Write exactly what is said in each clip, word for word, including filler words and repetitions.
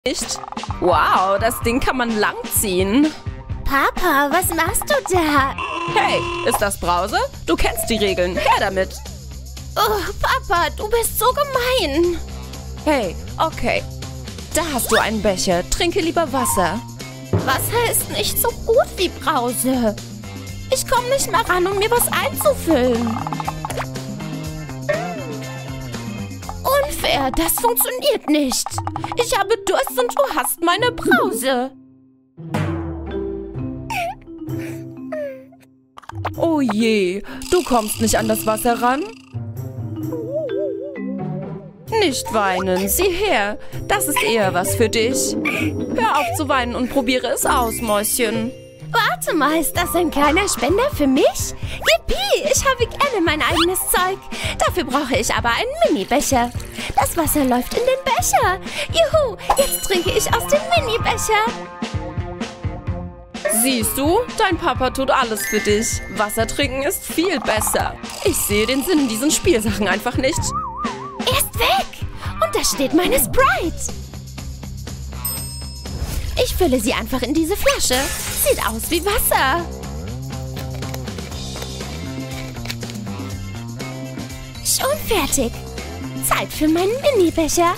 Nicht. Wow, das Ding kann man langziehen. Papa, was machst du da? Hey, ist das Brause? Du kennst die Regeln. Her damit. Oh, Papa, du bist so gemein. Hey, okay. Da hast du einen Becher. Trinke lieber Wasser. Wasser ist nicht so gut wie Brause. Ich komme nicht mal ran, um mir was einzufüllen. Unfair, das funktioniert nicht. Ich habe Durst und du hast meine Brause. Oh je, du kommst nicht an das Wasser ran? Nicht weinen, sieh her. Das ist eher was für dich. Hör auf zu weinen und probiere es aus, Mäuschen. Warte mal, ist das ein kleiner Spender für mich? Yippie, ich habe gerne mein eigenes Zeug. Dafür brauche ich aber einen Mini-Becher. Das Wasser läuft in den Becher. Juhu, jetzt trinke ich aus dem Mini-Becher. Siehst du, dein Papa tut alles für dich. Wasser trinken ist viel besser. Ich sehe den Sinn in diesen Spielsachen einfach nicht. Er ist weg. Und da steht meine Sprite. Ich fülle sie einfach in diese Flasche. Sieht aus wie Wasser. Schon fertig. Zeit für meinen Mini-Becher.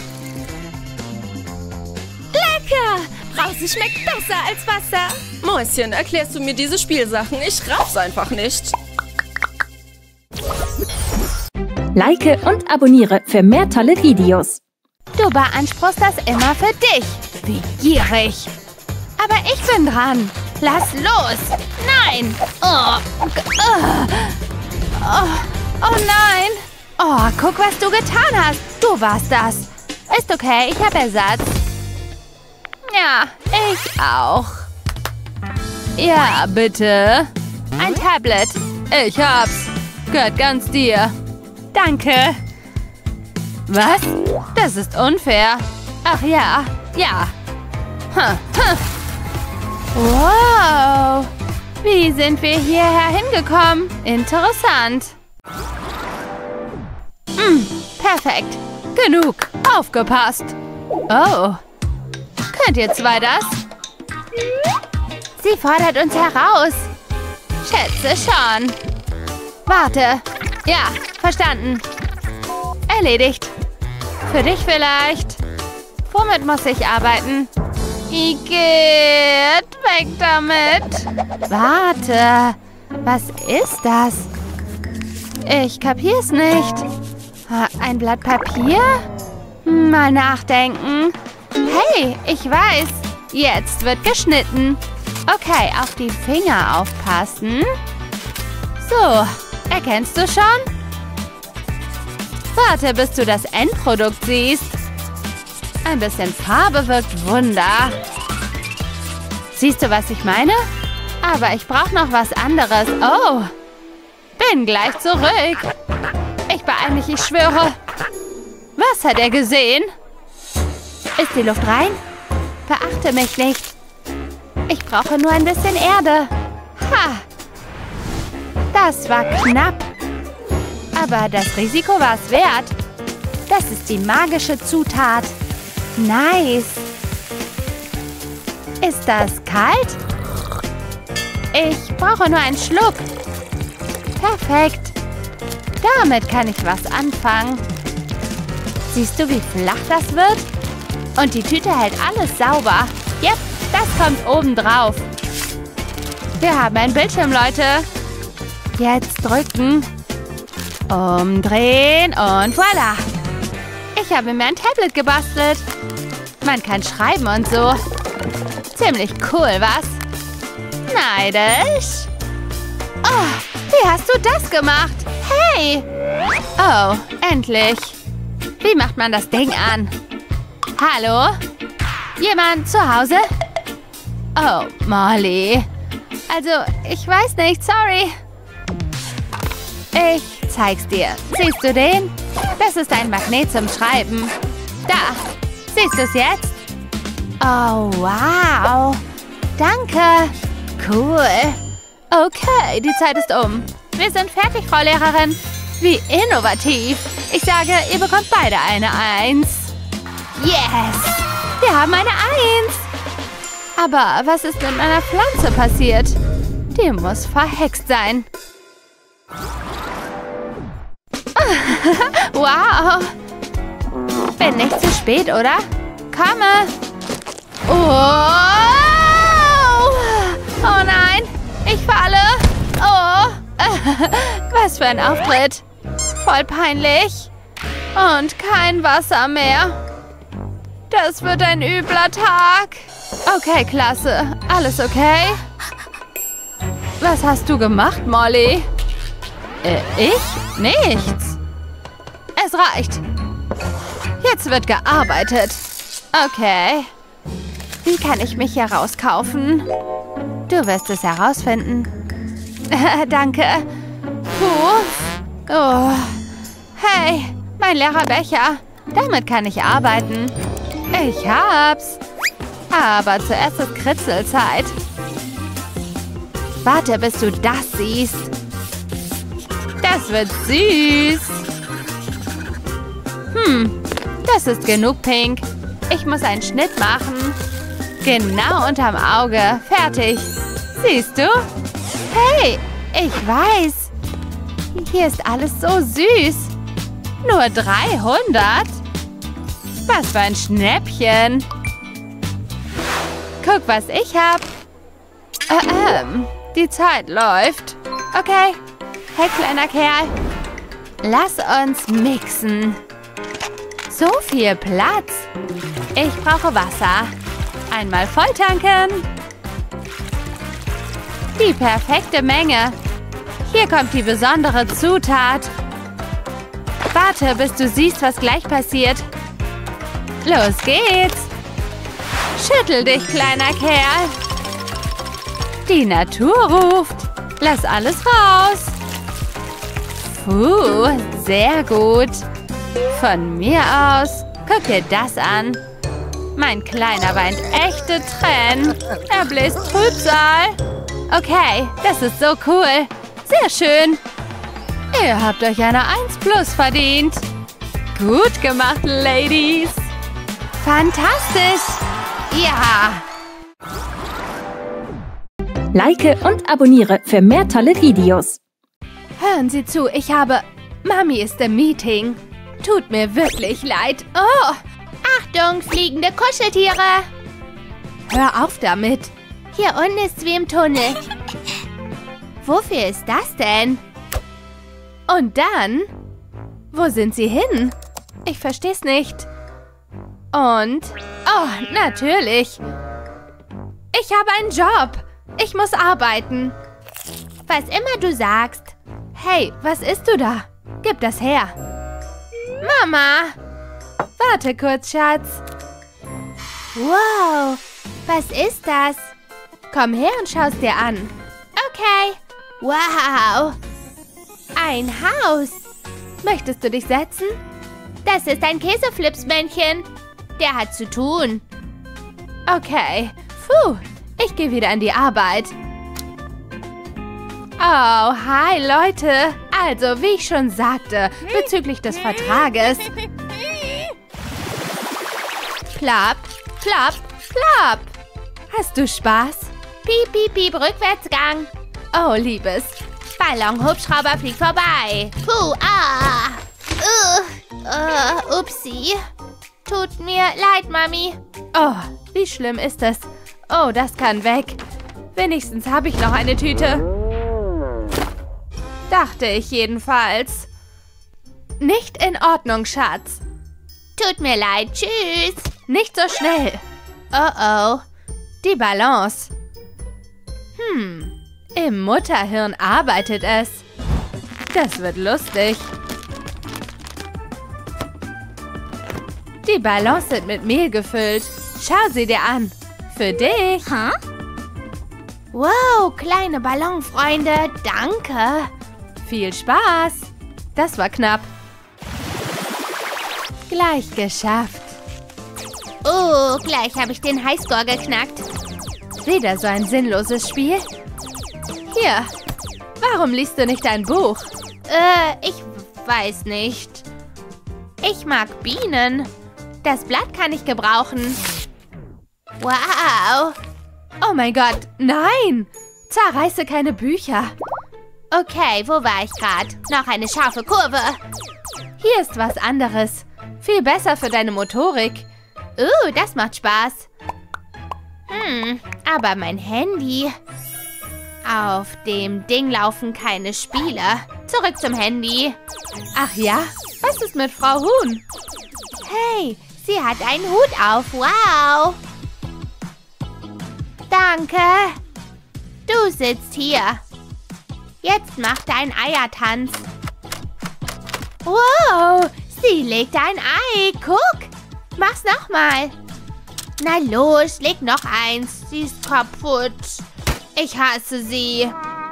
Lecker! Brause schmeckt besser als Wasser. Mäuschen, erklärst du mir diese Spielsachen? Ich raff's einfach nicht. Like und abonniere für mehr tolle Videos. Du beanspruchst das immer für dich. Wie gierig. Aber ich bin dran. Lass los. Nein. Oh, oh. Oh, oh nein. Oh, guck, was du getan hast. Du warst das. Ist okay, ich habe Ersatz. Ja, ich auch. Ja, bitte. Ein Tablet. Ich hab's. Gehört ganz dir. Danke. Was? Das ist unfair. Ach ja, ja. Hm, hm. Wow. Wie sind wir hierher hingekommen? Interessant. Hm, perfekt. Genug. Aufgepasst. Oh. Könnt ihr zwei das? Sie fordert uns heraus. Schätze schon. Warte. Ja, verstanden. Erledigt. Für dich vielleicht. Womit muss ich arbeiten? Igitt, weg damit. Warte. Was ist das? Ich kapier's nicht. Ein Blatt Papier? Mal nachdenken. Hey, ich weiß. Jetzt wird geschnitten. Okay, auf die Finger aufpassen. So, erkennst du schon? Warte, bis du das Endprodukt siehst. Ein bisschen Farbe wirkt Wunder. Siehst du, was ich meine? Aber ich brauche noch was anderes. Oh, bin gleich zurück. Ich beeile mich, ich schwöre. Was hat er gesehen? Ist die Luft rein? Verachte mich nicht. Ich brauche nur ein bisschen Erde. Ha! Das war knapp. Aber das Risiko war es wert. Das ist die magische Zutat. Nice. Ist das kalt? Ich brauche nur einen Schluck. Perfekt. Damit kann ich was anfangen. Siehst du, wie flach das wird? Und die Tüte hält alles sauber. Yep, das kommt oben drauf. Wir haben einen Bildschirm, Leute. Jetzt drücken. Umdrehen und voilà. Ich habe mir ein Tablet gebastelt. Man kann schreiben und so. Ziemlich cool, was? Neidisch. Oh, wie hast du das gemacht? Hey! Oh, endlich. Wie macht man das Ding an? Hallo? Jemand zu Hause? Oh, Molly. Also, ich weiß nicht, sorry. Ich zeig's dir. Siehst du den? Das ist ein Magnet zum Schreiben. Da. Siehst du es jetzt? Oh, wow. Danke. Cool. Okay, die Zeit ist um. Wir sind fertig, Frau Lehrerin. Wie innovativ. Ich sage, ihr bekommt beide eine Eins. Yes. Wir haben eine Eins. Aber was ist mit meiner Pflanze passiert? Die muss verhext sein. Wow. Bin nicht zu spät, oder? Komme. Oh. Oh nein. Ich falle. Oh. Was für ein Auftritt. Voll peinlich. Und kein Wasser mehr. Das wird ein übler Tag. Okay, klasse. Alles okay? Was hast du gemacht, Molly? Äh, ich? Nichts. Es reicht. Jetzt wird gearbeitet. Okay. Wie kann ich mich hier rauskaufen? Du wirst es herausfinden. Danke. Puh. Oh. Hey, mein leerer Becher. Damit kann ich arbeiten. Ich hab's. Aber zuerst ist Kritzelzeit. Warte, bis du das siehst. Das wird süß. Hm, das ist genug Pink. Ich muss einen Schnitt machen. Genau unterm Auge. Fertig. Siehst du? Hey, ich weiß. Hier ist alles so süß. Nur dreihundert? Was für ein Schnäppchen. Guck, was ich hab. Äh, ähm, die Zeit läuft. Okay. Hey, kleiner Kerl. Lass uns mixen. So viel Platz. Ich brauche Wasser. Einmal volltanken. Die perfekte Menge. Hier kommt die besondere Zutat. Warte, bis du siehst, was gleich passiert. Los geht's. Schüttel dich, kleiner Kerl. Die Natur ruft. Lass alles raus. Puh, sehr gut. Von mir aus. Guck dir das an. Mein Kleiner weint echte Tränen. Er bläst Trübsal. Okay, das ist so cool. Sehr schön. Ihr habt euch eine eins plus verdient. Gut gemacht, Ladies. Fantastisch. Ja. Like und abonniere für mehr tolle Videos. Hören Sie zu, ich habe... Mami ist im Meeting. Tut mir wirklich leid. Oh. Achtung, fliegende Kuscheltiere. Hör auf damit. Hier unten ist's wie im Tunnel. Wofür ist das denn? Und dann? Wo sind sie hin? Ich versteh's nicht. Und? Oh, natürlich. Ich habe einen Job. Ich muss arbeiten. Was immer du sagst. Hey, was isst du da? Gib das her. Mama. Warte kurz, Schatz. Wow. Was ist das? Komm her und schau's dir an. Okay. Wow. Ein Haus. Möchtest du dich setzen? Das ist ein Käseflipsmännchen. Der hat zu tun. Okay. Puh. Ich gehe wieder an die Arbeit. Oh, hi Leute. Also, wie ich schon sagte, bezüglich des Vertrages. Klapp, klapp, klapp. Hast du Spaß? Piep, piep, piep, Rückwärtsgang. Oh, Liebes. Ballonhubschrauber fliegt vorbei. Puh, ah. Uh, uh, upsi. Tut mir leid, Mami. Oh, wie schlimm ist das? Oh, das kann weg. Wenigstens habe ich noch eine Tüte. Dachte ich jedenfalls. Nicht in Ordnung, Schatz. Tut mir leid, tschüss. Nicht so schnell. Oh oh. Die Balance. Hm. Im Mutterhirn arbeitet es. Das wird lustig. Die Ballons sind mit Mehl gefüllt. Schau sie dir an. Für dich. Huh? Wow, kleine Ballonfreunde. Danke. Viel Spaß. Das war knapp. Gleich geschafft. Oh, gleich habe ich den Highscore geknackt. Wieder so ein sinnloses Spiel? Hier. Warum liest du nicht ein Buch? Äh, ich weiß nicht. Ich mag Bienen. Das Blatt kann ich gebrauchen. Wow. Oh mein Gott, nein. Zerreiße keine Bücher. Okay, wo war ich gerade? Noch eine scharfe Kurve. Hier ist was anderes. Viel besser für deine Motorik. Uh, das macht Spaß. Hm, aber mein Handy. Auf dem Ding laufen keine Spiele. Zurück zum Handy. Ach ja? Was ist mit Frau Huhn? Hey, sie hat einen Hut auf. Wow. Danke. Du sitzt hier. Jetzt mach deinen Eiertanz. Wow, sie legt ein Ei. Guck. Mach's nochmal. Na los, leg noch eins. Sie ist kaputt. Ich hasse sie.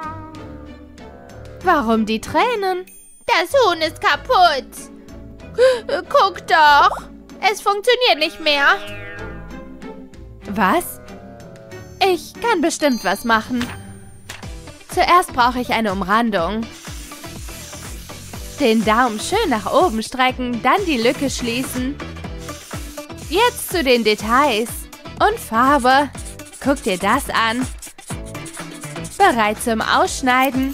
Warum die Tränen? Das Huhn ist kaputt. Guck doch. Es funktioniert nicht mehr. Was? Ich kann bestimmt was machen. Zuerst brauche ich eine Umrandung. Den Daumen schön nach oben strecken, dann die Lücke schließen. Jetzt zu den Details. Und Farbe. Guck dir das an. Bereit zum Ausschneiden.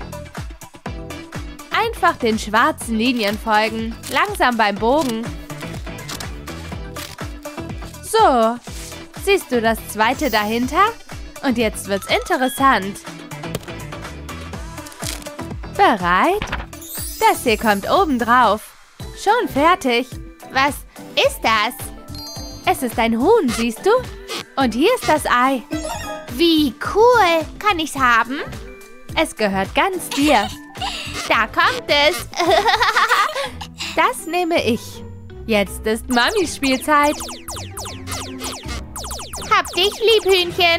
Einfach den schwarzen Linien folgen. Langsam beim Bogen. So. Siehst du das zweite dahinter? Und jetzt wird's interessant. Bereit? Das hier kommt oben drauf. Schon fertig. Was ist das? Es ist ein Huhn, siehst du? Und hier ist das Ei. Wie cool. Kann ich's haben? Es gehört ganz dir. Da kommt es. Das nehme ich. Jetzt ist Mamis Spielzeit. Hab dich lieb, Hühnchen.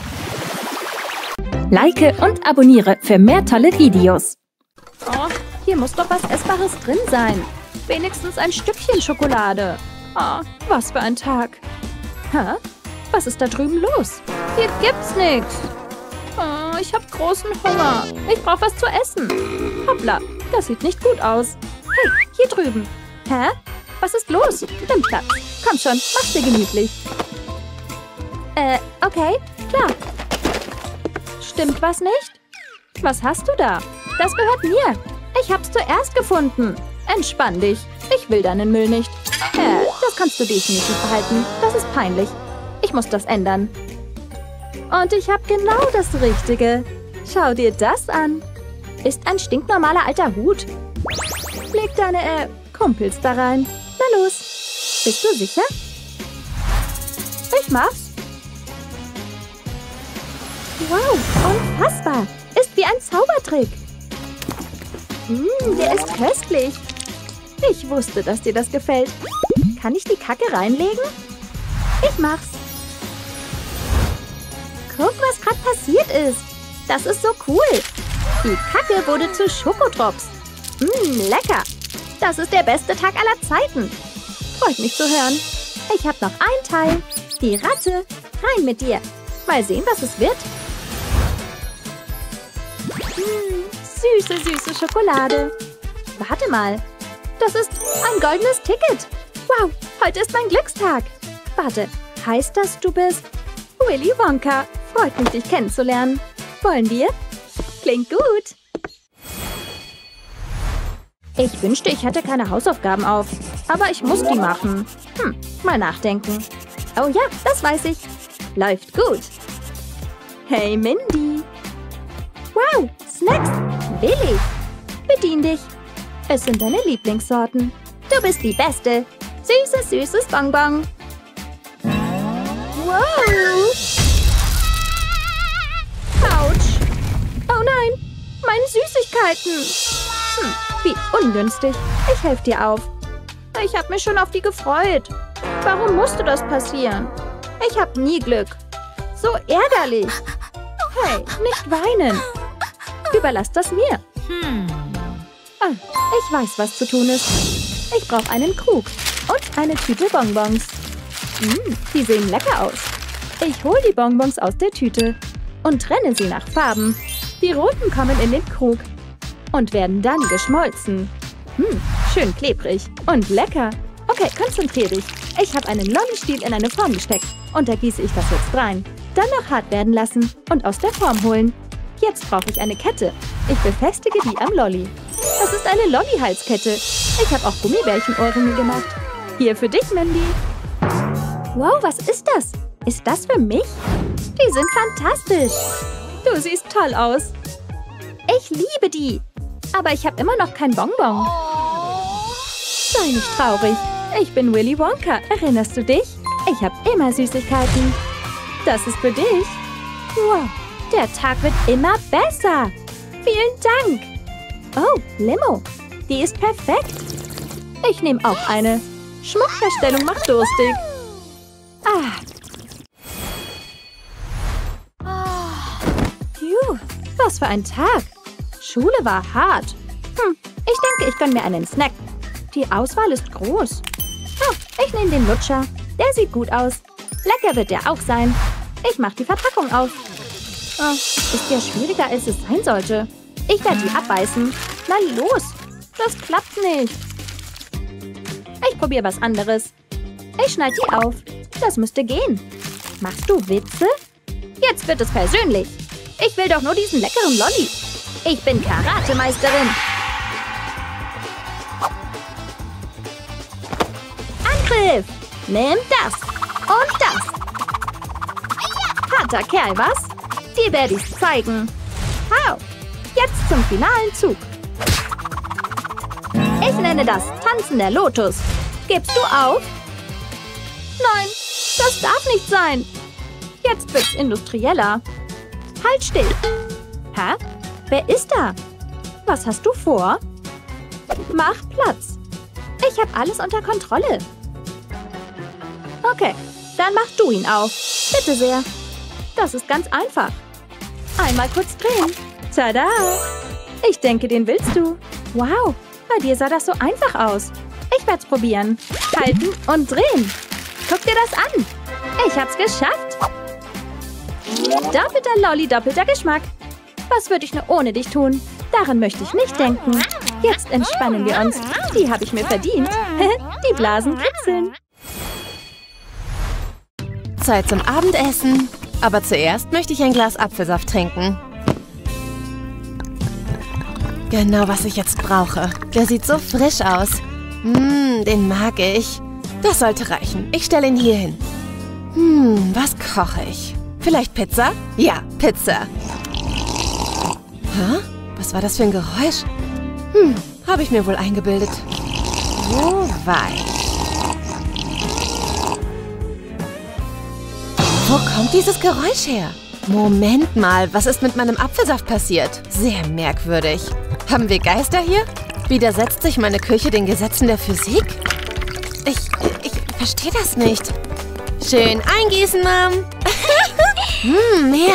Like und abonniere für mehr tolle Videos. Oh, hier muss doch was Essbares drin sein. Wenigstens ein Stückchen Schokolade. Oh, was für ein Tag. Hä? Was ist da drüben los? Hier gibt's nichts. Oh, ich habe großen Hunger. Ich brauche was zu essen. Hoppla, das sieht nicht gut aus. Hey, hier drüben. Hä? Was ist los? Nimm Platz. Komm schon, mach's dir gemütlich. Äh, okay, klar. Stimmt was nicht? Was hast du da? Das gehört mir. Ich hab's zuerst gefunden. Entspann dich. Ich will deinen Müll nicht. Äh, das kannst du definitiv behalten. Das ist peinlich. Ich muss das ändern. Und ich habe genau das Richtige. Schau dir das an. Ist ein stinknormaler alter Hut. Leg deine, äh, Kumpels da rein. Na los. Bist du sicher? Ich mach's. Wow, unfassbar. Ist wie ein Zaubertrick. Mm, der ist köstlich. Ich wusste, dass dir das gefällt. Kann ich die Kacke reinlegen? Ich mach's. Guck, was gerade passiert ist. Das ist so cool. Die Kacke wurde zu Schokotrops. Mmm, lecker. Das ist der beste Tag aller Zeiten. Freut mich zu hören. Ich habe noch ein Teil. Die Ratte. Rein mit dir. Mal sehen, was es wird. Mmh, süße, süße Schokolade. Warte mal. Das ist ein goldenes Ticket. Wow, heute ist mein Glückstag. Warte, heißt das, du bist Willy Wonka? Freut mich, dich kennenzulernen. Wollen wir? Klingt gut. Ich wünschte, ich hätte keine Hausaufgaben auf. Aber ich muss die machen. Hm, mal nachdenken. Oh ja, das weiß ich. Läuft gut. Hey, Mindy. Wow, Snacks. Will ich. Bedien dich. Es sind deine Lieblingssorten. Du bist die Beste. Süßes, süßes Bonbon. Wow. Autsch. Oh nein, meine Süßigkeiten. Hm, wie ungünstig. Ich helfe dir auf. Ich habe mich schon auf die gefreut. Warum musste das passieren? Ich habe nie Glück. So ärgerlich. Hey, nicht weinen. Überlass das mir. Ah, ich weiß, was zu tun ist. Ich brauche einen Krug und eine Tüte Bonbons. Mm, die sehen lecker aus. Ich hole die Bonbons aus der Tüte und trenne sie nach Farben. Die roten kommen in den Krug und werden dann geschmolzen. Hm, schön klebrig und lecker. Okay, konzentrier dich. Ich habe einen Lolli-Stiel in eine Form gesteckt. Und da gieße ich das jetzt rein. Dann noch hart werden lassen und aus der Form holen. Jetzt brauche ich eine Kette. Ich befestige die am Lolli. Das ist eine Lolli-Halskette. Ich habe auch Gummibärchen-Ohrringe gemacht. Hier für dich, Mandy. Wow, was ist das? Ist das für mich? Die sind fantastisch. Du siehst toll aus. Ich liebe die. Aber ich habe immer noch kein Bonbon. Sei nicht traurig. Ich bin Willy Wonka. Erinnerst du dich? Ich habe immer Süßigkeiten. Das ist für dich. Wow, der Tag wird immer besser. Vielen Dank. Oh, Limo. Die ist perfekt. Ich nehme auch eine. Schmuckherstellung macht durstig. Ah. Juh, was für ein Tag. Schule war hart. Hm, ich denke, ich gönne mir einen Snack. Die Auswahl ist groß. Oh, ich nehme den Lutscher. Der sieht gut aus. Lecker wird der auch sein. Ich mache die Verpackung auf. Oh, ist ja schwieriger, als es sein sollte. Ich werde die abbeißen. Na los, das klappt nicht. Ich probiere was anderes. Ich schneide die auf. Das müsste gehen. Machst du Witze? Jetzt wird es persönlich. Ich will doch nur diesen leckeren Lolli. Ich bin Karatemeisterin. Angriff! Nimm das und das. Harter Kerl, was? Dir werde ich's zeigen. Hau! Jetzt zum finalen Zug. Ich nenne das Tanzen der Lotus. Gibst du auf? Nein, das darf nicht sein. Jetzt wird's industrieller. Halt still. Hä? Wer ist da? Was hast du vor? Mach Platz. Ich habe alles unter Kontrolle. Okay, dann mach du ihn auf. Bitte sehr. Das ist ganz einfach. Einmal kurz drehen. Tada! Ich denke, den willst du. Wow, bei dir sah das so einfach aus. Ich werde es probieren. Halten und drehen. Guck dir das an. Ich hab's geschafft. Doppelter Lolli, doppelter Geschmack. Was würde ich nur ohne dich tun? Daran möchte ich nicht denken. Jetzt entspannen wir uns. Die habe ich mir verdient. Die Blasen kitzeln. Zeit zum Abendessen. Aber zuerst möchte ich ein Glas Apfelsaft trinken. Genau, was ich jetzt brauche. Der sieht so frisch aus. Hm, den mag ich. Das sollte reichen. Ich stelle ihn hier hin. Hm, was koche ich? Vielleicht Pizza? Ja, Pizza. Hä? Was war das für ein Geräusch? Hm, habe ich mir wohl eingebildet. So weich. Wo kommt dieses Geräusch her? Moment mal, was ist mit meinem Apfelsaft passiert? Sehr merkwürdig. Haben wir Geister hier? Widersetzt sich meine Küche den Gesetzen der Physik? Ich, ich verstehe das nicht. Schön eingießen, Mom. Hm, mehr.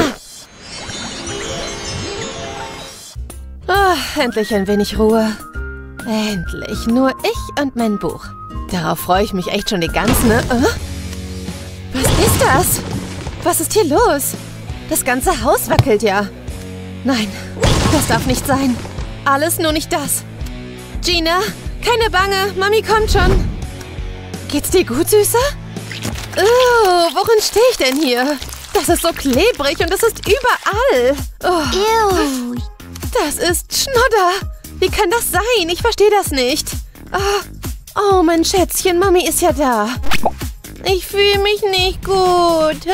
Oh, endlich ein wenig Ruhe. Endlich, nur ich und mein Buch. Darauf freue ich mich echt schon die ganze... Ne? Äh? Was ist das? Was ist hier los? Das ganze Haus wackelt ja. Nein, das darf nicht sein. Alles nur nicht das. Gina, keine Bange, Mami kommt schon. Geht's dir gut, Süße? Oh, worin stehe ich denn hier? Das ist so klebrig und es ist überall. Oh. Ew. Das ist Schnodder. Wie kann das sein? Ich verstehe das nicht. Oh, oh, mein Schätzchen, Mami ist ja da. Ich fühle mich nicht gut.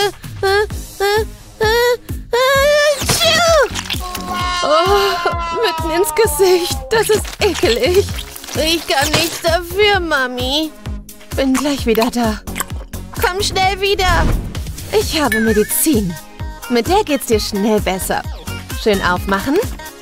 Oh, mitten ins Gesicht. Das ist ekelig. Ich kann nichts dafür, Mami. Bin gleich wieder da. Komm schnell wieder. Ich habe Medizin. Mit der geht's dir schnell besser. Schön aufmachen.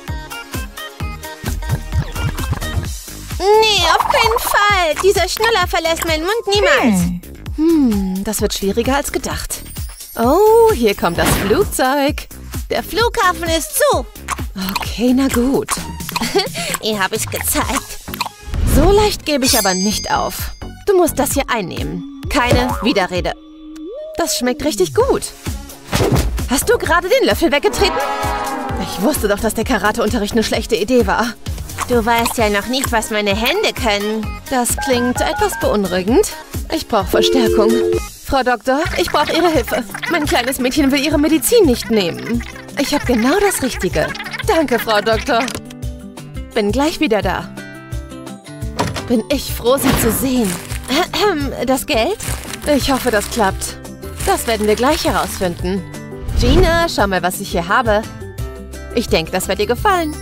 Nee, auf keinen Fall. Dieser Schnuller verlässt meinen Mund niemals. Hm, das wird schwieriger als gedacht. Oh, hier kommt das Flugzeug. Der Flughafen ist zu. Okay, na gut. Ihr habt es gezeigt. So leicht gebe ich aber nicht auf. Du musst das hier einnehmen. Keine Widerrede. Das schmeckt richtig gut. Hast du gerade den Löffel weggetreten? Ich wusste doch, dass der Karateunterricht eine schlechte Idee war. Du weißt ja noch nicht, was meine Hände können. Das klingt etwas beunruhigend. Ich brauche Verstärkung. Frau Doktor. Ich brauche Ihre Hilfe. Mein kleines Mädchen will ihre Medizin nicht nehmen. Ich habe genau das Richtige. Danke, Frau Doktor. Bin gleich wieder da. Bin ich froh, Sie zu sehen. Das Geld? Ich hoffe, das klappt. Das werden wir gleich herausfinden. Gina, schau mal, was ich hier habe. Ich denke, das wird dir gefallen.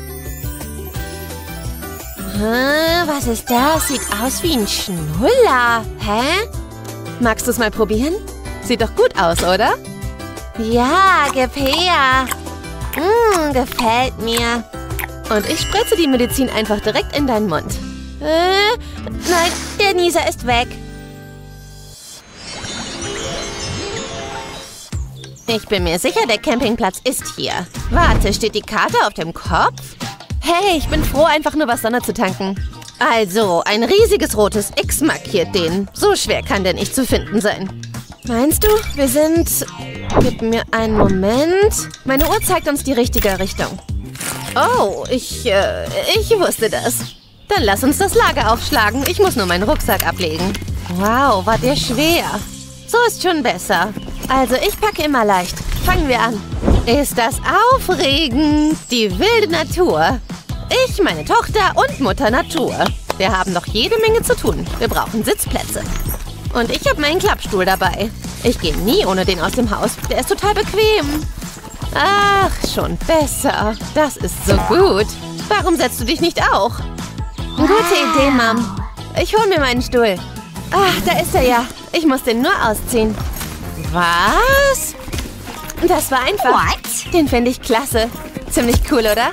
Hm, was ist das? Sieht aus wie ein Schnuller. Hä? Magst du es mal probieren? Sieht doch gut aus, oder? Ja, gib her. Mm, gefällt mir. Und ich spritze die Medizin einfach direkt in deinen Mund. Äh, nein, der Nieser ist weg. Ich bin mir sicher, der Campingplatz ist hier. Warte, steht die Karte auf dem Kopf? Hey, ich bin froh, einfach nur was Sonne zu tanken. Also, ein riesiges rotes X markiert den. So schwer kann der nicht zu finden sein. Meinst du, wir sind... Gib mir einen Moment. Meine Uhr zeigt uns die richtige Richtung. Oh, ich, äh, ich wusste das. Dann lass uns das Lager aufschlagen. Ich muss nur meinen Rucksack ablegen. Wow, war der schwer. So ist schon besser. Also, ich packe immer leicht. Fangen wir an. Ist das aufregend? Die wilde Natur. Ich, meine Tochter und Mutter Natur. Wir haben noch jede Menge zu tun. Wir brauchen Sitzplätze. Und ich habe meinen Klappstuhl dabei. Ich gehe nie ohne den aus dem Haus. Der ist total bequem. Ach, schon besser. Das ist so gut. Warum setzt du dich nicht auch? Gute Idee, Mom. Ich hole mir meinen Stuhl. Ach, da ist er ja. Ich muss den nur ausziehen. Was? Das war einfach. What? Den finde ich klasse. Ziemlich cool, oder?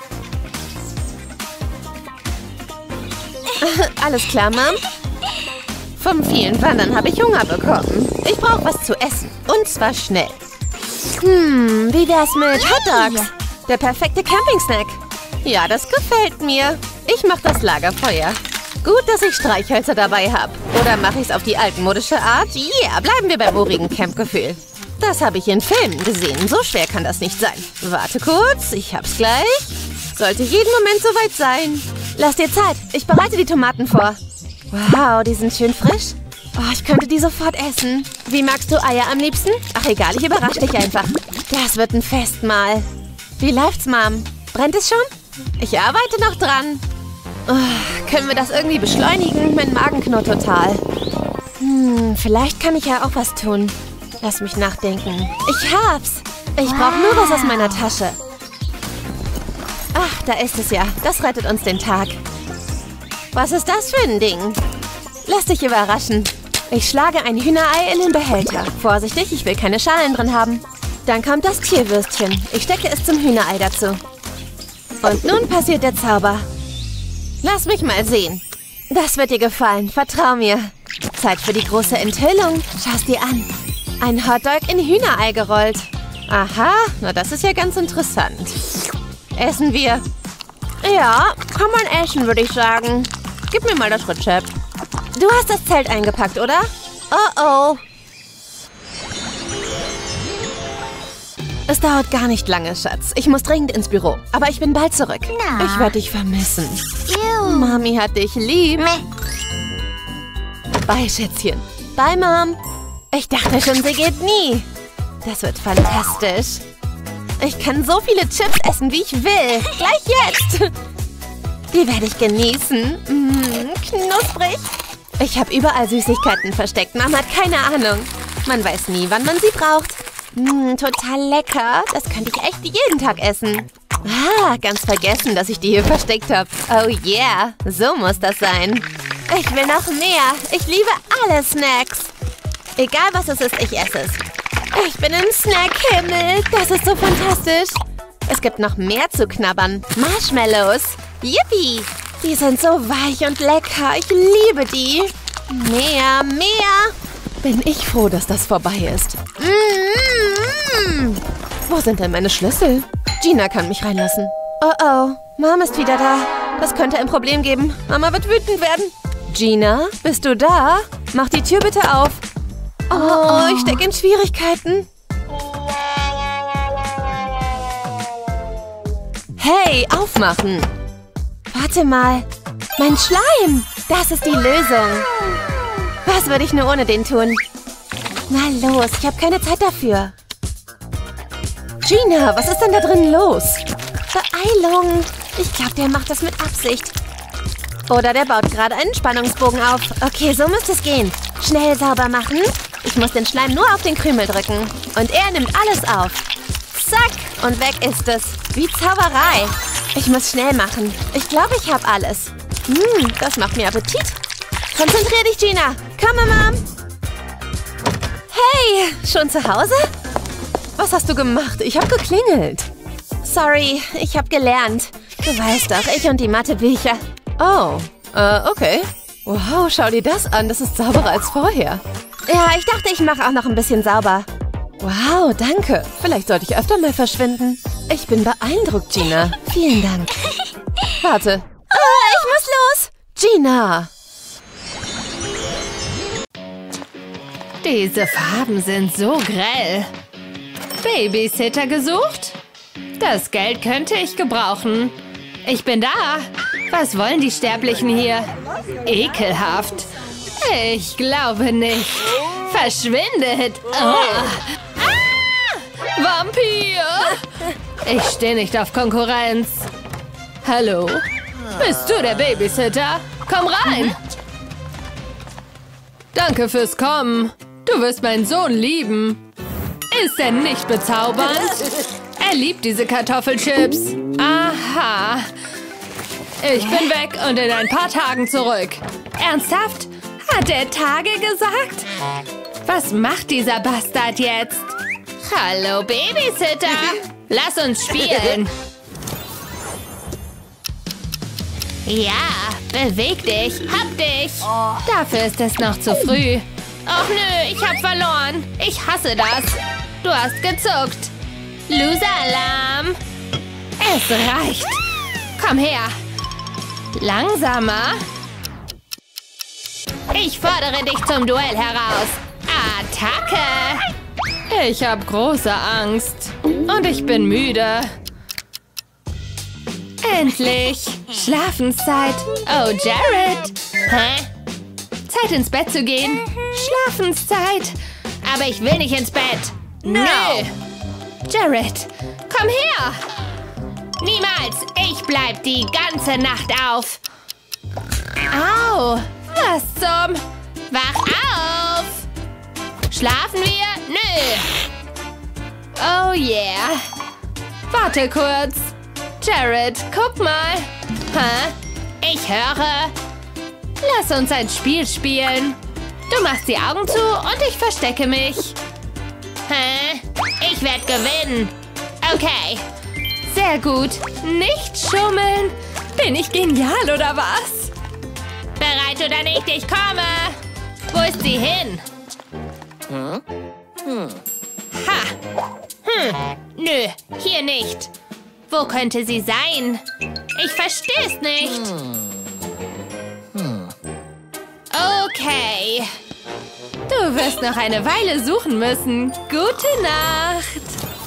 Alles klar, Mom? Vom vielen Wandern habe ich Hunger bekommen. Ich brauche was zu essen. Und zwar schnell. Hm, wie wär's mit Hot Dogs? Der perfekte Campingsnack. Ja, das gefällt mir. Ich mache das Lagerfeuer. Gut, dass ich Streichhölzer dabei habe. Oder mache ich es auf die altmodische Art? Yeah, bleiben wir beim urigen Campgefühl. Das habe ich in Filmen gesehen. So schwer kann das nicht sein. Warte kurz, ich hab's gleich. Sollte jeden Moment soweit sein. Lass dir Zeit. Ich bereite die Tomaten vor. Wow, die sind schön frisch. Oh, ich könnte die sofort essen. Wie magst du Eier am liebsten? Ach egal, ich überrasche dich einfach. Das wird ein Festmahl. Wie läuft's, Mom? Brennt es schon? Ich arbeite noch dran. Oh, können wir das irgendwie beschleunigen? Mein Magen knurrt total. Hm, vielleicht kann ich ja auch was tun. Lass mich nachdenken. Ich hab's. Ich brauche nur was aus meiner Tasche. Ach, da ist es ja. Das rettet uns den Tag. Was ist das für ein Ding? Lass dich überraschen. Ich schlage ein Hühnerei in den Behälter. Vorsichtig, ich will keine Schalen drin haben. Dann kommt das Tierwürstchen. Ich stecke es zum Hühnerei dazu. Und nun passiert der Zauber. Lass mich mal sehen. Das wird dir gefallen, vertrau mir. Zeit für die große Enthüllung. Schau's dir an. Ein Hotdog in Hühnerei gerollt. Aha, na das ist ja ganz interessant. Essen wir. Ja, kann man essen, würde ich sagen. Gib mir mal das Rezept. Du hast das Zelt eingepackt, oder? Oh oh. Es dauert gar nicht lange, Schatz. Ich muss dringend ins Büro. Aber ich bin bald zurück. Na. Ich werde dich vermissen. Ew. Mami hat dich lieb. Meh. Bye, Schätzchen. Bye, Mom. Ich dachte schon, sie geht nie. Das wird fantastisch. Ich kann so viele Chips essen, wie ich will. Gleich jetzt. Die werde ich genießen. Mmh, knusprig. Ich habe überall Süßigkeiten versteckt. Mama hat keine Ahnung. Man weiß nie, wann man sie braucht. Mmh, total lecker. Das könnte ich echt jeden Tag essen. Ah, ganz vergessen, dass ich die hier versteckt habe. Oh yeah, so muss das sein. Ich will noch mehr. Ich liebe alle Snacks. Egal, was es ist, ich esse es. Ich bin im Snackhimmel. Das ist so fantastisch. Es gibt noch mehr zu knabbern. Marshmallows. Yippie. Die sind so weich und lecker. Ich liebe die. Mehr, mehr. Bin ich froh, dass das vorbei ist. Mm-hmm. Wo sind denn meine Schlüssel? Gina kann mich reinlassen. Oh oh, Mom ist wieder da. Das könnte ein Problem geben. Mama wird wütend werden. Gina, bist du da? Mach die Tür bitte auf. Oh, ich stecke in Schwierigkeiten. Hey, aufmachen. Warte mal. Mein Schleim. Das ist die Lösung. Was würde ich nur ohne den tun? Na los, ich habe keine Zeit dafür. Gina, was ist denn da drin los? Beeilung. Ich glaube, der macht das mit Absicht. Oder der baut gerade einen Spannungsbogen auf. Okay, so müsste es gehen. Schnell sauber machen. Ich muss den Schleim nur auf den Krümel drücken. Und er nimmt alles auf. Zack, und weg ist es. Wie Zauberei. Ich muss schnell machen. Ich glaube, ich habe alles. Hm, das macht mir Appetit. Konzentrier dich, Gina. Komme, Mom. Hey, schon zu Hause? Was hast du gemacht? Ich habe geklingelt. Sorry, ich habe gelernt. Du weißt doch, ich und die Mathebücher. Oh, äh, okay. Wow, schau dir das an. Das ist sauberer als vorher. Ja, ich dachte, ich mache auch noch ein bisschen sauber. Wow, danke. Vielleicht sollte ich öfter mal verschwinden. Ich bin beeindruckt, Gina. Vielen Dank. Warte. Ah, ich muss los. Gina. Diese Farben sind so grell. Babysitter gesucht? Das Geld könnte ich gebrauchen. Ich bin da. Was wollen die Sterblichen hier? Ekelhaft. Ich glaube nicht. Verschwindet. Oh. Ah! Vampir! Ich stehe nicht auf Konkurrenz. Hallo? Bist du der Babysitter? Komm rein. Danke fürs Kommen. Du wirst meinen Sohn lieben. Ist er nicht bezaubernd? Er liebt diese Kartoffelchips. Aha. Ich bin weg und in ein paar Tagen zurück. Ernsthaft? Hat er Tage gesagt? Was macht dieser Bastard jetzt? Hallo, Babysitter. Lass uns spielen. Ja, beweg dich. Hab dich. Dafür ist es noch zu früh. Och nö, ich hab verloren. Ich hasse das. Du hast gezuckt. Loser-Alarm. Es reicht. Komm her. Langsamer. Ich fordere dich zum Duell heraus. Attacke. Ich habe große Angst. Und ich bin müde. Endlich. Schlafenszeit. Oh, Jared. Hä? Zeit ins Bett zu gehen. Schlafenszeit. Aber ich will nicht ins Bett. No. Nö. Jared, komm her. Niemals. Ich bleib die ganze Nacht auf. Au. Was zum... Wach auf. Schlafen wir? Nö. Oh yeah. Warte kurz. Jared, guck mal. Hä? Ich höre. Lass uns ein Spiel spielen. Du machst die Augen zu und ich verstecke mich. Hä? Ich werde gewinnen. Okay. Sehr gut. Nicht schummeln. Bin ich genial, oder was? Bereit oder nicht? Ich komme. Wo ist sie hin? Hm? Hm. Ha. Hm. Nö, hier nicht. Wo könnte sie sein? Ich verstehe es nicht. Okay. Du wirst noch eine Weile suchen müssen. Gute Nacht.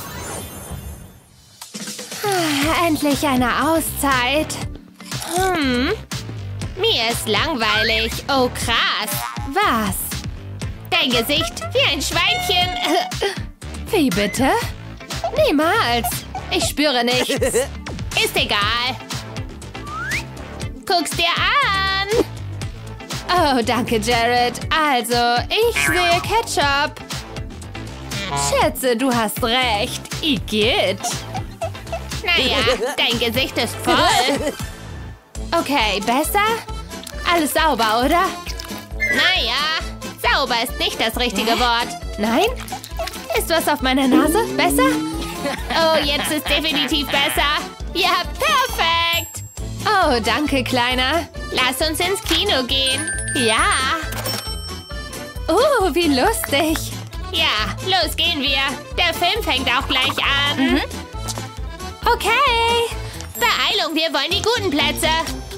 Ah, endlich eine Auszeit. Hm. Mir ist langweilig. Oh, krass. Was? Dein Gesicht wie ein Schweinchen. Wie bitte? Niemals. Ich spüre nichts. Ist egal. Guck's dir an. Oh, danke, Jared. Also, ich sehe Ketchup. Schätze, du hast recht. Igitt. Naja, dein Gesicht ist voll. Okay, besser? Alles sauber, oder? Naja, sauber ist nicht das richtige Wort. Nein? Ist was auf meiner Nase? Besser? Oh, jetzt ist definitiv besser. Ja, perfekt. Oh, danke, Kleiner. Lass uns ins Kino gehen. Ja. Oh, wie lustig. Ja, los gehen wir. Der Film fängt auch gleich an. Mhm. Okay. Beeilung, wir wollen die guten Plätze.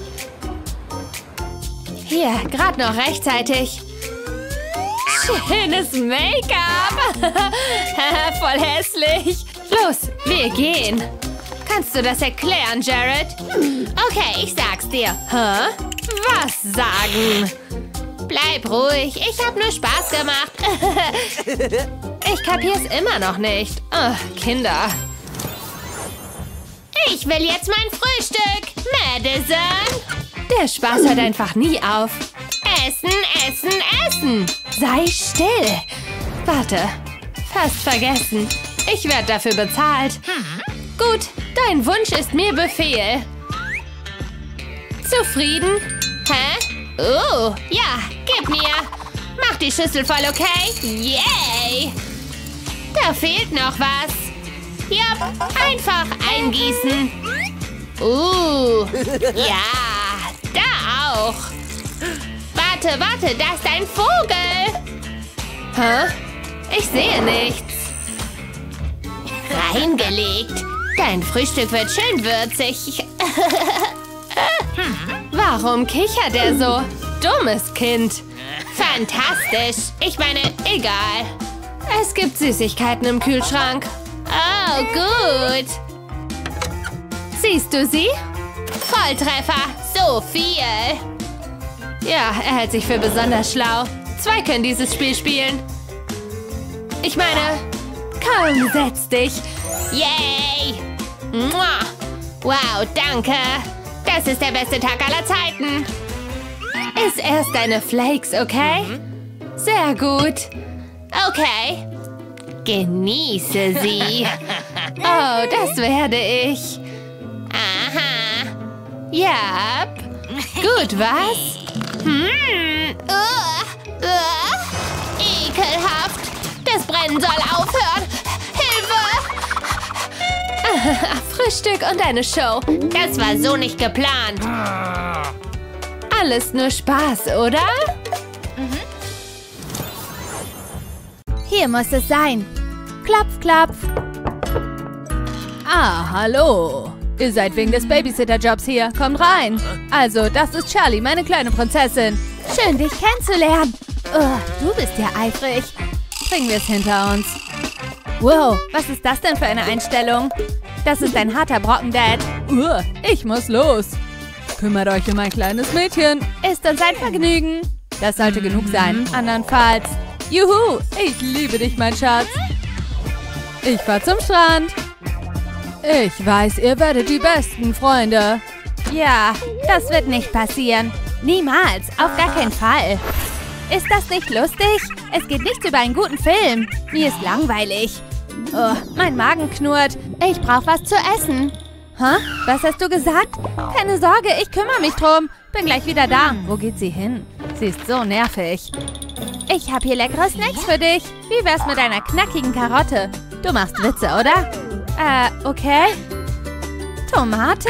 Hier, gerade noch rechtzeitig. Schönes Make-up. Voll hässlich. Los, wir gehen. Kannst du das erklären, Jared? Okay, ich sag's dir. Hä? Was sagen? Bleib ruhig, ich habe nur Spaß gemacht. Ich kapier's immer noch nicht. Oh, Kinder. Ich will jetzt mein Frühstück. Madison. Der Spaß hört einfach nie auf. Essen, essen, essen. Sei still. Warte, fast vergessen. Ich werde dafür bezahlt. Gut, dein Wunsch ist mir Befehl. Zufrieden? Hä? Oh, ja, gib mir. Mach die Schüssel voll, okay? Yay! Da fehlt noch was. Ja, einfach eingießen. Uh, ja, da auch. Warte, warte, da ist ein Vogel. Hä? Ich sehe nichts. Reingelegt. Dein Frühstück wird schön würzig. Warum kichert er so? Dummes Kind. Fantastisch. Ich meine, egal. Es gibt Süßigkeiten im Kühlschrank. Oh, gut. Siehst du sie? Volltreffer. So viel. Ja, er hält sich für besonders schlau. Zwei können dieses Spiel spielen. Ich meine, komm, setz dich. Yay! Mua. Wow, danke. Das ist der beste Tag aller Zeiten. Iss erst deine Flakes, okay? Sehr gut. Okay. Genieße sie. Oh, das werde ich. Aha. Yep. Gut, was? Hm. Uh, uh. Ekelhaft. Das Brennen soll aufhören. Hilfe! Frühstück und eine Show. Das war so nicht geplant. Alles nur Spaß, oder? Mhm. Hier muss es sein. Klopf, klopf. Ah, hallo. Ihr seid wegen des Babysitter-Jobs hier. Kommt rein. Also, das ist Charlie, meine kleine Prinzessin. Schön, dich kennenzulernen. Oh, du bist ja eifrig. Bringen wir es hinter uns. Wow, was ist das denn für eine Einstellung? Das ist ein harter Brocken, Dad. Uh, ich muss los. Kümmert euch um ein kleines Mädchen. Ist uns ein Vergnügen. Das sollte genug sein. Andernfalls. Juhu, ich liebe dich, mein Schatz. Ich fahr zum Strand. Ich weiß, ihr werdet die besten Freunde. Ja, das wird nicht passieren. Niemals, auf gar keinen Fall. Ist das nicht lustig? Es geht nichts über einen guten Film. Mir ist langweilig. Oh, mein Magen knurrt. Ich brauche was zu essen. Hä? Was hast du gesagt? Keine Sorge, ich kümmere mich drum. Bin gleich wieder da. Wo geht sie hin? Sie ist so nervig. Ich habe hier leckere Snacks für dich. Wie wär's mit einer knackigen Karotte? Du machst Witze, oder? Äh, okay. Tomate?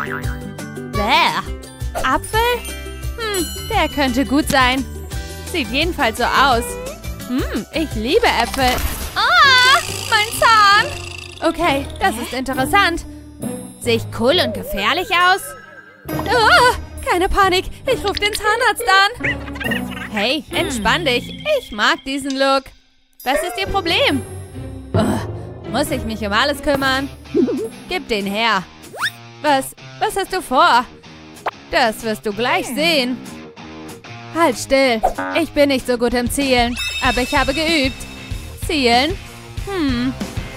Bäh. Apfel? Hm, der könnte gut sein. Sieht jedenfalls so aus. Hm, ich liebe Äpfel. Ah, mein Zahn. Okay, das ist interessant. Sehe ich cool und gefährlich aus? Oh, keine Panik, ich rufe den Zahnarzt an. Hey, entspann dich. Ich mag diesen Look. Was ist Ihr Problem? Oh, muss ich mich um alles kümmern? Gib den her. Was, was hast du vor? Das wirst du gleich sehen. Halt still. Ich bin nicht so gut im Zielen, aber ich habe geübt. Zielen? Hm.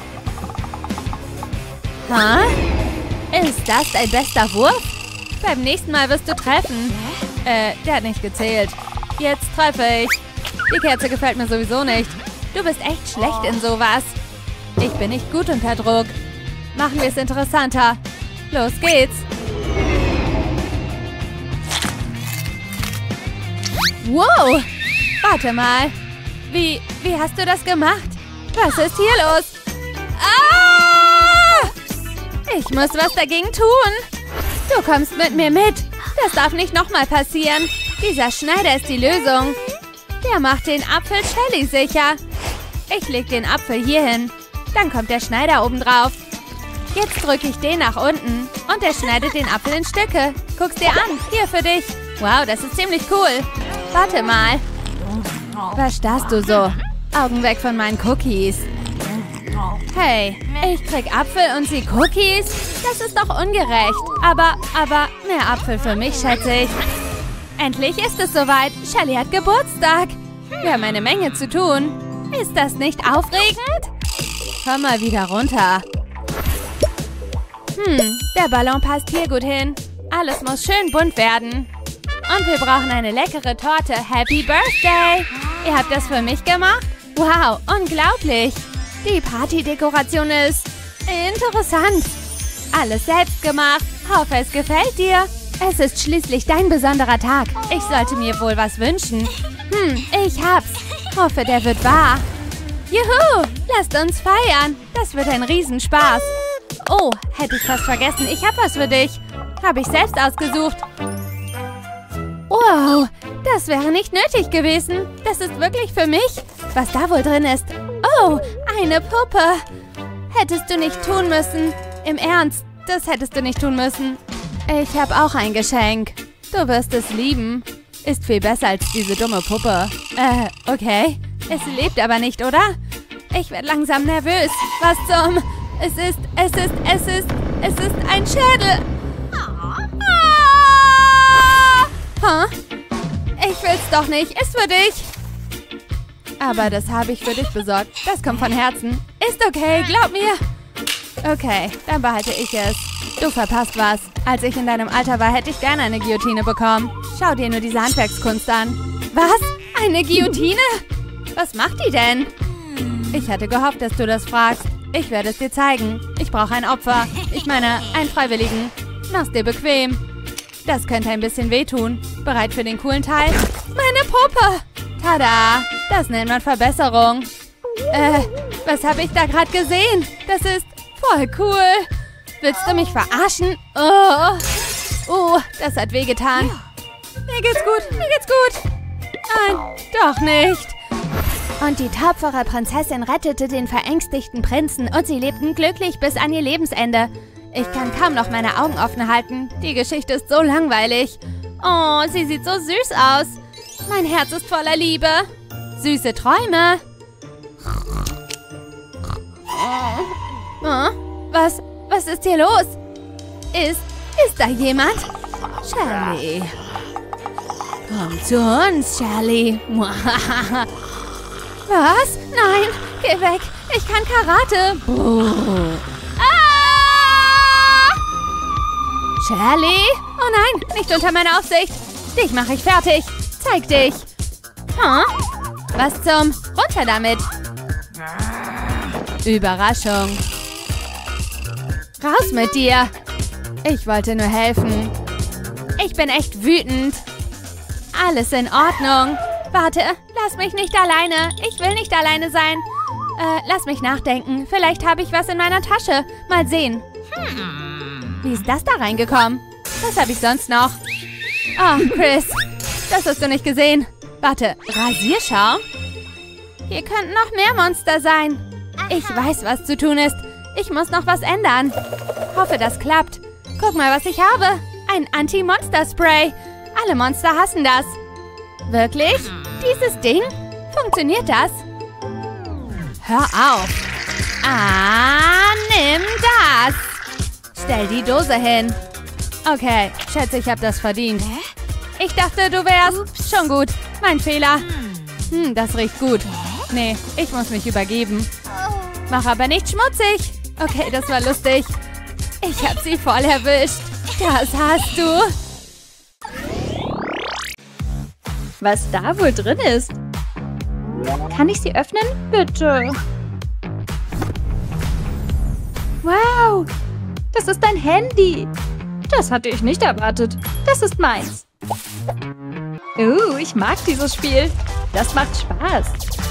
Hä? Ist das dein bester Wurf? Beim nächsten Mal wirst du treffen. Äh, der hat nicht gezählt. Jetzt treffe ich. Die Kerze gefällt mir sowieso nicht. Du bist echt schlecht in sowas. Ich bin nicht gut unter Druck. Machen wir es interessanter. Los geht's. Wow! Warte mal. Wie, wie hast du das gemacht? Was ist hier los? Ah! Ich muss was dagegen tun. Du kommst mit mir mit. Das darf nicht nochmal passieren. Dieser Schneider ist die Lösung. Der macht den Apfel Shelly sicher. Ich leg den Apfel hier hin. Dann kommt der Schneider oben drauf. Jetzt drücke ich den nach unten und er schneidet den Apfel in Stücke. Guck's dir an. Hier für dich. Wow, das ist ziemlich cool. Warte mal. Was starrst du so? Augen weg von meinen Cookies. Hey, ich krieg Apfel und sie Cookies? Das ist doch ungerecht. Aber, aber, mehr Apfel für mich, schätze ich. Endlich ist es soweit. Shelly hat Geburtstag. Wir haben eine Menge zu tun. Ist das nicht aufregend? Komm mal wieder runter. Hm, der Ballon passt hier gut hin. Alles muss schön bunt werden. Und wir brauchen eine leckere Torte. Happy Birthday! Ihr habt das für mich gemacht? Wow, unglaublich. Die Partydekoration ist interessant. Alles selbst gemacht. Hoffe, es gefällt dir. Es ist schließlich dein besonderer Tag. Ich sollte mir wohl was wünschen. Hm, ich hab's. Hoffe, der wird wahr. Juhu, lasst uns feiern. Das wird ein Riesenspaß. Oh, hätte ich fast vergessen. Ich hab was für dich. Habe ich selbst ausgesucht. Wow, das wäre nicht nötig gewesen. Das ist wirklich für mich. Was da wohl drin ist? Oh, eine Puppe. Hättest du nicht tun müssen. Im Ernst, das hättest du nicht tun müssen. Ich habe auch ein Geschenk. Du wirst es lieben. Ist viel besser als diese dumme Puppe. Äh, okay. Es lebt aber nicht, oder? Ich werde langsam nervös. Was zum... Es ist, es ist, es ist, es ist ein Schädel. Ah! Huh? Ich will's doch nicht. Ist für dich. Aber das habe ich für dich besorgt. Das kommt von Herzen. Ist okay, glaub mir. Okay, dann behalte ich es. Du verpasst was. Als ich in deinem Alter war, hätte ich gerne eine Guillotine bekommen. Schau dir nur diese Handwerkskunst an. Was? Eine Guillotine? Was macht die denn? Ich hatte gehofft, dass du das fragst. Ich werde es dir zeigen. Ich brauche ein Opfer. Ich meine, einen Freiwilligen. Mach's dir bequem. Das könnte ein bisschen wehtun. Bereit für den coolen Teil? Meine Puppe! Tada! Das nennt man Verbesserung. Äh, was habe ich da gerade gesehen? Das ist voll cool. Willst du mich verarschen? Oh, oh, das hat wehgetan. Mir geht's gut, mir geht's gut. Nein, doch nicht. Und die tapfere Prinzessin rettete den verängstigten Prinzen und sie lebten glücklich bis an ihr Lebensende. Ich kann kaum noch meine Augen offen halten. Die Geschichte ist so langweilig. Oh, sie sieht so süß aus. Mein Herz ist voller Liebe. Süße Träume. Oh, was, was ist hier los? Ist, ist da jemand? Shelly. Komm zu uns, Shelly. Was? Nein, geh weg. Ich kann Karate. Oh. Ah! Shelly? Oh nein, nicht unter meiner Aufsicht. Dich mache ich fertig. Zeig dich. Huh? Was zum... Runter damit. Überraschung. Raus mit dir. Ich wollte nur helfen. Ich bin echt wütend. Alles in Ordnung. Warte, lass mich nicht alleine. Ich will nicht alleine sein. Äh, lass mich nachdenken. Vielleicht habe ich was in meiner Tasche. Mal sehen. Wie ist das da reingekommen? Was habe ich sonst noch? Oh, Chris. Das hast du nicht gesehen. Warte, Rasierschaum? Hier könnten noch mehr Monster sein. Ich weiß, was zu tun ist. Ich muss noch was ändern. Hoffe, das klappt. Guck mal, was ich habe. Ein Anti-Monster-Spray. Alle Monster hassen das. Wirklich? Dieses Ding? Funktioniert das? Hör auf. Ah, nimm das. Stell die Dose hin. Okay, schätze, ich habe das verdient. Ich dachte, du wärst... Schon gut. Mein Fehler. Hm, das riecht gut. Nee, ich muss mich übergeben. Mach aber nicht schmutzig. Okay, das war lustig. Ich hab sie voll erwischt. Das hast du. Was da wohl drin ist? Kann ich sie öffnen? Bitte. Wow, das ist ein Handy. Das hatte ich nicht erwartet. Das ist meins. Uh, ich mag dieses Spiel. Das macht Spaß.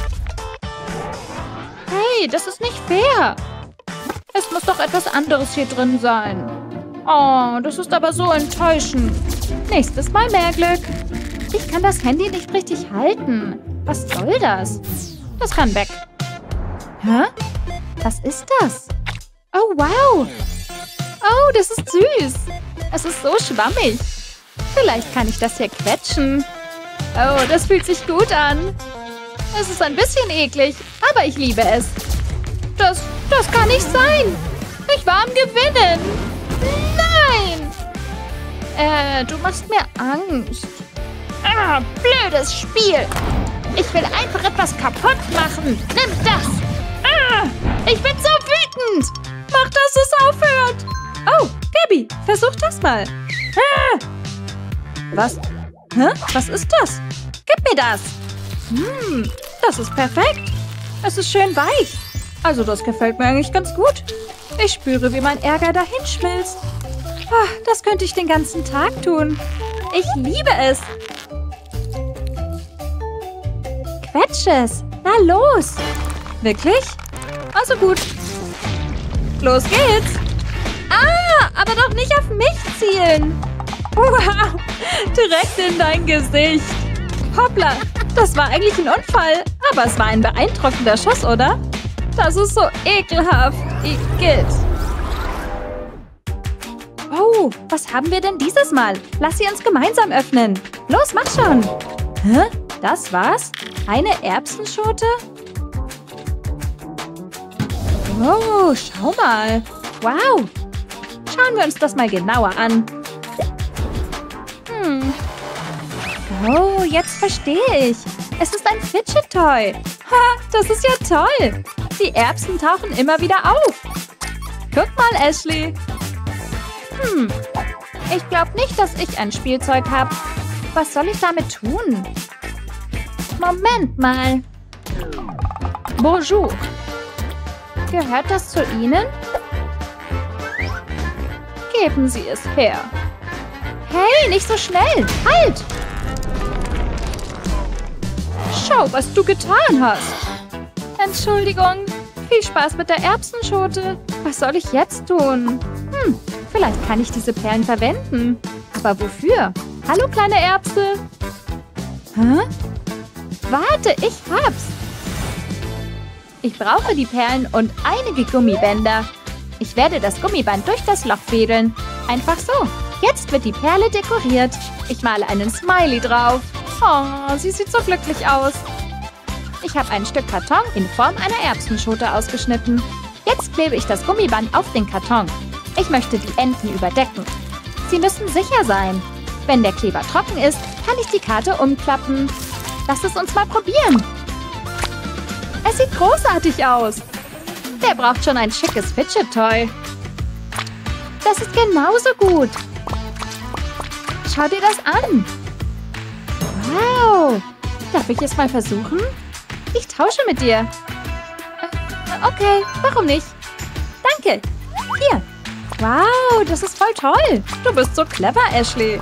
Hey, das ist nicht fair. Es muss doch etwas anderes hier drin sein. Oh, das ist aber so enttäuschend. Nächstes Mal mehr Glück. Ich kann das Handy nicht richtig halten. Was soll das? Das kann weg. Hä? Was ist das? Oh, wow. Oh, das ist süß. Es ist so schwammig. Vielleicht kann ich das hier quetschen. Oh, das fühlt sich gut an. Es ist ein bisschen eklig, aber ich liebe es. Das, das kann nicht sein. Ich war am Gewinnen. Nein. Äh, du machst mir Angst. Ah, blödes Spiel. Ich will einfach etwas kaputt machen. Nimm das. Ah, ich bin so wütend. Mach, dass es aufhört. Oh, Gabi, versuch das mal. Ah. Was? Hä? Was ist das? Gib mir das. Hm, das ist perfekt. Es ist schön weich. Also das gefällt mir eigentlich ganz gut. Ich spüre, wie mein Ärger dahin schmilzt. Ah, das könnte ich den ganzen Tag tun. Ich liebe es. Quetsch es. Na los. Wirklich? Also gut. Los geht's. Ah, aber doch nicht auf mich zielen. Wow, direkt in dein Gesicht. Hoppla, das war eigentlich ein Unfall. Aber es war ein beeindruckender Schuss, oder? Das ist so ekelhaft. Igitt. Oh, was haben wir denn dieses Mal? Lass sie uns gemeinsam öffnen. Los, mach schon. Hä? Das war's? Eine Erbsenschote? Oh, schau mal. Wow. Schauen wir uns das mal genauer an. Hm. Oh, jetzt verstehe ich. Es ist ein Fidget-Toy. Ha, das ist ja toll. Die Erbsen tauchen immer wieder auf. Guck mal, Ashley. Hm. Ich glaube nicht, dass ich ein Spielzeug habe. Was soll ich damit tun? Moment mal. Bonjour. Gehört das zu Ihnen? Geben Sie es her. Hey, nicht so schnell. Halt! Schau, was du getan hast. Entschuldigung. Viel Spaß mit der Erbsenschote. Was soll ich jetzt tun? Hm, vielleicht kann ich diese Perlen verwenden. Aber wofür? Hallo, kleine Erbse. Hä? Warte, ich hab's. Ich brauche die Perlen und einige Gummibänder. Ich werde das Gummiband durch das Loch fädeln. Einfach so. Jetzt wird die Perle dekoriert. Ich male einen Smiley drauf. Oh, sie sieht so glücklich aus. Ich habe ein Stück Karton in Form einer Erbsenschote ausgeschnitten. Jetzt klebe ich das Gummiband auf den Karton. Ich möchte die Enden überdecken. Sie müssen sicher sein. Wenn der Kleber trocken ist, kann ich die Karte umklappen. Lass es uns mal probieren. Es sieht großartig aus. Der braucht schon ein schickes Fidget-Toy. Das ist genauso gut. Schau dir das an. Wow. Darf ich es mal versuchen? Ich tausche mit dir. Äh, okay, warum nicht? Danke. Hier. Wow, das ist voll toll. Du bist so clever, Ashley.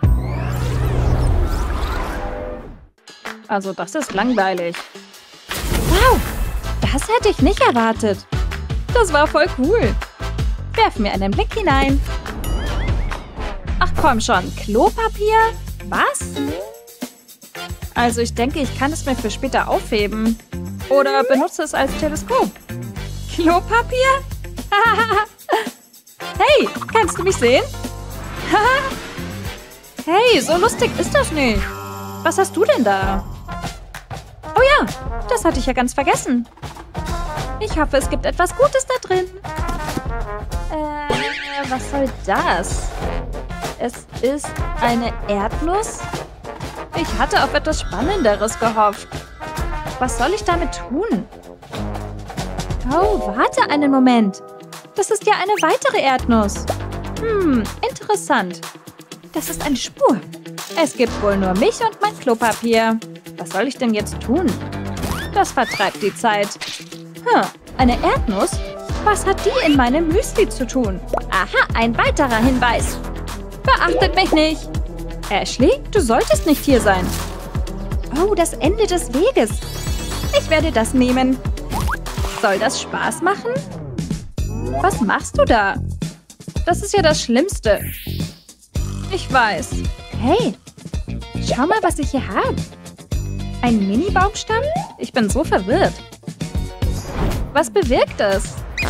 Also, das ist langweilig. Wow, das hätte ich nicht erwartet. Das war voll cool. Werf mir einen Blick hinein. Ach komm schon, Klopapier? Was? Also ich denke, ich kann es mir für später aufheben. Oder benutze es als Teleskop. Klopapier? Hey, kannst du mich sehen? Hey, so lustig ist das nicht. Was hast du denn da? Oh ja, das hatte ich ja ganz vergessen. Ich hoffe, es gibt etwas Gutes da drin. Äh, was soll das? Es ist eine Erdnuss? Ich hatte auf etwas Spannenderes gehofft. Was soll ich damit tun? Oh, warte einen Moment. Das ist ja eine weitere Erdnuss. Hm, interessant. Das ist eine Spur. Es gibt wohl nur mich und mein Klopapier. Was soll ich denn jetzt tun? Das vertreibt die Zeit. Hm, eine Erdnuss? Was hat die in meinem Müsli zu tun? Aha, ein weiterer Hinweis. Beachtet mich nicht. Ashley, du solltest nicht hier sein. Oh, das Ende des Weges. Ich werde das nehmen. Soll das Spaß machen? Was machst du da? Das ist ja das Schlimmste. Ich weiß. Hey, schau mal, was ich hier habe. Ein Mini-Baumstamm? Ich bin so verwirrt. Was bewirkt es?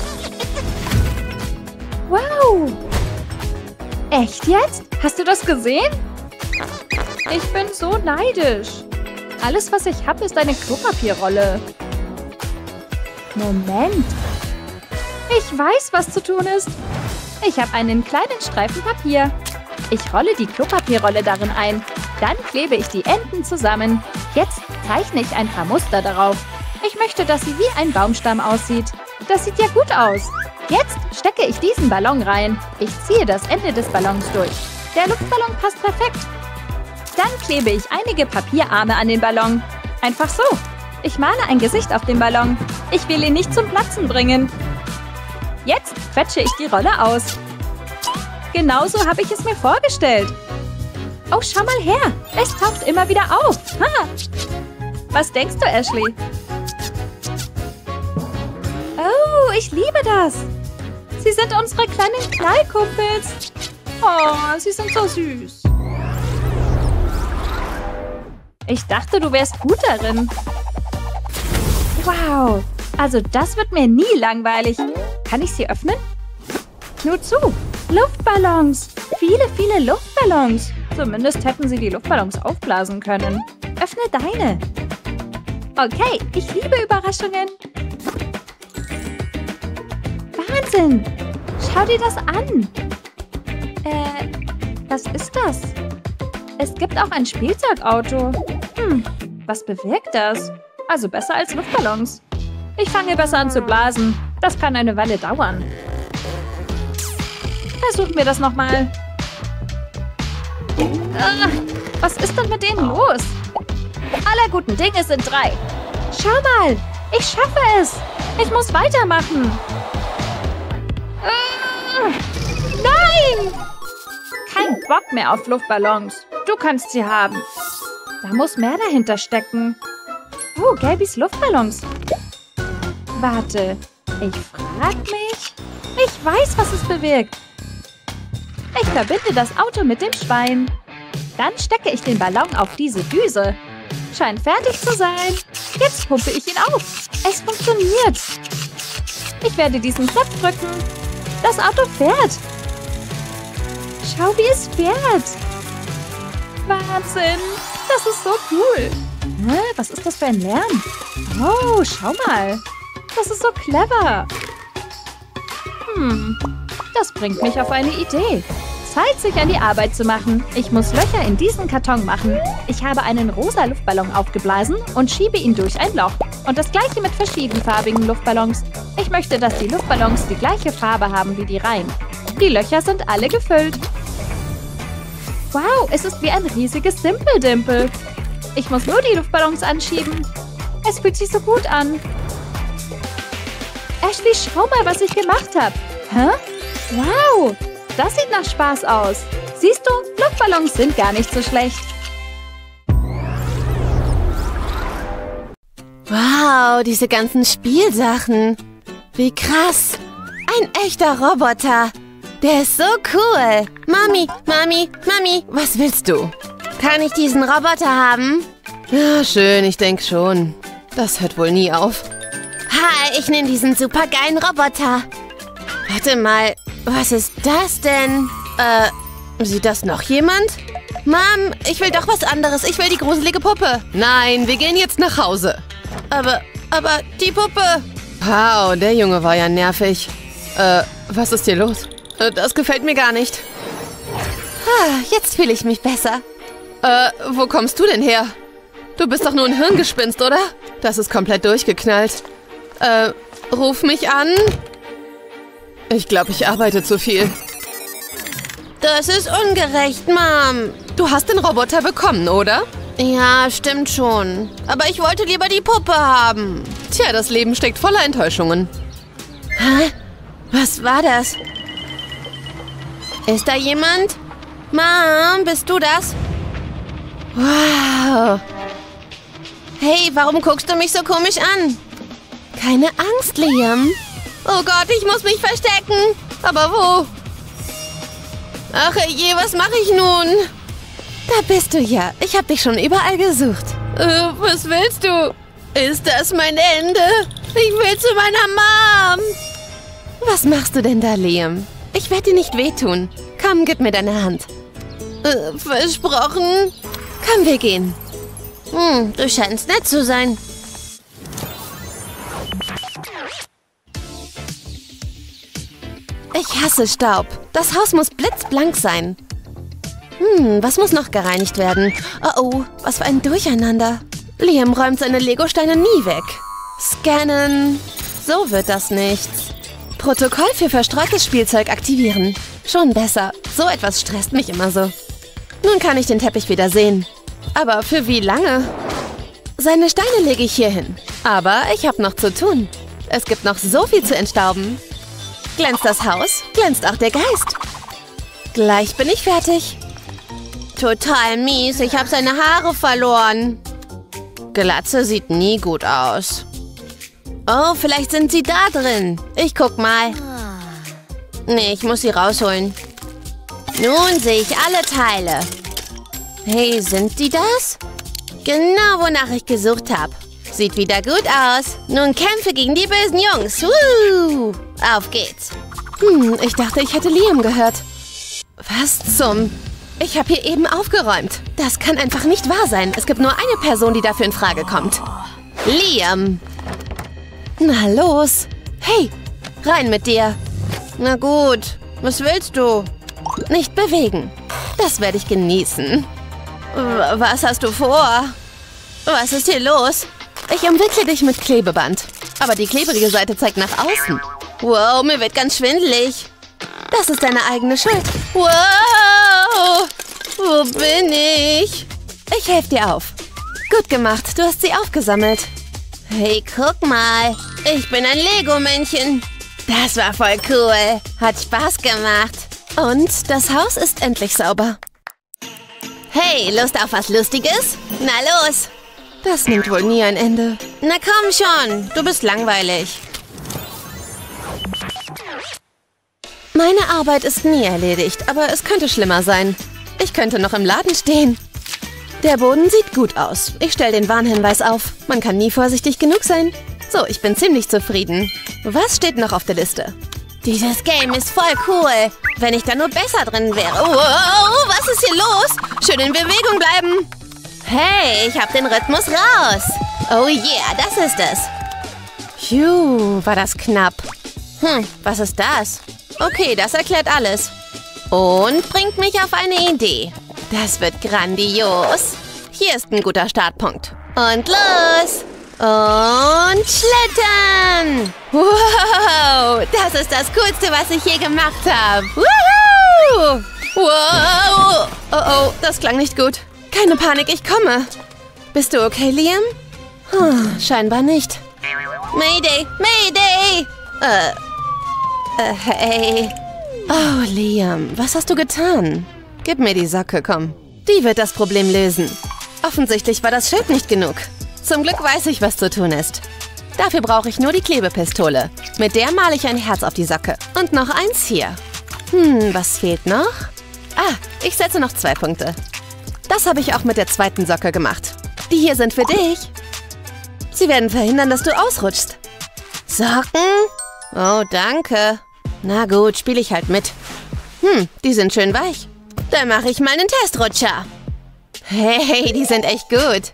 Wow! Echt jetzt? Hast du das gesehen? Ich bin so neidisch. Alles, was ich habe, ist eine Klopapierrolle. Moment. Ich weiß, was zu tun ist. Ich habe einen kleinen Streifen Papier. Ich rolle die Klopapierrolle darin ein. Dann klebe ich die Enden zusammen. Jetzt zeichne ich ein paar Muster darauf. Ich möchte, dass sie wie ein Baumstamm aussieht. Das sieht ja gut aus. Jetzt stecke ich diesen Ballon rein. Ich ziehe das Ende des Ballons durch. Der Luftballon passt perfekt. Dann klebe ich einige Papierarme an den Ballon. Einfach so. Ich male ein Gesicht auf den Ballon. Ich will ihn nicht zum Platzen bringen. Jetzt quetsche ich die Rolle aus. Genauso habe ich es mir vorgestellt. Oh, schau mal her. Es taucht immer wieder auf. Ha. Was denkst du, Ashley? Oh, ich liebe das. Sie sind unsere kleinen Knallkumpels. Oh, sie sind so süß. Ich dachte, du wärst gut darin. Wow. Also das wird mir nie langweilig. Kann ich sie öffnen? Nur zu. Luftballons. Viele, viele Luftballons. Zumindest hätten sie die Luftballons aufblasen können. Öffne deine. Okay, ich liebe Überraschungen. Wahnsinn. Schau dir das an. Äh, was ist das? Es gibt auch ein Spielzeugauto. Hm, was bewirkt das? Also besser als Luftballons. Ich fange besser an zu blasen. Das kann eine Weile dauern. Versuchen wir das nochmal. Ah, was ist denn mit denen los? Aller guten Dinge sind drei. Schau mal, ich schaffe es. Ich muss weitermachen. Ah, nein! Kein Bock mehr auf Luftballons. Du kannst sie haben. Da muss mehr dahinter stecken. Oh, Gabys Luftballons. Warte, ich frag mich. Ich weiß, was es bewirkt. Ich verbinde das Auto mit dem Schwein. Dann stecke ich den Ballon auf diese Düse. Scheint fertig zu sein. Jetzt pumpe ich ihn auf. Es funktioniert. Ich werde diesen Knopf drücken. Das Auto fährt. Schau, wie es fährt. Wahnsinn. Das ist so cool. Hä? Was ist das für ein Lärm? Oh, schau mal. Das ist so clever. Hm, das bringt mich auf eine Idee. Zeit, sich an die Arbeit zu machen. Ich muss Löcher in diesen Karton machen. Ich habe einen rosa Luftballon aufgeblasen und schiebe ihn durch ein Loch. Und das gleiche mit verschiedenfarbigen Luftballons. Ich möchte, dass die Luftballons die gleiche Farbe haben wie die Reihen. Die Löcher sind alle gefüllt. Wow, es ist wie ein riesiges Dimple-Dimple. Ich muss nur die Luftballons anschieben. Es fühlt sich so gut an. Ashley, schau mal, was ich gemacht habe. Hä? Wow, das sieht nach Spaß aus. Siehst du, Luftballons sind gar nicht so schlecht. Wow, diese ganzen Spielsachen. Wie krass. Ein echter Roboter. Der ist so cool. Mami, Mami, Mami, was willst du? Kann ich diesen Roboter haben? Ja, schön, ich denke schon. Das hört wohl nie auf. Hi, ich nehme diesen supergeilen Roboter. Warte mal, was ist das denn? Äh, sieht das noch jemand? Mom, ich will doch was anderes. Ich will die gruselige Puppe. Nein, wir gehen jetzt nach Hause. Aber, aber die Puppe. Wow, der Junge war ja nervig. Äh, was ist hier los? Äh, das gefällt mir gar nicht. Ah, jetzt fühle ich mich besser. Äh, wo kommst du denn her? Du bist doch nur ein Hirngespinst, oder? Das ist komplett durchgeknallt. Äh, ruf mich an. Ich glaube, ich arbeite zu viel. Das ist ungerecht, Mom. Du hast den Roboter bekommen, oder? Ja, stimmt schon. Aber ich wollte lieber die Puppe haben. Tja, das Leben steckt voller Enttäuschungen. Hä? Was war das? Ist da jemand? Mom, bist du das? Wow. Hey, warum guckst du mich so komisch an? Keine Angst, Liam. Oh Gott, ich muss mich verstecken. Aber wo? Ach je, was mache ich nun? Da bist du ja. Ich habe dich schon überall gesucht. Äh, was willst du? Ist das mein Ende? Ich will zu meiner Mom. Was machst du denn da, Liam? Ich werde dir nicht wehtun. Komm, gib mir deine Hand. Äh, versprochen. Komm, wir gehen. Hm, du scheinst nett zu sein. Ich hasse Staub. Das Haus muss blitzblank sein. Hm, was muss noch gereinigt werden? Oh oh, was für ein Durcheinander. Liam räumt seine Legosteine nie weg. Scannen. So wird das nichts. Protokoll für verstreutes Spielzeug aktivieren. Schon besser. So etwas stresst mich immer so. Nun kann ich den Teppich wieder sehen. Aber für wie lange? Seine Steine lege ich hier hin. Aber ich habe noch zu tun. Es gibt noch so viel zu entstauben. Glänzt das Haus, glänzt auch der Geist. Gleich bin ich fertig. Total mies, ich habe seine Haare verloren. Glatze sieht nie gut aus. Oh, vielleicht sind sie da drin. Ich guck mal. Nee, ich muss sie rausholen. Nun sehe ich alle Teile. Hey, sind die das? Genau, wonach ich gesucht habe. Sieht wieder gut aus. Nun kämpfe gegen die bösen Jungs. Woo! Auf geht's. Hm, ich dachte, ich hätte Liam gehört. Was zum... Ich habe hier eben aufgeräumt. Das kann einfach nicht wahr sein. Es gibt nur eine Person, die dafür in Frage kommt. Liam. Na los. Hey, rein mit dir. Na gut, was willst du? Nicht bewegen. Das werde ich genießen. W- was hast du vor? Was ist hier los? Ich umwickle dich mit Klebeband. Aber die klebrige Seite zeigt nach außen. Wow, mir wird ganz schwindelig. Das ist deine eigene Schuld. Wow! Wo bin ich? Ich helfe dir auf. Gut gemacht, du hast sie aufgesammelt. Hey, guck mal. Ich bin ein Lego-Männchen. Das war voll cool. Hat Spaß gemacht. Und das Haus ist endlich sauber. Hey, Lust auf was Lustiges? Na los. Das nimmt wohl nie ein Ende. Na komm schon, du bist langweilig. Meine Arbeit ist nie erledigt, aber es könnte schlimmer sein. Ich könnte noch im Laden stehen. Der Boden sieht gut aus. Ich stelle den Warnhinweis auf. Man kann nie vorsichtig genug sein. So, ich bin ziemlich zufrieden. Was steht noch auf der Liste? Dieses Game ist voll cool. Wenn ich da nur besser drin wäre. Wow, was ist hier los? Schön in Bewegung bleiben. Hey, ich habe den Rhythmus raus. Oh yeah, das ist es. Phew, war das knapp. Hm, was ist das? Okay, das erklärt alles. Und bringt mich auf eine Idee. Das wird grandios. Hier ist ein guter Startpunkt. Und los! Und schlittern! Wow! Das ist das Coolste, was ich je gemacht habe. Woohoo! Wow! Oh oh, das klang nicht gut. Keine Panik, ich komme. Bist du okay, Liam? Hm, scheinbar nicht. Mayday! Mayday! Äh, äh, hey. Oh, Liam, was hast du getan? Gib mir die Socke, komm. Die wird das Problem lösen. Offensichtlich war das Schild nicht genug. Zum Glück weiß ich, was zu tun ist. Dafür brauche ich nur die Klebepistole. Mit der male ich ein Herz auf die Socke. Und noch eins hier. Hm, was fehlt noch? Ah, ich setze noch zwei Punkte. Das habe ich auch mit der zweiten Socke gemacht. Die hier sind für dich. Sie werden verhindern, dass du ausrutschst. Socken? Oh, danke. Na gut, spiele ich halt mit. Hm, die sind schön weich. Dann mache ich mal einen Testrutscher. Hey, die sind echt gut.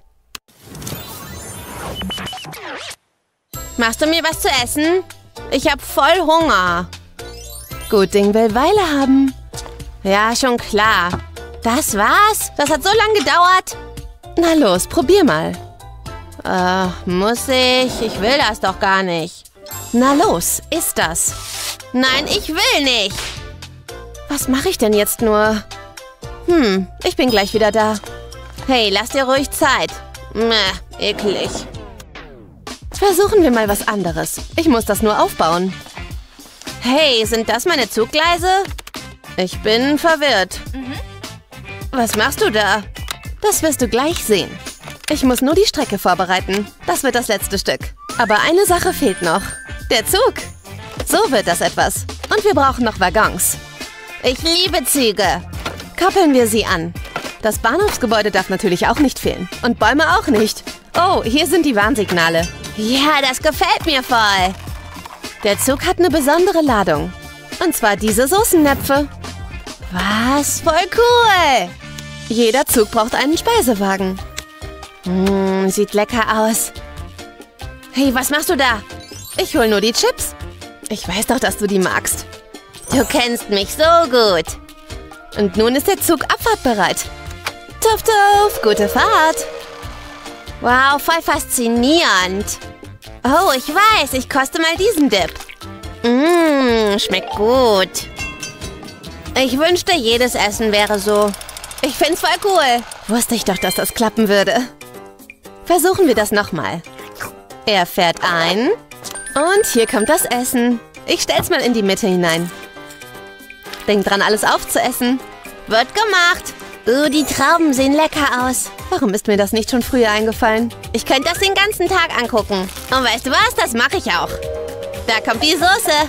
Machst du mir was zu essen? Ich hab voll Hunger. Gut Ding will Weile haben. Ja, schon klar. Das war's? Das hat so lange gedauert? Na los, probier mal. Äh, muss ich? Ich will das doch gar nicht. Na los, isst das. Nein, ich will nicht. Was mache ich denn jetzt nur? Hm, ich bin gleich wieder da. Hey, lass dir ruhig Zeit. Mäh, eklig. Versuchen wir mal was anderes. Ich muss das nur aufbauen. Hey, sind das meine Zuggleise? Ich bin verwirrt. Mhm. Was machst du da? Das wirst du gleich sehen. Ich muss nur die Strecke vorbereiten. Das wird das letzte Stück. Aber eine Sache fehlt noch. Der Zug. So wird das etwas. Und wir brauchen noch Waggons. Ich liebe Züge. Koppeln wir sie an. Das Bahnhofsgebäude darf natürlich auch nicht fehlen. Und Bäume auch nicht. Oh, hier sind die Warnsignale. Ja, das gefällt mir voll. Der Zug hat eine besondere Ladung. Und zwar diese Soßennäpfe. Was? Voll cool. Jeder Zug braucht einen Speisewagen. Mmh, sieht lecker aus. Hey, was machst du da? Ich hol nur die Chips. Ich weiß doch, dass du die magst. Du kennst mich so gut. Und nun ist der Zug abfahrtbereit. Tuff, tuff, gute Fahrt. Wow, voll faszinierend. Oh, ich weiß, ich koste mal diesen Dip. Mmm, schmeckt gut. Ich wünschte, jedes Essen wäre so. Ich find's voll cool. Wusste ich doch, dass das klappen würde. Versuchen wir das nochmal. Er fährt ein. Und hier kommt das Essen. Ich stell's mal in die Mitte hinein. Denk dran, alles aufzuessen. Wird gemacht. Oh, die Trauben sehen lecker aus. Warum ist mir das nicht schon früher eingefallen? Ich könnte das den ganzen Tag angucken. Und weißt du was? Das mache ich auch. Da kommt die Soße.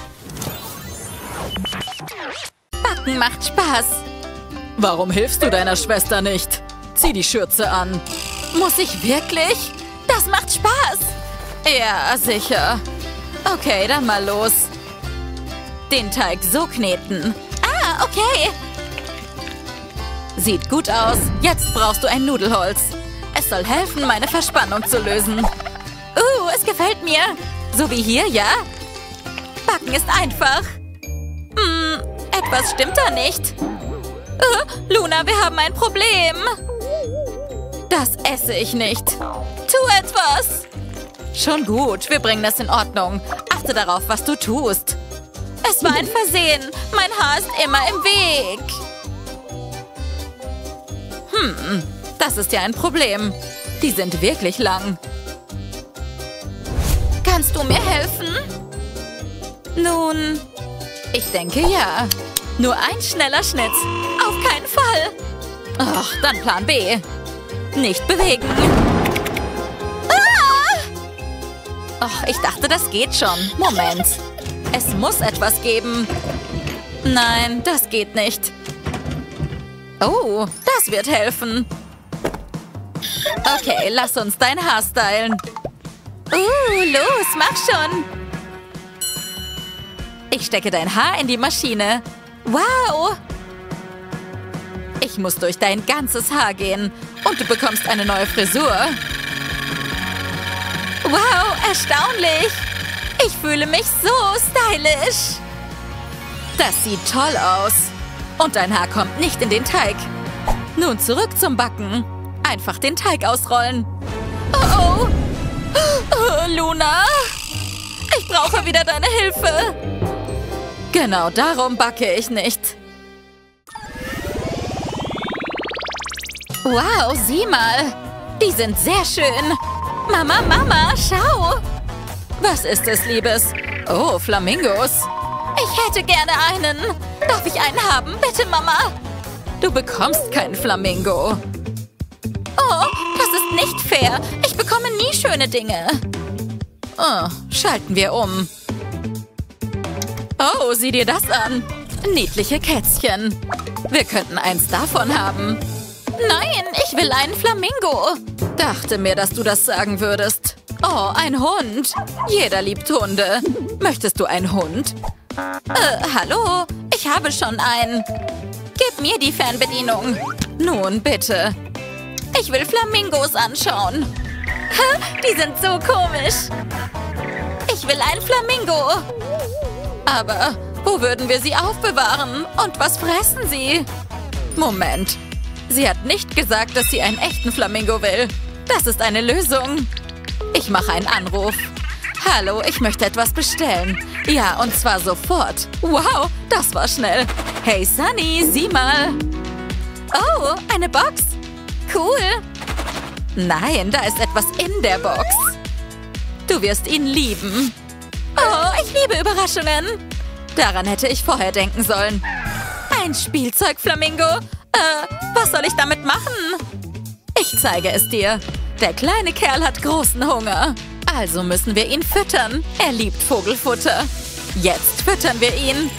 Backen macht Spaß. Warum hilfst du deiner Schwester nicht? Zieh die Schürze an. Muss ich wirklich? Das macht Spaß. Ja, sicher. Okay, dann mal los. Den Teig so kneten. Ah, okay. Sieht gut aus. Jetzt brauchst du ein Nudelholz. Es soll helfen, meine Verspannung zu lösen. Uh, es gefällt mir. So wie hier, ja? Backen ist einfach. Hm, etwas stimmt da nicht. Uh, Luna, wir haben ein Problem. Das esse ich nicht. Tu etwas. Schon gut, wir bringen das in Ordnung. Achte darauf, was du tust. Es war ein Versehen. Mein Haar ist immer im Weg. Hm, das ist ja ein Problem. Die sind wirklich lang. Kannst du mir helfen? Nun, ich denke ja. Nur ein schneller Schnitt. Auf keinen Fall. Ach, dann Plan B. Nicht bewegen. Ah! Ach, ich dachte, das geht schon. Moment. Es muss etwas geben. Nein, das geht nicht. Oh, das wird helfen. Okay, lass uns dein Haar stylen. Uh, los, mach schon. Ich stecke dein Haar in die Maschine. Wow. Ich muss durch dein ganzes Haar gehen. Und du bekommst eine neue Frisur. Wow, erstaunlich. Ich fühle mich so stylisch. Das sieht toll aus. Und dein Haar kommt nicht in den Teig. Nun zurück zum Backen. Einfach den Teig ausrollen. Oh, oh. Oh, Luna. Ich brauche wieder deine Hilfe. Genau darum backe ich nicht. Wow, sieh mal. Die sind sehr schön. Mama, Mama, schau. Was ist es, Liebes? Oh, Flamingos. Ich hätte gerne einen. Darf ich einen haben? Bitte, Mama. Du bekommst keinen Flamingo. Oh, das ist nicht fair. Ich bekomme nie schöne Dinge. Oh, schalten wir um. Oh, sieh dir das an. Niedliche Kätzchen. Wir könnten eins davon haben. Nein, ich will einen Flamingo. Dachte mir, dass du das sagen würdest. Oh, ein Hund. Jeder liebt Hunde. Möchtest du einen Hund? Äh, hallo? Ich habe schon einen. Gib mir die Fernbedienung. Nun, bitte. Ich will Flamingos anschauen. Die sind so komisch. Ich will einen Flamingo. Aber wo würden wir sie aufbewahren? Und was fressen sie? Moment. Sie hat nicht gesagt, dass sie einen echten Flamingo will. Das ist eine Lösung. Ich mache einen Anruf. Hallo, ich möchte etwas bestellen. Ja, und zwar sofort. Wow, das war schnell. Hey, Sunny, sieh mal. Oh, eine Box. Cool. Nein, da ist etwas in der Box. Du wirst ihn lieben. Oh, ich liebe Überraschungen. Daran hätte ich vorher denken sollen. Ein Spielzeugflamingo? Äh, was soll ich damit machen? Ich zeige es dir. Der kleine Kerl hat großen Hunger. Also müssen wir ihn füttern. Er liebt Vogelfutter. Jetzt füttern wir ihn.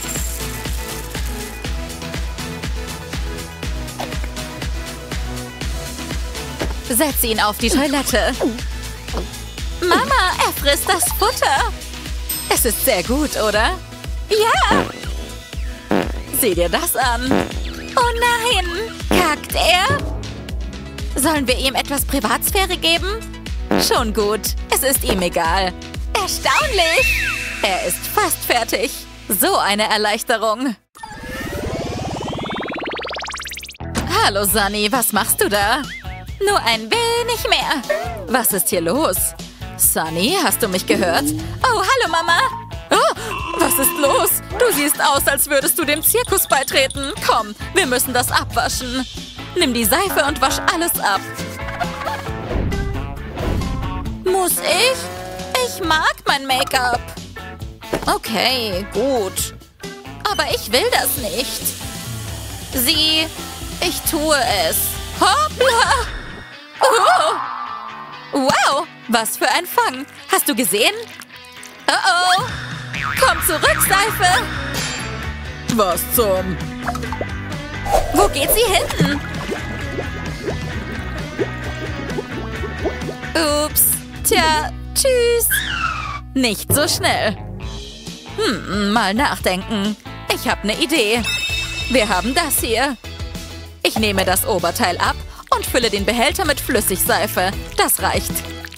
Setz ihn auf die Toilette. Mama, er frisst das Futter. Es ist sehr gut, oder? Ja. Sieh dir das an. Oh nein, kackt er? Sollen wir ihm etwas Privatsphäre geben? Schon gut, es ist ihm egal. Erstaunlich! Er ist fast fertig. So eine Erleichterung. Hallo, Sunny, was machst du da? Nur ein wenig mehr. Was ist hier los? Sunny, hast du mich gehört? Oh, hallo, Mama. Oh, was ist los? Du siehst aus, als würdest du dem Zirkus beitreten. Komm, wir müssen das abwaschen. Nimm die Seife und wasch alles ab. Muss ich? Ich mag mein Make-up. Okay, gut. Aber ich will das nicht. Sieh, ich tue es. Hoppla! Oh. Wow, was für ein Fang. Hast du gesehen? Oh oh. Komm zurück, Seife. Was zum... Wo geht sie hin? Ups. Tja, tschüss. Nicht so schnell. Hm, mal nachdenken. Ich habe eine Idee. Wir haben das hier. Ich nehme das Oberteil ab und fülle den Behälter mit Flüssigseife. Das reicht.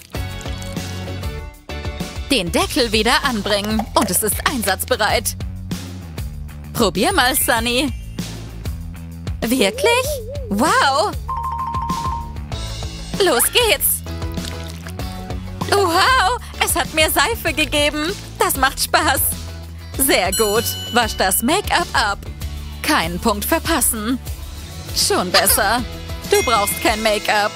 Den Deckel wieder anbringen und es ist einsatzbereit. Probier mal, Sunny. Wirklich? Wow. Los geht's. Wow, es hat mir Seife gegeben. Das macht Spaß. Sehr gut. Wasch das Make-up ab. Keinen Punkt verpassen. Schon besser. Du brauchst kein Make-up.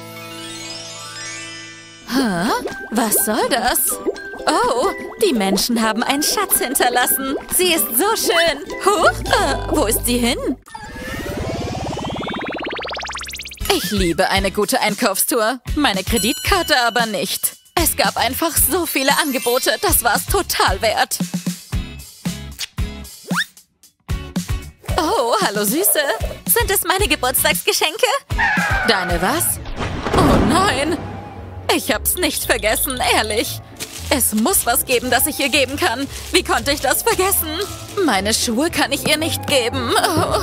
Hä? Was soll das? Oh, die Menschen haben einen Schatz hinterlassen. Sie ist so schön. Huch, äh, wo ist sie hin? Ich liebe eine gute Einkaufstour. Meine Kreditkarte aber nicht. Es gab einfach so viele Angebote. Das war es total wert. Oh, hallo Süße. Sind es meine Geburtstagsgeschenke? Deine was? Oh nein. Ich hab's nicht vergessen, ehrlich. Es muss was geben, das ich ihr geben kann. Wie konnte ich das vergessen? Meine Schuhe kann ich ihr nicht geben. Oh,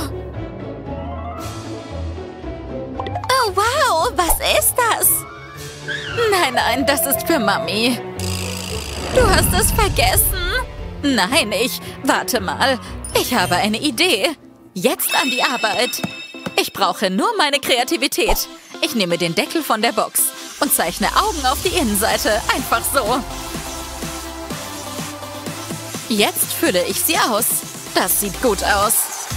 oh wow, was ist das? Nein, nein, das ist für Mami. Du hast es vergessen? Nein, ich... Warte mal. Ich habe eine Idee. Jetzt an die Arbeit. Ich brauche nur meine Kreativität. Ich nehme den Deckel von der Box und zeichne Augen auf die Innenseite. Einfach so. Jetzt fülle ich sie aus. Das sieht gut aus.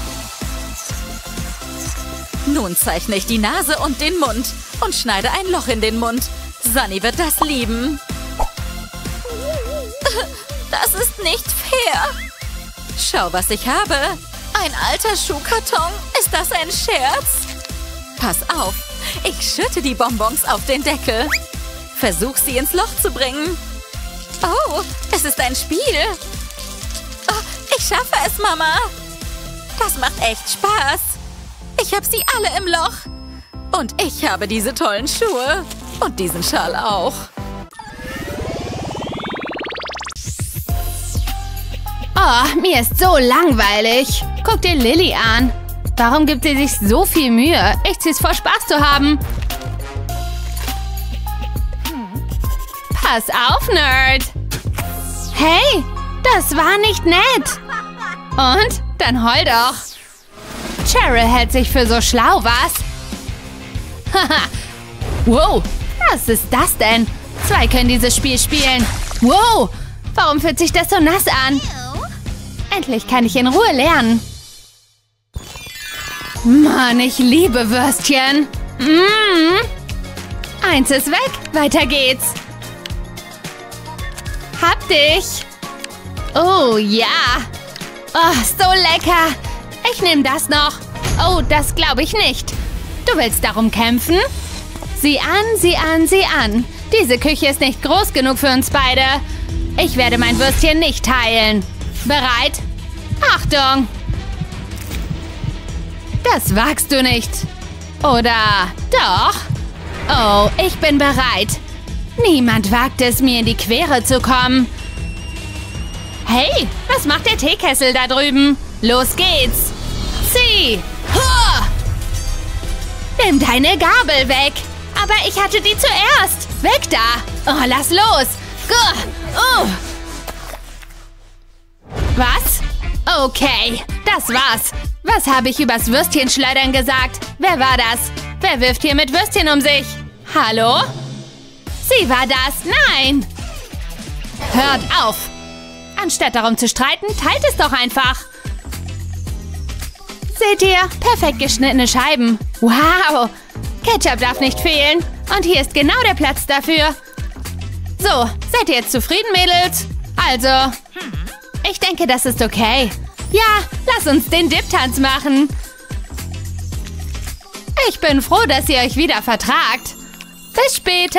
Nun zeichne ich die Nase und den Mund und schneide ein Loch in den Mund. Sunny wird das lieben. Das ist nicht fair. Schau, was ich habe. Ein alter Schuhkarton. Ist das ein Scherz? Pass auf. Ich schütte die Bonbons auf den Deckel. Versuch, sie ins Loch zu bringen. Oh, es ist ein Spiel. Oh, ich schaffe es, Mama. Das macht echt Spaß. Ich habe sie alle im Loch. Und ich habe diese tollen Schuhe. Und diesen Schal auch. Oh, mir ist so langweilig. Guck dir Lilly an. Warum gibt sie sich so viel Mühe? Ich zieh's vor Spaß zu haben. Pass auf, Nerd. Hey, das war nicht nett. Und? Dann heul doch. Cheryl hält sich für so schlau, was? Haha. Wow, was ist das denn? Zwei können dieses Spiel spielen. Wow, warum fühlt sich das so nass an? Endlich kann ich in Ruhe lernen. Mann, ich liebe Würstchen. Mm. Eins ist weg, weiter geht's. Hab dich. Oh ja. Oh, so lecker. Ich nehme das noch. Oh, das glaube ich nicht. Du willst darum kämpfen? Sieh an, sieh an, sieh an. Diese Küche ist nicht groß genug für uns beide. Ich werde mein Würstchen nicht teilen. Bereit? Achtung! Das wagst du nicht. Oder doch? Oh, ich bin bereit. Niemand wagt es, mir in die Quere zu kommen. Hey, was macht der Teekessel da drüben? Los geht's. Zieh! Huh! Nimm deine Gabel weg. Aber ich hatte die zuerst. Weg da. Oh, lass los. Uh. Was? Okay, das war's. Was habe ich übers Würstchenschleudern gesagt? Wer war das? Wer wirft hier mit Würstchen um sich? Hallo? Sie war das. Nein! Hört auf! Anstatt darum zu streiten, teilt es doch einfach. Seht ihr? Perfekt geschnittene Scheiben. Wow! Ketchup darf nicht fehlen. Und hier ist genau der Platz dafür. So, seid ihr jetzt zufrieden, Mädels? Also, ich denke, das ist okay. Ja, lass uns den Dip-Tanz machen. Ich bin froh, dass ihr euch wieder vertragt. Bis später.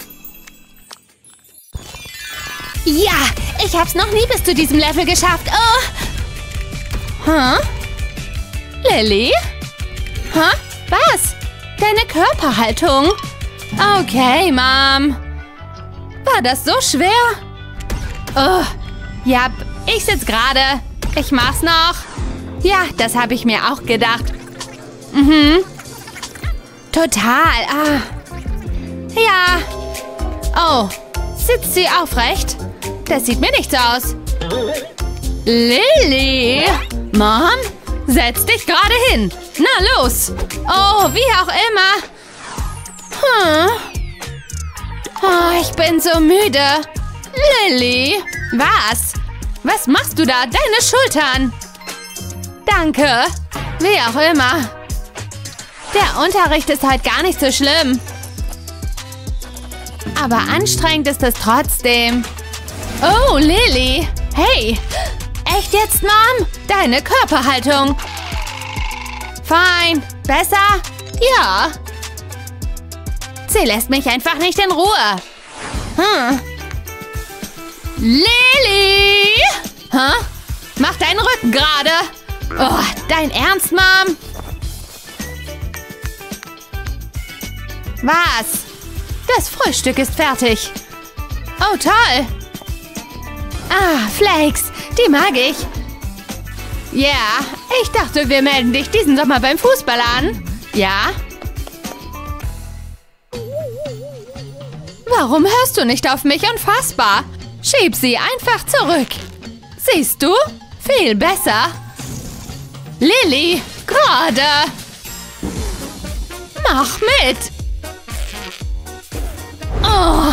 Ja, ich hab's noch nie bis zu diesem Level geschafft. Oh. Huh? Lilly? Huh? Was? Deine Körperhaltung? Okay, Mom. War das so schwer? Oh, ja, ich sitz gerade. Ich mach's noch. Ja, das habe ich mir auch gedacht. Mhm. Total. Ah. Ja. Oh, sitzt sie aufrecht? Das sieht mir nicht so aus. Lilly! Mom? Setz dich gerade hin. Na los. Oh, wie auch immer. Hm. Oh, ich bin so müde. Lilly? Was? Was machst du da? Deine Schultern. Danke. Wie auch immer. Der Unterricht ist heute gar nicht so schlimm. Aber anstrengend ist es trotzdem. Oh, Lilly. Hey. Echt jetzt, Mom? Deine Körperhaltung. Fein. Besser? Ja. Sie lässt mich einfach nicht in Ruhe. Hm. Lilly! Hä? Mach deinen Rücken gerade. Oh, dein Ernst, Mom? Was? Das Frühstück ist fertig. Oh, toll. Ah, Flakes. Die mag ich. Ja, yeah, ich dachte, wir melden dich diesen Sommer beim Fußball an. Ja? Warum hörst du nicht auf mich? Unfassbar. Schieb sie einfach zurück. Siehst du? Viel besser. Lilly, gerade. Mach mit. Oh.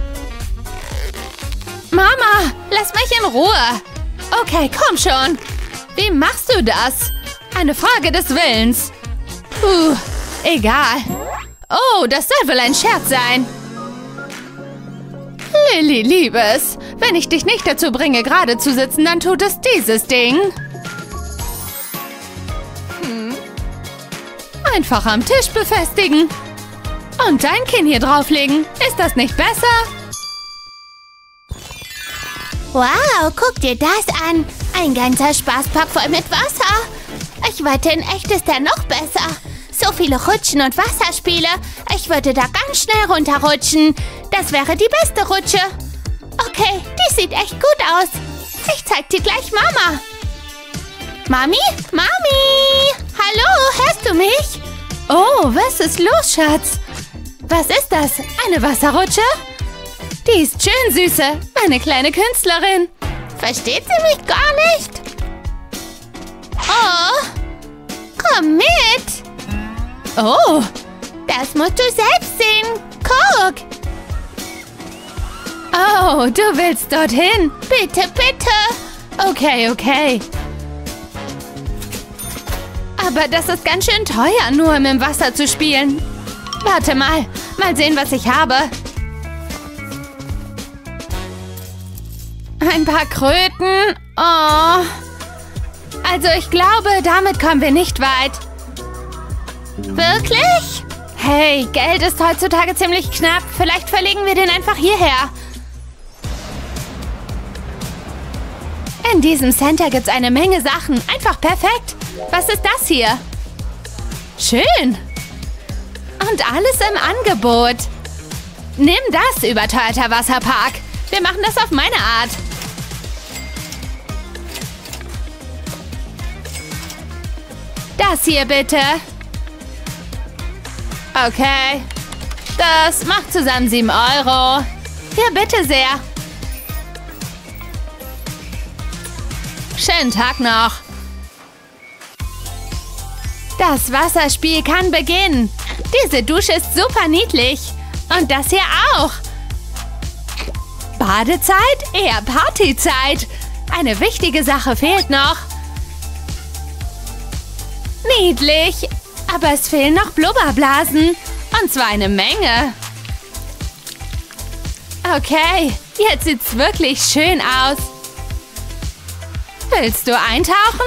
Mama, lass mich in Ruhe. Okay, komm schon. Wie machst du das? Eine Frage des Willens. Puh, egal. Oh, das soll wohl ein Scherz sein. Lilly, Liebes, wenn ich dich nicht dazu bringe, gerade zu sitzen, dann tut es dieses Ding. Hm. Einfach am Tisch befestigen. Und dein Kinn hier drauflegen. Ist das nicht besser? Wow, guck dir das an. Ein ganzer Spaßpark voll mit Wasser. Ich wette, in echt ist der noch besser. So viele Rutschen und Wasserspiele. Ich würde da ganz schnell runterrutschen. Das wäre die beste Rutsche. Okay, die sieht echt gut aus. Ich zeig dir gleich Mama. Mami? Mami! Hallo, hörst du mich? Oh, was ist los, Schatz? Was ist das? Eine Wasserrutsche? Die ist schön, Süße. Meine kleine Künstlerin. Versteht sie mich gar nicht? Oh, komm mit. Oh, das musst du selbst sehen. Guck. Oh, du willst dorthin? Bitte, bitte. Okay, okay. Aber das ist ganz schön teuer, nur um im Wasser zu spielen. Warte mal, mal sehen, was ich habe. Ein paar Kröten. Oh. Also ich glaube, damit kommen wir nicht weit. Wirklich? Hey, Geld ist heutzutage ziemlich knapp. Vielleicht verlegen wir den einfach hierher. In diesem Center gibt es eine Menge Sachen. Einfach perfekt. Was ist das hier? Schön. Und alles im Angebot. Nimm das, überteuerter Wasserpark. Wir machen das auf meine Art. Das hier bitte. Okay. Das macht zusammen sieben Euro. Ja, bitte sehr. Schönen Tag noch. Das Wasserspiel kann beginnen. Diese Dusche ist super niedlich. Und das hier auch. Badezeit? Eher Partyzeit. Eine wichtige Sache fehlt noch. Niedlich. Aber es fehlen noch Blubberblasen. Und zwar eine Menge. Okay, jetzt sieht's wirklich schön aus. Willst du eintauchen?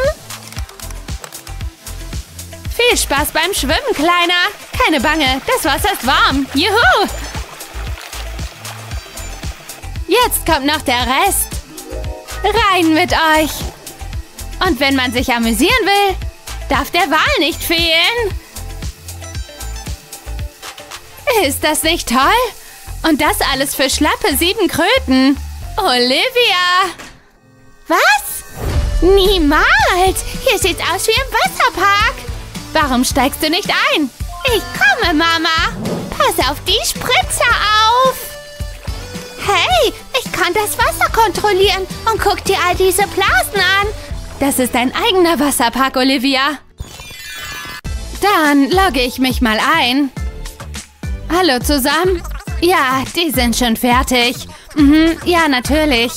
Viel Spaß beim Schwimmen, Kleiner. Keine Bange, das Wasser ist warm. Juhu! Jetzt kommt noch der Rest. Rein mit euch. Und wenn man sich amüsieren will, darf der Wal nicht fehlen. Ist das nicht toll? Und das alles für schlappe sieben Kröten. Olivia! Was? Niemals! Hier sieht's aus wie im Wasserpark. Warum steigst du nicht ein? Ich komme, Mama. Pass auf die Spritze auf. Hey, ich kann das Wasser kontrollieren. Und guck dir all diese Blasen an. Das ist ein eigener Wasserpark, Olivia. Dann logge ich mich mal ein. Hallo zusammen. Ja, die sind schon fertig. Mhm, ja, natürlich.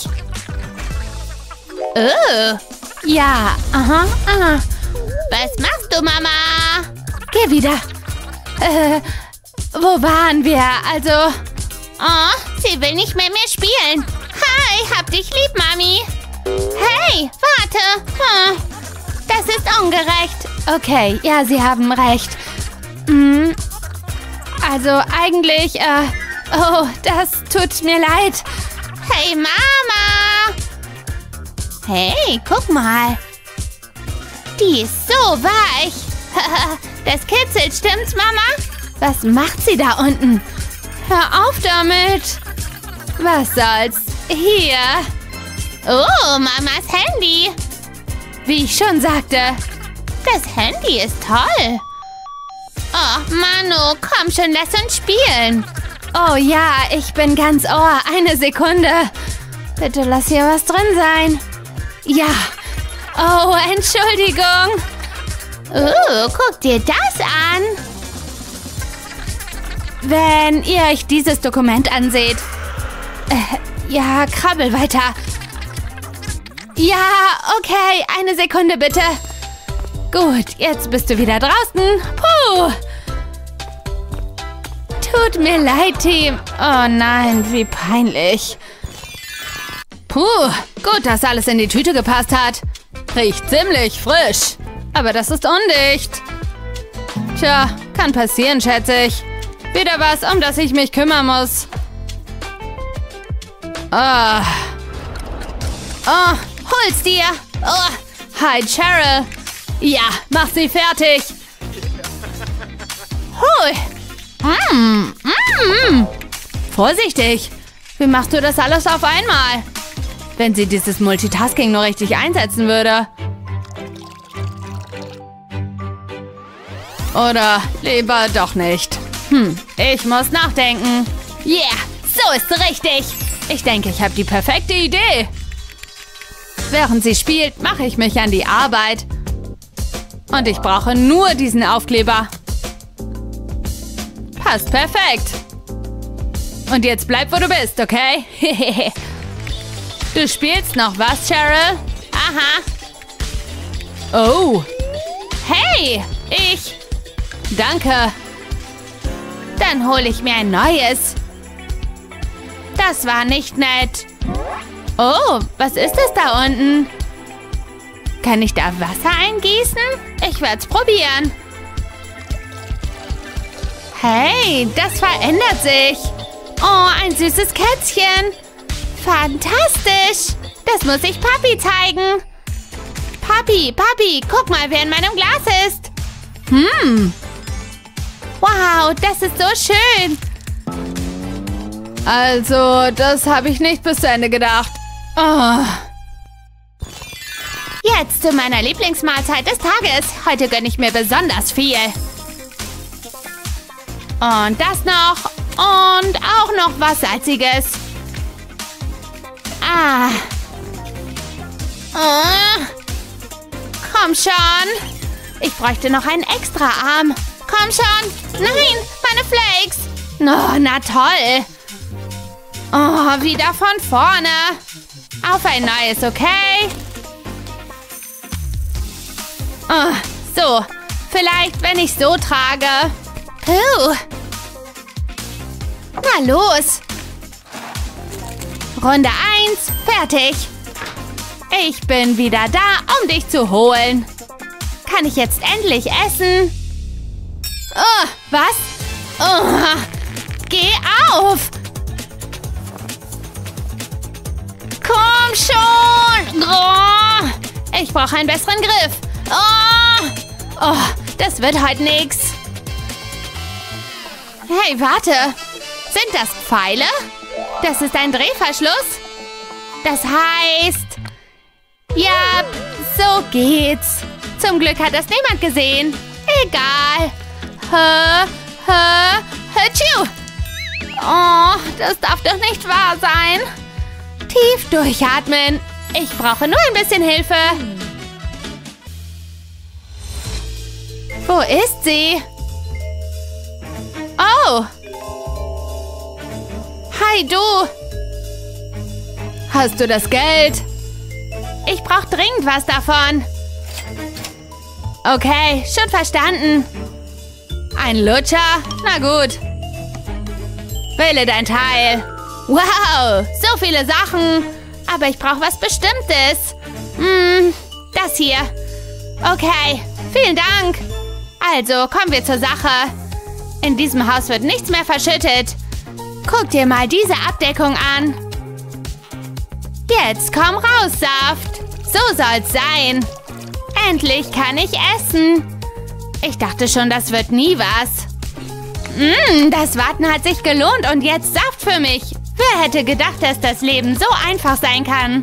Oh. Ja, aha, aha. Was machst du, Mama? Geh wieder. Äh, wo waren wir? Also... Oh, sie will nicht mehr mit mir spielen. Hi, hab dich lieb, Mami. Hey, warte. Hm. Das ist ungerecht. Okay, ja, Sie haben recht. Hm. Also eigentlich, äh... Oh, das tut mir leid. Hey, Mama. Hey, guck mal. Die ist so weich. Das kitzelt, stimmt's, Mama? Was macht sie da unten? Hör auf damit. Was soll's? Hier. Oh, Mamas Handy. Wie ich schon sagte. Das Handy ist toll. Oh, Manu, komm schon, lass uns spielen. Oh ja, ich bin ganz Ohr. Eine Sekunde. Bitte lass hier was drin sein. Ja. Oh, Entschuldigung. Oh, guck dir das an. Wenn ihr euch dieses Dokument anseht. Äh, ja, krabbel weiter. Ja, okay, eine Sekunde bitte. Gut, jetzt bist du wieder draußen. Puh. Tut mir leid, Team. Oh nein, wie peinlich. Puh, gut, dass alles in die Tüte gepasst hat. Riecht ziemlich frisch. Aber das ist undicht. Tja, kann passieren, schätze ich. Wieder was, um das ich mich kümmern muss. Oh. Oh, hol's dir. Oh. Hi, Cheryl. Ja, mach sie fertig. Hui. Mm, mm. Vorsichtig. Wie machst du das alles auf einmal? Wenn sie dieses Multitasking nur richtig einsetzen würde. Oder lieber doch nicht. Hm, ich muss nachdenken. Yeah, so ist richtig. Ich denke, ich habe die perfekte Idee. Während sie spielt, mache ich mich an die Arbeit. Und ich brauche nur diesen Aufkleber. Passt perfekt. Und jetzt bleib, wo du bist, okay? Du spielst noch was, Cheryl? Aha. Oh. Hey, ich... Danke. Dann hole ich mir ein neues. Das war nicht nett. Oh, was ist das da unten? Kann ich da Wasser eingießen? Ich werde es probieren. Hey, das verändert sich. Oh, ein süßes Kätzchen. Fantastisch. Das muss ich Papi zeigen. Papi, Papi, guck mal, wer in meinem Glas ist. Hm. Wow, das ist so schön. Also, das habe ich nicht bis zu Ende gedacht. Oh. Jetzt zu meiner Lieblingsmahlzeit des Tages. Heute gönne ich mir besonders viel. Und das noch. Und auch noch was Salziges. Ah. Oh. Komm schon. Ich bräuchte noch einen extra Arm. Komm schon. Nein, meine Flakes. Oh, na toll. Oh, wieder von vorne. Auf ein neues, okay? Oh, so. Vielleicht, wenn ich so trage. Puh. Na los. Runde eins, fertig. Ich bin wieder da, um dich zu holen. Kann ich jetzt endlich essen? Oh, was? Oh, geh auf! Komm schon! Oh, ich brauche einen besseren Griff. Oh, oh, das wird heute nix. Hey, warte. Sind das Pfeile? Das ist ein Drehverschluss? Das heißt... Ja, so geht's. Zum Glück hat das niemand gesehen. Egal. Hä? Hä? Hä? Oh, das darf doch nicht wahr sein. Tief durchatmen. Ich brauche nur ein bisschen Hilfe. Wo ist sie? Oh. Hi, du. Hast du das Geld? Ich brauche dringend was davon. Okay, schon verstanden. Ein Lutscher? Na gut. Wähle dein Teil. Wow, so viele Sachen. Aber ich brauche was Bestimmtes. Hm, das hier. Okay, vielen Dank. Also, kommen wir zur Sache. In diesem Haus wird nichts mehr verschüttet. Guck dir mal diese Abdeckung an. Jetzt komm raus, Saft. So soll's sein. Endlich kann ich essen. Ich dachte schon, das wird nie was. Mm, das Warten hat sich gelohnt und jetzt Saft für mich. Wer hätte gedacht, dass das Leben so einfach sein kann?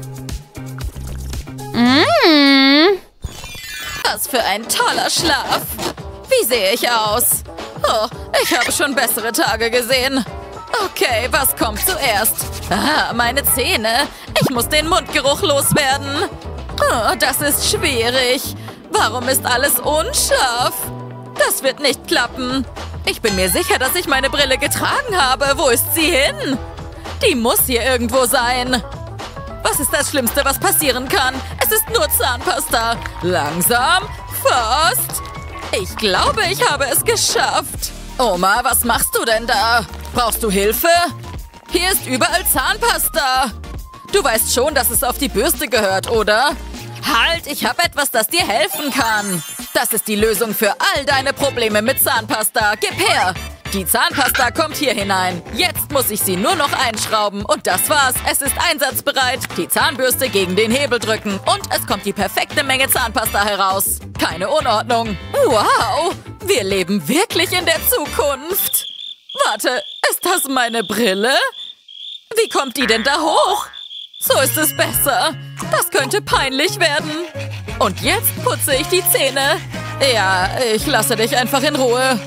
Mm. Was für ein toller Schlaf. Wie sehe ich aus? Oh, ich habe schon bessere Tage gesehen. Okay, was kommt zuerst? Ah, meine Zähne. Ich muss den Mundgeruch loswerden. Oh, das ist schwierig. Warum ist alles unscharf? Das wird nicht klappen. Ich bin mir sicher, dass ich meine Brille getragen habe. Wo ist sie hin? Die muss hier irgendwo sein. Was ist das Schlimmste, was passieren kann? Es ist nur Zahnpasta. Langsam, fast. Ich glaube, ich habe es geschafft. Oma, was machst du denn da? Brauchst du Hilfe? Hier ist überall Zahnpasta. Du weißt schon, dass es auf die Bürste gehört, oder? Halt, ich habe etwas, das dir helfen kann. Das ist die Lösung für all deine Probleme mit Zahnpasta. Gib her. Die Zahnpasta kommt hier hinein. Jetzt muss ich sie nur noch einschrauben. Und das war's. Es ist einsatzbereit. Die Zahnbürste gegen den Hebel drücken. Und es kommt die perfekte Menge Zahnpasta heraus. Keine Unordnung. Wow, wir leben wirklich in der Zukunft. Warte, ist das meine Brille? Wie kommt die denn da hoch? So ist es besser. Das könnte peinlich werden. Und jetzt putze ich die Zähne. Ja, ich lasse dich einfach in Ruhe.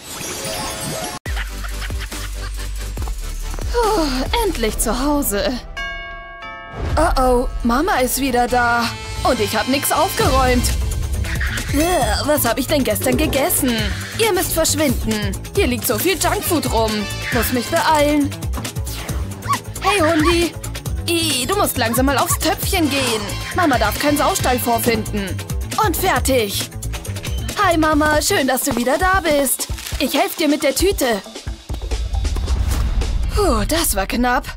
Puh, endlich zu Hause. Oh oh, Mama ist wieder da. Und ich habe nichts aufgeräumt. Was habe ich denn gestern gegessen? Ihr müsst verschwinden. Hier liegt so viel Junkfood rum. Muss mich beeilen. Hey, Hundi. I, du musst langsam mal aufs Töpfchen gehen. Mama darf keinen Saustall vorfinden. Und fertig. Hi, Mama. Schön, dass du wieder da bist. Ich helfe dir mit der Tüte. Puh, das war knapp.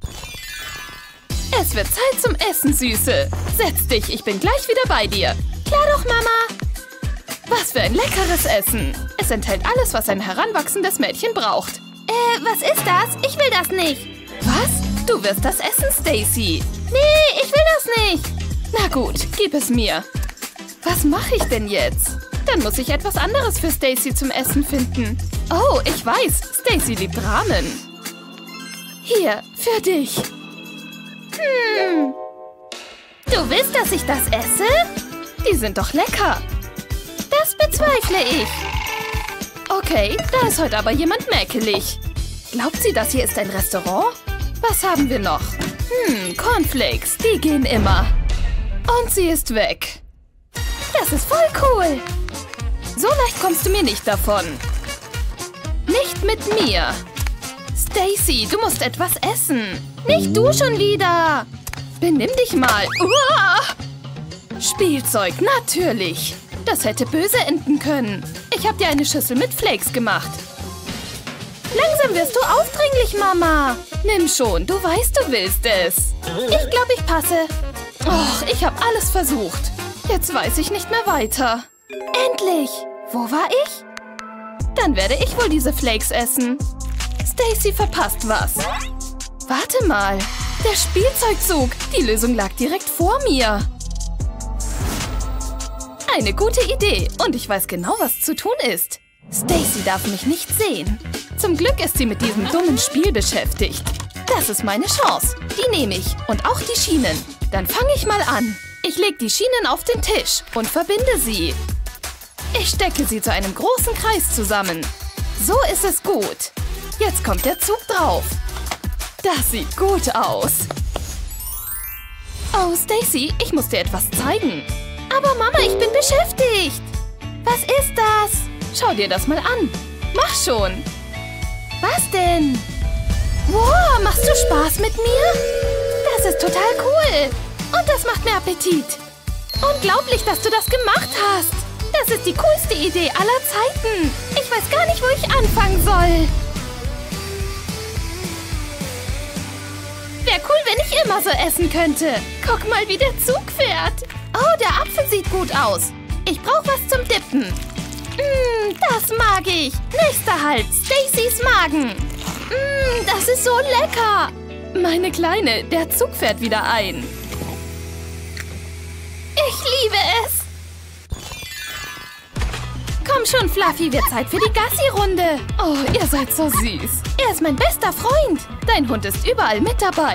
Es wird Zeit zum Essen, Süße. Setz dich, ich bin gleich wieder bei dir. Klar doch, Mama. Was für ein leckeres Essen. Es enthält alles, was ein heranwachsendes Mädchen braucht. Äh, was ist das? Ich will das nicht. Was? Du wirst das essen, Stacy. Nee, ich will das nicht. Na gut, gib es mir. Was mache ich denn jetzt? Dann muss ich etwas anderes für Stacy zum Essen finden. Oh, ich weiß. Stacy liebt Ramen. Hier, für dich. Hm. Du willst, dass ich das esse? Die sind doch lecker. Das bezweifle ich. Okay, da ist heute aber jemand mäkelig. Glaubt sie, das hier ist ein Restaurant? Was haben wir noch? Hm, Cornflakes, die gehen immer. Und sie ist weg. Das ist voll cool. So leicht kommst du mir nicht davon. Nicht mit mir. Stacy, du musst etwas essen. Nicht du schon wieder. Benimm dich mal. Uah! Spielzeug, natürlich. Das hätte böse enden können. Ich habe dir eine Schüssel mit Flakes gemacht. Langsam wirst du aufdringlich, Mama. Nimm schon, du weißt, du willst es. Ich glaube, ich passe. Och, ich habe alles versucht. Jetzt weiß ich nicht mehr weiter. Endlich! Wo war ich? Dann werde ich wohl diese Flakes essen. Stacy verpasst was. Warte mal. Der Spielzeugzug. Die Lösung lag direkt vor mir. Eine gute Idee. Und ich weiß genau, was zu tun ist. Stacy darf mich nicht sehen. Zum Glück ist sie mit diesem dummen Spiel beschäftigt. Das ist meine Chance. Die nehme ich. Und auch die Schienen. Dann fange ich mal an. Ich lege die Schienen auf den Tisch und verbinde sie. Ich stecke sie zu einem großen Kreis zusammen. So ist es gut. Jetzt kommt der Zug drauf. Das sieht gut aus. Oh, Stacy, ich muss dir etwas zeigen. Aber Mama, ich bin beschäftigt. Was ist das? Schau dir das mal an. Mach schon. Was denn? Wow, machst du Spaß mit mir? Das ist total cool. Und das macht mir Appetit. Unglaublich, dass du das gemacht hast. Das ist die coolste Idee aller Zeiten. Ich weiß gar nicht, wo ich anfangen soll. Wäre cool, wenn ich immer so essen könnte. Guck mal, wie der Zug fährt. Oh, der Apfel sieht gut aus. Ich brauche was zum Dippen. Mmm, das mag ich. Nächster Halt, Stacys Magen. Mmm, das ist so lecker. Meine Kleine, der Zug fährt wieder ein. Ich liebe es. Komm schon, Fluffy, wird Zeit für die Gassi-Runde. Oh, ihr seid so süß. Er ist mein bester Freund. Dein Hund ist überall mit dabei.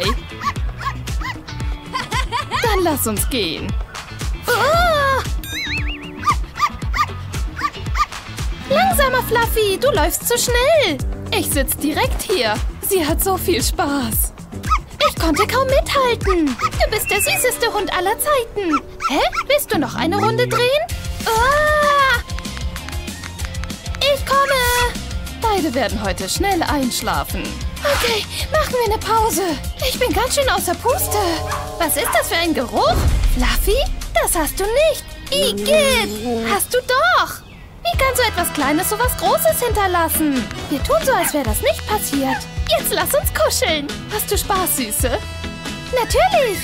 Dann lass uns gehen. Oh! Langsamer, Fluffy, du läufst zu schnell. Ich sitze direkt hier. Sie hat so viel Spaß. Ich konnte kaum mithalten. Du bist der süßeste Hund aller Zeiten. Hä? Willst du noch eine Runde drehen? Oh! Ich komme. Beide werden heute schnell einschlafen. Okay, machen wir eine Pause. Ich bin ganz schön außer Puste. Was ist das für ein Geruch? Fluffy? Das hast du nicht. Igitt! Hast du doch. Wie kann so etwas Kleines so was Großes hinterlassen? Wir tun so, als wäre das nicht passiert. Jetzt lass uns kuscheln. Hast du Spaß, Süße? Natürlich.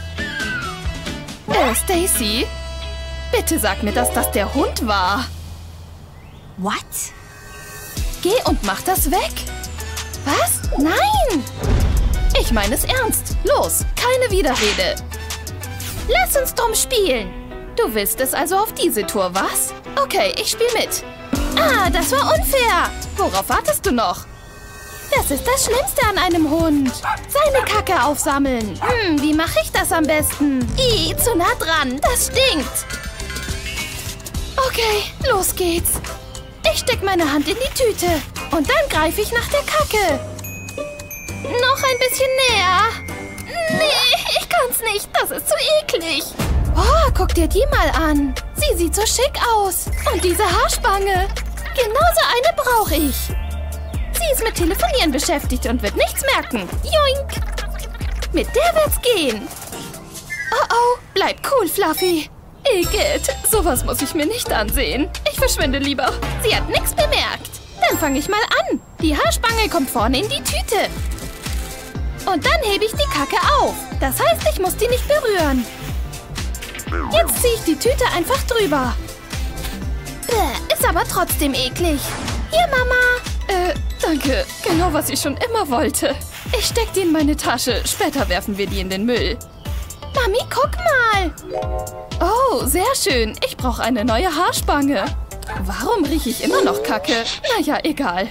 Äh, Stacy? Bitte sag mir, dass das der Hund war. What? Geh und mach das weg. Was? Nein! Ich meine es ernst. Los, keine Widerrede. Lass uns drum spielen. Du willst es also auf diese Tour, was? Okay, ich spiele mit. Ah, das war unfair. Worauf wartest du noch? Das ist das Schlimmste an einem Hund. Seine Kacke aufsammeln. Hm, wie mache ich das am besten? Ih, zu nah dran. Das stinkt. Okay, los geht's. Ich stecke meine Hand in die Tüte. Und dann greife ich nach der Kacke. Noch ein bisschen näher. Nee, ich kann's nicht. Das ist zu eklig. Oh, guck dir die mal an. Sie sieht so schick aus. Und diese Haarspange. Genauso eine brauche ich. Sie ist mit Telefonieren beschäftigt und wird nichts merken. Joink. Mit der wird's gehen. Oh oh, bleib cool, Fluffy. Igitt, sowas muss ich mir nicht ansehen. Ich verschwinde lieber. Sie hat nichts bemerkt. Dann fange ich mal an. Die Haarspange kommt vorne in die Tüte. Und dann hebe ich die Kacke auf. Das heißt, ich muss die nicht berühren. Jetzt ziehe ich die Tüte einfach drüber. Bäh, ist aber trotzdem eklig. Hier, Mama. Äh, danke. Genau, was ich schon immer wollte. Ich stecke die in meine Tasche. Später werfen wir die in den Müll. Mami, guck mal. Oh, sehr schön. Ich brauche eine neue Haarspange. Warum rieche ich immer noch Kacke? Naja, egal.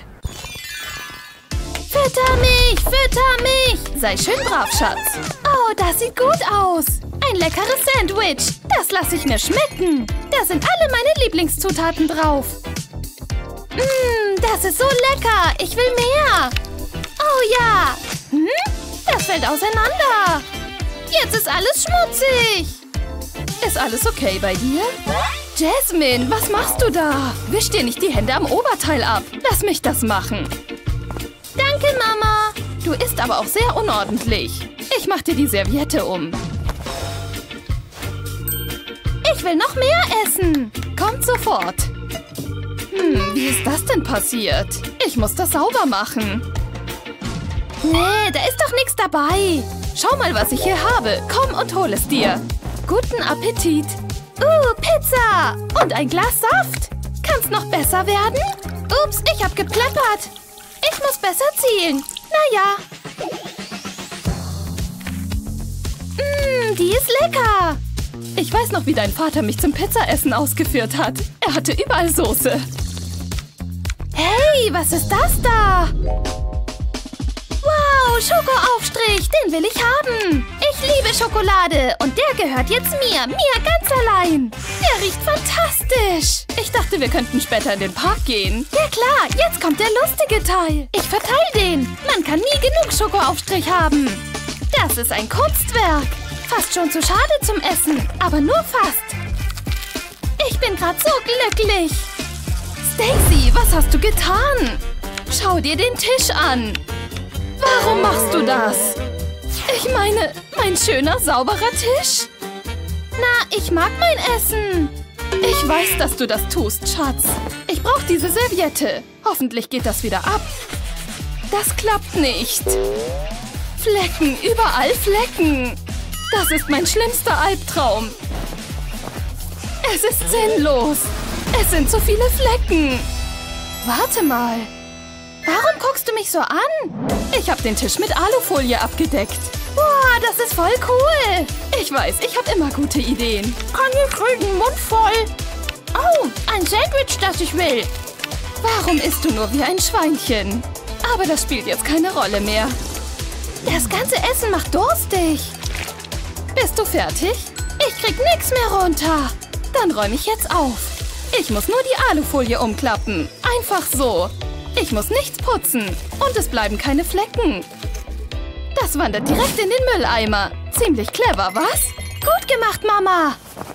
Fütter mich, fütter mich. Sei schön brav, Schatz. Oh, das sieht gut aus. Ein leckeres Sandwich. Das lasse ich mir schmecken. Da sind alle meine Lieblingszutaten drauf. Mmm, das ist so lecker. Ich will mehr. Oh ja. Hm? Das fällt auseinander. Jetzt ist alles schmutzig. Ist alles okay bei dir? Jasmine, was machst du da? Wisch dir nicht die Hände am Oberteil ab. Lass mich das machen. Danke, Mama. Du isst aber auch sehr unordentlich. Ich mach dir die Serviette um. Ich will noch mehr essen. Kommt sofort. Hm, wie ist das denn passiert? Ich muss das sauber machen. Nee, da ist doch nichts dabei. Schau mal, was ich hier habe. Komm und hol es dir. Guten Appetit. Uh, Pizza. Und ein Glas Saft. Kann's noch besser werden? Ups, ich hab geplappert. Ich muss besser zielen. Naja. Mmm, die ist lecker. Ich weiß noch, wie dein Vater mich zum Pizzaessen ausgeführt hat. Er hatte überall Soße. Hey, was ist das da? Wow, Schokoaufstrich, den will ich haben. Ich liebe Schokolade und der gehört jetzt mir, mir ganz allein. Der riecht fantastisch. Ich dachte, wir könnten später in den Park gehen. Ja klar, jetzt kommt der lustige Teil. Ich verteile den. Man kann nie genug Schokoaufstrich haben. Das ist ein Kunstwerk. Fast schon zu schade zum Essen, aber nur fast. Ich bin gerade so glücklich. Stacy, was hast du getan? Schau dir den Tisch an. Warum machst du das? Ich meine, mein schöner, sauberer Tisch. Na, ich mag mein Essen. Ich weiß, dass du das tust, Schatz. Ich brauche diese Serviette. Hoffentlich geht das wieder ab. Das klappt nicht. Flecken, überall Flecken. Das ist mein schlimmster Albtraum. Es ist sinnlos. Es sind so viele Flecken. Warte mal. Warum guckst du mich so an? Ich habe den Tisch mit Alufolie abgedeckt. Boah, das ist voll cool. Ich weiß, ich habe immer gute Ideen. Kann ich kriegen den Mund voll? Oh, ein Sandwich, das ich will. Warum isst du nur wie ein Schweinchen? Aber das spielt jetzt keine Rolle mehr. Das ganze Essen macht durstig. Bist du fertig? Ich krieg nichts mehr runter. Dann räume ich jetzt auf. Ich muss nur die Alufolie umklappen. Einfach so. Ich muss nichts putzen. Und es bleiben keine Flecken. Das wandert direkt in den Mülleimer. Ziemlich clever, was? Gut gemacht, Mama.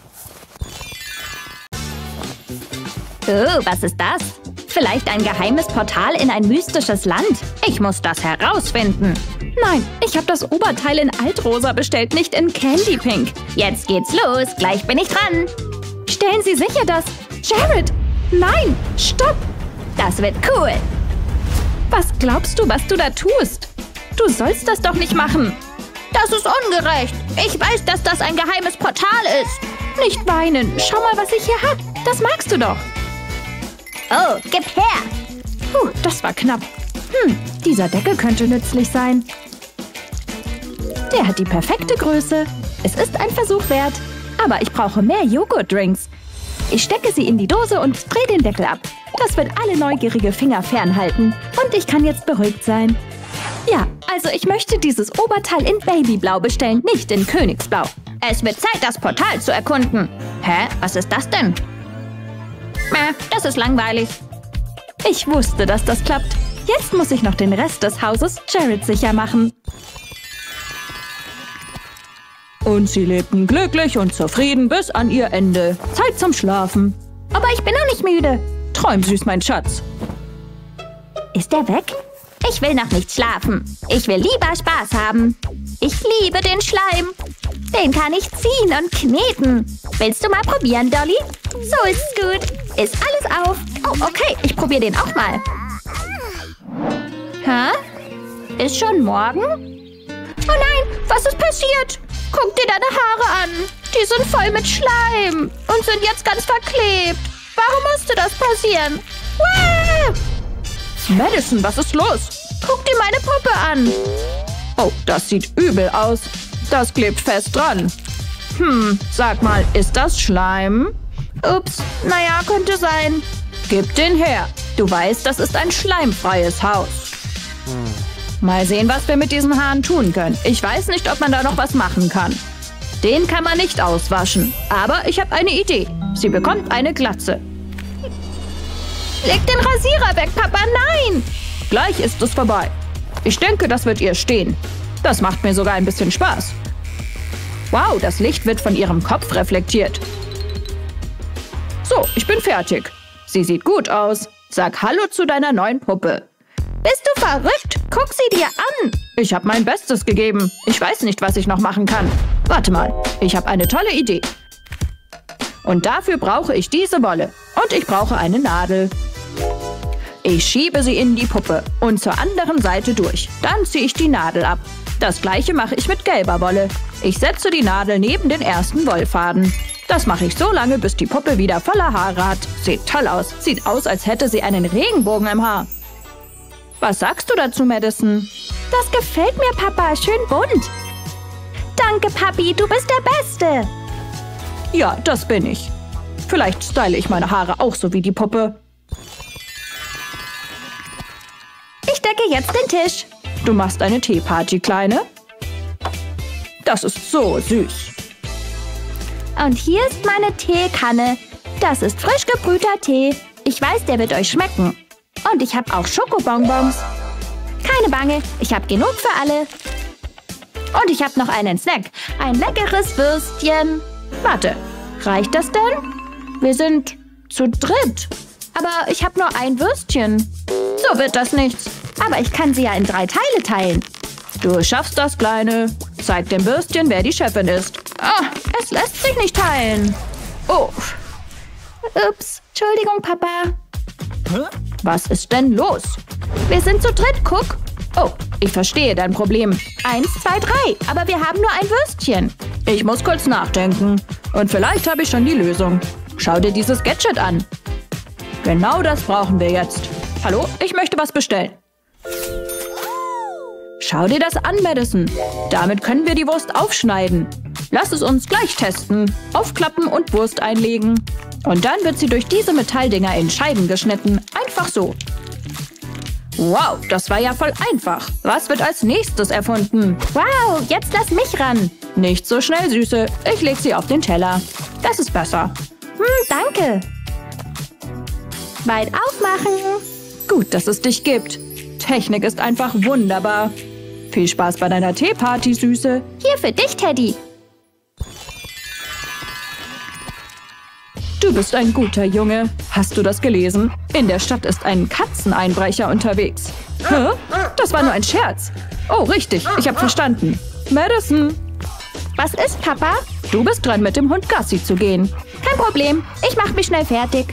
Oh, was ist das? Vielleicht ein geheimes Portal in ein mystisches Land. Ich muss das herausfinden. Nein, ich habe das Oberteil in Altrosa bestellt, nicht in Candy Pink. Jetzt geht's los, gleich bin ich dran. Stellen Sie sicher, dass... Jared! Nein, stopp! Das wird cool. Was glaubst du, was du da tust? Du sollst das doch nicht machen. Das ist ungerecht. Ich weiß, dass das ein geheimes Portal ist. Nicht weinen. Schau mal, was ich hier hab. Das magst du doch. Oh, gib her. Puh, das war knapp. Hm, dieser Deckel könnte nützlich sein. Der hat die perfekte Größe. Es ist ein Versuch wert. Aber ich brauche mehr Joghurtdrinks. Ich stecke sie in die Dose und drehe den Deckel ab. Das wird alle neugierige Finger fernhalten. Und ich kann jetzt beruhigt sein. Ja, also ich möchte dieses Oberteil in Babyblau bestellen, nicht in Königsblau. Es wird Zeit, das Portal zu erkunden. Hä? Was ist das denn? Mäh, das ist langweilig. Ich wusste, dass das klappt. Jetzt muss ich noch den Rest des Hauses Jared sicher machen. Und sie lebten glücklich und zufrieden bis an ihr Ende. Zeit zum Schlafen. Aber ich bin noch nicht müde. Träum süß, mein Schatz. Ist er weg? Ich will noch nicht schlafen. Ich will lieber Spaß haben. Ich liebe den Schleim. Den kann ich ziehen und kneten. Willst du mal probieren, Dolly? So ist's gut. Ist alles auf. Oh, okay. Ich probiere den auch mal. Hä? Ist schon morgen? Oh nein, was ist passiert? Guck dir deine Haare an. Die sind voll mit Schleim und sind jetzt ganz verklebt. Warum musste das passieren? Wow! Madison, was ist los? Guck dir meine Puppe an. Oh, das sieht übel aus. Das klebt fest dran. Hm, sag mal, ist das Schleim? Ups, naja, könnte sein. Gib den her. Du weißt, das ist ein schleimfreies Haus. Mal sehen, was wir mit diesen Haaren tun können. Ich weiß nicht, ob man da noch was machen kann. Den kann man nicht auswaschen. Aber ich habe eine Idee. Sie bekommt eine Glatze. Leg den Rasierer weg, Papa, nein! Gleich ist es vorbei. Ich denke, das wird ihr stehen. Das macht mir sogar ein bisschen Spaß. Wow, das Licht wird von ihrem Kopf reflektiert. So, ich bin fertig. Sie sieht gut aus. Sag Hallo zu deiner neuen Puppe. Bist du verrückt? Guck sie dir an. Ich habe mein Bestes gegeben. Ich weiß nicht, was ich noch machen kann. Warte mal, ich habe eine tolle Idee. Und dafür brauche ich diese Wolle. Und ich brauche eine Nadel. Ich schiebe sie in die Puppe und zur anderen Seite durch. Dann ziehe ich die Nadel ab. Das gleiche mache ich mit gelber Wolle. Ich setze die Nadel neben den ersten Wollfaden. Das mache ich so lange, bis die Puppe wieder voller Haare hat. Sieht toll aus. Sieht aus, als hätte sie einen Regenbogen im Haar. Was sagst du dazu, Madison? Das gefällt mir, Papa. Schön bunt. Danke, Papi. Du bist der Beste. Ja, das bin ich. Vielleicht style ich meine Haare auch so wie die Puppe. Ich decke jetzt den Tisch. Du machst eine Teeparty, Kleine? Das ist so süß. Und hier ist meine Teekanne. Das ist frisch gebrühter Tee. Ich weiß, der wird euch schmecken. Und ich habe auch Schokobonbons. Keine Bange, ich habe genug für alle. Und ich habe noch einen Snack. Ein leckeres Würstchen. Warte, reicht das denn? Wir sind zu dritt. Aber ich habe nur ein Würstchen. So wird das nichts. Aber ich kann sie ja in drei Teile teilen. Du schaffst das, Kleine. Zeig dem Würstchen, wer die Chefin ist. Ah, es lässt sich nicht teilen. Oh. Ups, Entschuldigung, Papa. Was ist denn los? Wir sind zu dritt, guck. Oh, ich verstehe dein Problem. Eins, zwei, drei. Aber wir haben nur ein Würstchen. Ich muss kurz nachdenken. Und vielleicht habe ich schon die Lösung. Schau dir dieses Gadget an. Genau das brauchen wir jetzt. Hallo, ich möchte was bestellen. Schau dir das an, Madison. Damit können wir die Wurst aufschneiden. Lass es uns gleich testen. Aufklappen und Wurst einlegen. Und dann wird sie durch diese Metalldinger in Scheiben geschnitten. Einfach so. Wow, das war ja voll einfach. Was wird als nächstes erfunden? Wow, jetzt lass mich ran. Nicht so schnell, Süße. Ich leg sie auf den Teller. Das ist besser. Hm, danke. Weit aufmachen. Gut, dass es dich gibt. Technik ist einfach wunderbar. Viel Spaß bei deiner Teeparty, Süße. Hier für dich, Teddy. Du bist ein guter Junge. Hast du das gelesen? In der Stadt ist ein Katzeneinbrecher unterwegs. Hä? Das war nur ein Scherz. Oh, richtig. Ich habe verstanden. Madison. Was ist, Papa? Du bist dran, mit dem Hund Gassi zu gehen. Kein Problem. Ich mach mich schnell fertig.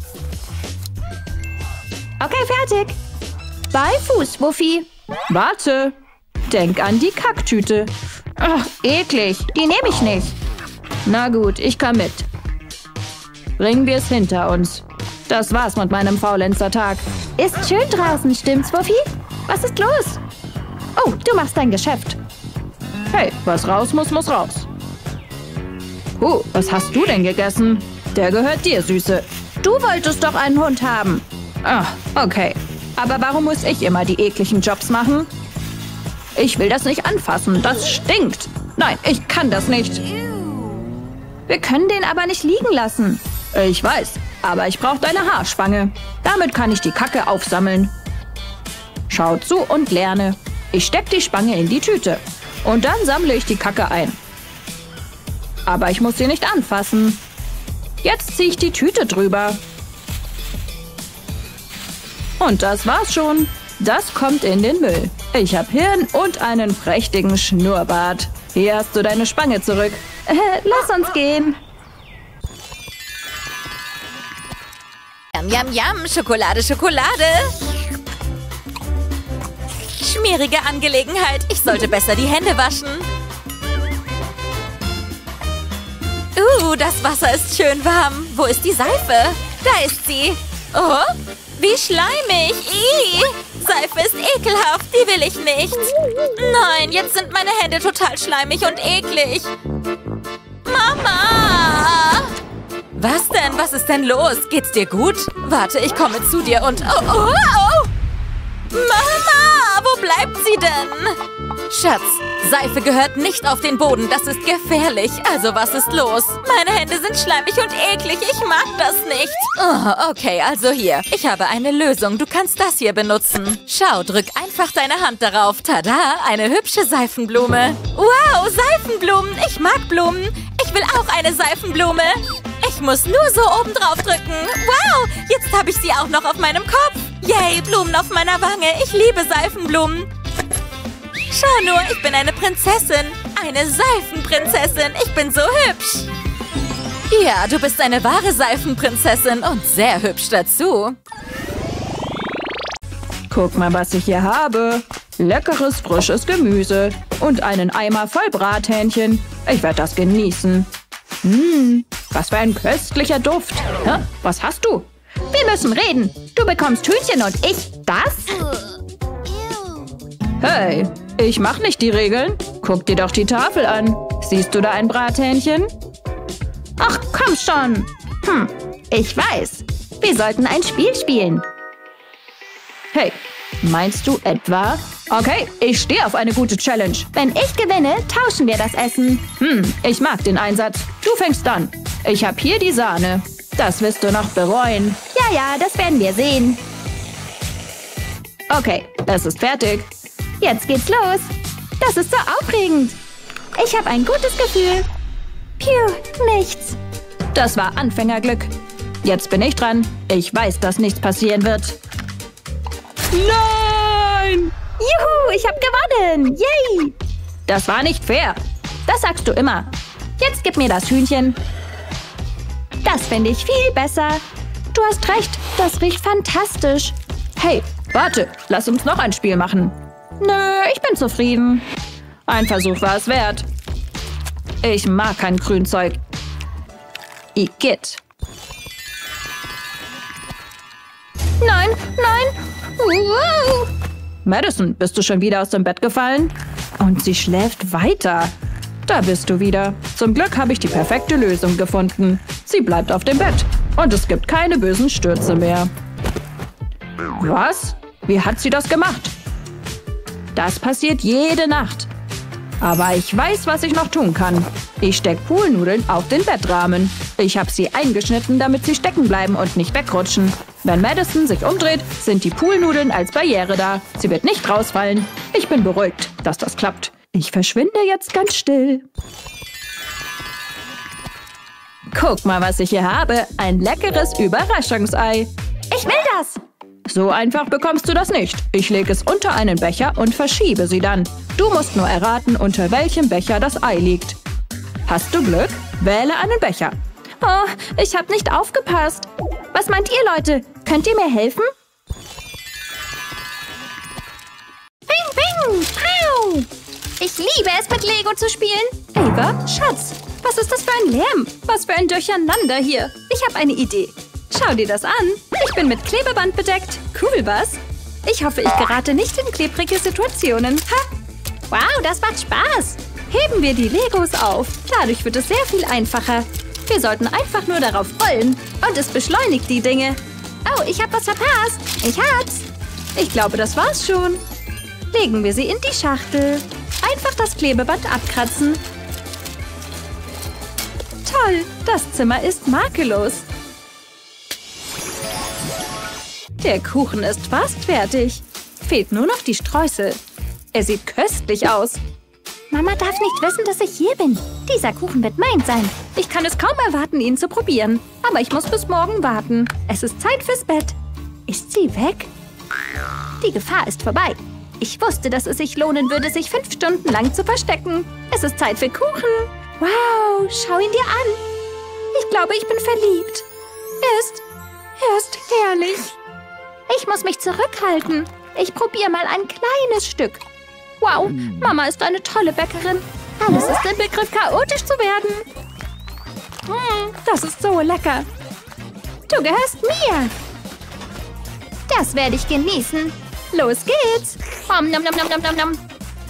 Okay, fertig. Bei Fuß, Wuffi. Warte. Denk an die Kacktüte. Ach, eklig. Die nehme ich nicht. Na gut, ich komm mit. Bringen wir es hinter uns. Das war's mit meinem Faulenzertag. Ist schön draußen, stimmt's, Wuffi? Was ist los? Oh, du machst dein Geschäft. Hey, was raus muss, muss raus. Oh, was hast du denn gegessen? Der gehört dir, Süße. Du wolltest doch einen Hund haben. Ah, okay. Aber warum muss ich immer die ekligen Jobs machen? Ich will das nicht anfassen. Das stinkt. Nein, ich kann das nicht. Wir können den aber nicht liegen lassen. Ich weiß, aber ich brauche deine Haarspange. Damit kann ich die Kacke aufsammeln. Schau zu und lerne. Ich stecke die Spange in die Tüte. Und dann sammle ich die Kacke ein. Aber ich muss sie nicht anfassen. Jetzt ziehe ich die Tüte drüber. Und das war's schon. Das kommt in den Müll. Ich habe Hirn und einen prächtigen Schnurrbart. Hier hast du deine Spange zurück. Äh, lass uns gehen. Yum, yum, yum. Schokolade, Schokolade. Schmierige Angelegenheit. Ich sollte besser die Hände waschen. Uh, das Wasser ist schön warm. Wo ist die Seife? Da ist sie. Oh, wie schleimig. Ih, Seife ist ekelhaft. Die will ich nicht. Nein, jetzt sind meine Hände total schleimig und eklig. Mama! Was denn? Was ist denn los? Geht's dir gut? Warte, ich komme zu dir und... Oh, oh, oh! Mama! Wo bleibt sie denn? Schatz, Seife gehört nicht auf den Boden. Das ist gefährlich. Also was ist los? Meine Hände sind schleimig und eklig. Ich mag das nicht. Oh, okay, also hier. Ich habe eine Lösung. Du kannst das hier benutzen. Schau, drück einfach deine Hand darauf. Tada, eine hübsche Seifenblume. Wow, Seifenblumen. Ich mag Blumen. Ich will auch eine Seifenblume. Ich muss nur so oben drauf drücken. Wow, jetzt habe ich sie auch noch auf meinem Kopf. Yay, Blumen auf meiner Wange. Ich liebe Seifenblumen. Schau nur, ich bin eine Prinzessin. Eine Seifenprinzessin. Ich bin so hübsch. Ja, du bist eine wahre Seifenprinzessin und sehr hübsch dazu. Guck mal, was ich hier habe. Leckeres, frisches Gemüse und einen Eimer voll Brathähnchen. Ich werde das genießen. Hm, was für ein köstlicher Duft. Hä? Was hast du? Wir müssen reden. Du bekommst Hühnchen und ich das? Hey, ich mach nicht die Regeln. Guck dir doch die Tafel an. Siehst du da ein Brathähnchen? Ach, komm schon. Hm, ich weiß. Wir sollten ein Spiel spielen. Hey, meinst du etwa? Okay, ich stehe auf eine gute Challenge. Wenn ich gewinne, tauschen wir das Essen. Hm, ich mag den Einsatz. Du fängst an. Ich habe hier die Sahne. Das wirst du noch bereuen. Ja, ja, das werden wir sehen. Okay, es ist fertig. Jetzt geht's los. Das ist so aufregend. Ich habe ein gutes Gefühl. Piu, nichts. Das war Anfängerglück. Jetzt bin ich dran. Ich weiß, dass nichts passieren wird. Nein! Juhu, ich habe gewonnen. Yay! Das war nicht fair. Das sagst du immer. Jetzt gib mir das Hühnchen. Das finde ich viel besser. Du hast recht, das riecht fantastisch. Hey, warte, lass uns noch ein Spiel machen. Nö, ich bin zufrieden. Ein Versuch war es wert. Ich mag kein Grünzeug. Igitt. Nein, nein. Wow. Madison, bist du schon wieder aus dem Bett gefallen? Und sie schläft weiter. Da bist du wieder. Zum Glück habe ich die perfekte Lösung gefunden. Sie bleibt auf dem Bett. Und es gibt keine bösen Stürze mehr. Was? Wie hat sie das gemacht? Das passiert jede Nacht. Aber ich weiß, was ich noch tun kann. Ich stecke Poolnudeln auf den Bettrahmen. Ich habe sie eingeschnitten, damit sie stecken bleiben und nicht wegrutschen. Wenn Madison sich umdreht, sind die Poolnudeln als Barriere da. Sie wird nicht rausfallen. Ich bin beruhigt, dass das klappt. Ich verschwinde jetzt ganz still. Guck mal, was ich hier habe. Ein leckeres Überraschungsei. Ich will das. So einfach bekommst du das nicht. Ich lege es unter einen Becher und verschiebe sie dann. Du musst nur erraten, unter welchem Becher das Ei liegt. Hast du Glück? Wähle einen Becher. Oh, ich habe nicht aufgepasst. Was meint ihr, Leute? Könnt ihr mir helfen? Bing, bing, pow! Ich liebe es, mit Lego zu spielen. Ava, Schatz, was ist das für ein Lärm? Was für ein Durcheinander hier. Ich habe eine Idee. Schau dir das an. Ich bin mit Klebeband bedeckt. Cool, was? Ich hoffe, ich gerate nicht in klebrige Situationen. Ha! Wow, das macht Spaß. Heben wir die Legos auf. Dadurch wird es sehr viel einfacher. Wir sollten einfach nur darauf rollen. Und es beschleunigt die Dinge. Oh, ich habe was verpasst. Ich hab's. Ich glaube, das war's schon. Legen wir sie in die Schachtel. Einfach das Klebeband abkratzen. Toll, das Zimmer ist makellos. Der Kuchen ist fast fertig. Fehlt nur noch die Streusel. Er sieht köstlich aus. Mama darf nicht wissen, dass ich hier bin. Dieser Kuchen wird mein sein. Ich kann es kaum erwarten, ihn zu probieren. Aber ich muss bis morgen warten. Es ist Zeit fürs Bett. Ist sie weg? Die Gefahr ist vorbei. Ich wusste, dass es sich lohnen würde, sich fünf Stunden lang zu verstecken. Es ist Zeit für Kuchen. Wow, schau ihn dir an. Ich glaube, ich bin verliebt. Er ist... er ist herrlich. Ich muss mich zurückhalten. Ich probiere mal ein kleines Stück. Wow, Mama ist eine tolle Bäckerin. Alles ist im Begriff, chaotisch zu werden. Mm, das ist so lecker. Du gehörst mir. Das werde ich genießen. Los geht's. Om, nom, nom, nom, nom, nom, nom.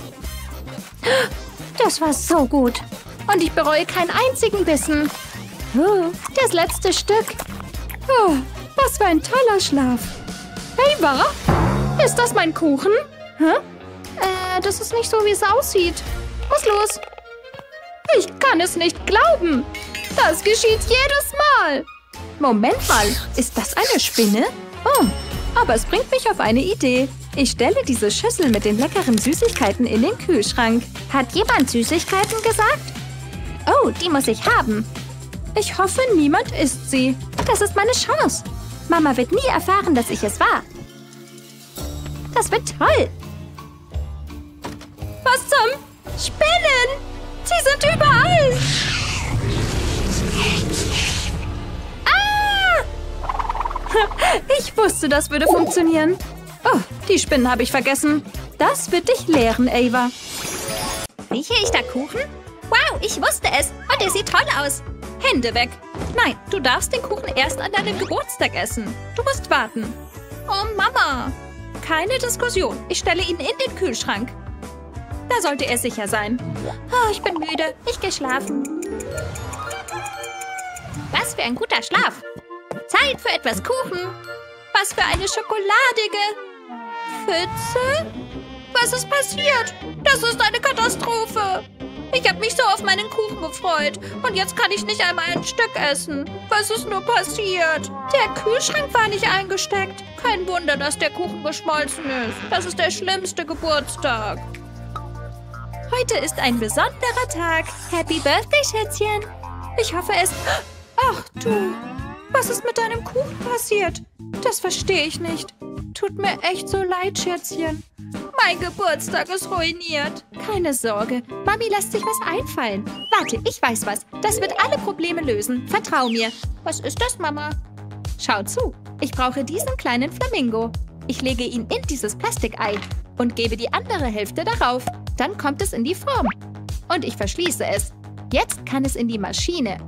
Das war so gut. Und ich bereue keinen einzigen Bissen. Oh, das letzte Stück. Oh, was für ein toller Schlaf. Ava, ist das mein Kuchen? Hä? Äh, das ist nicht so, wie es aussieht. Was los? Ich kann es nicht glauben. Das geschieht jedes Mal. Moment mal, ist das eine Spinne? Oh, aber es bringt mich auf eine Idee. Ich stelle diese Schüssel mit den leckeren Süßigkeiten in den Kühlschrank. Hat jemand Süßigkeiten gesagt? Oh, die muss ich haben. Ich hoffe, niemand isst sie. Das ist meine Chance. Mama wird nie erfahren, dass ich es war. Das wird toll. Was zum... Spinnen! Sie sind überall! Ah! Ich wusste, das würde funktionieren. Oh, die Spinnen habe ich vergessen. Das wird dich lehren, Ava. Rieche ich da Kuchen? Wow, ich wusste es. Und er sieht toll aus. Hände weg. Nein, du darfst den Kuchen erst an deinem Geburtstag essen. Du musst warten. Oh, Mama. Keine Diskussion. Ich stelle ihn in den Kühlschrank. Da sollte er sicher sein. Oh, ich bin müde. Ich gehe schlafen. Was für ein guter Schlaf. Zeit für etwas Kuchen. Was für eine schokoladige Pfütze? Was ist passiert? Das ist eine Katastrophe. Ich habe mich so auf meinen Kuchen gefreut. Und jetzt kann ich nicht einmal ein Stück essen. Was ist nur passiert? Der Kühlschrank war nicht eingesteckt. Kein Wunder, dass der Kuchen geschmolzen ist. Das ist der schlimmste Geburtstag. Heute ist ein besonderer Tag. Happy Birthday, Schätzchen. Ich hoffe es... Ach du, was ist mit deinem Kuchen passiert? Das verstehe ich nicht. Tut mir echt so leid, Schätzchen. Mein Geburtstag ist ruiniert. Keine Sorge, Mami lässt sich was einfallen. Warte, ich weiß was. Das wird alle Probleme lösen. Vertrau mir. Was ist das, Mama? Schau zu. Ich brauche diesen kleinen Flamingo. Ich lege ihn in dieses Plastikei und gebe die andere Hälfte darauf. Dann kommt es in die Form. Und ich verschließe es. Jetzt kann es in die Maschine.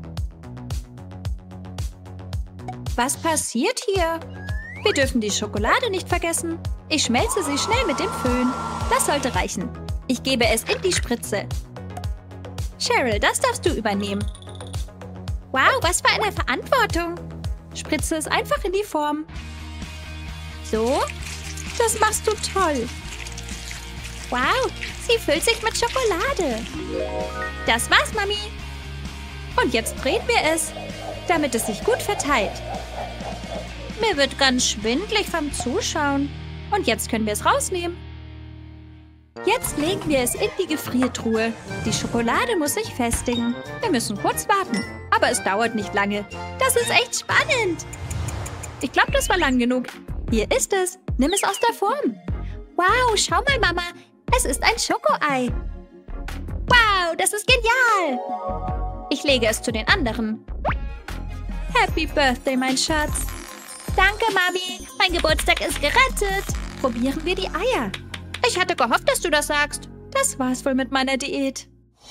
Was passiert hier? Wir dürfen die Schokolade nicht vergessen. Ich schmelze sie schnell mit dem Föhn. Das sollte reichen. Ich gebe es in die Spritze. Cheryl, das darfst du übernehmen. Wow, was für eine Verantwortung. Spritze es einfach in die Form. So, das machst du toll. Wow, sie füllt sich mit Schokolade. Das war's, Mami. Und jetzt drehen wir es, damit es sich gut verteilt. Mir wird ganz schwindelig vom Zuschauen. Und jetzt können wir es rausnehmen. Jetzt legen wir es in die Gefriertruhe. Die Schokolade muss sich festigen. Wir müssen kurz warten. Aber es dauert nicht lange. Das ist echt spannend. Ich glaube, das war lang genug. Hier ist es. Nimm es aus der Form. Wow, schau mal, Mama. Es ist ein Schokoei. Wow, das ist genial. Ich lege es zu den anderen. Happy Birthday, mein Schatz. Danke, Mami. Mein Geburtstag ist gerettet. Probieren wir die Eier. Ich hatte gehofft, dass du das sagst. Das war's wohl mit meiner Diät.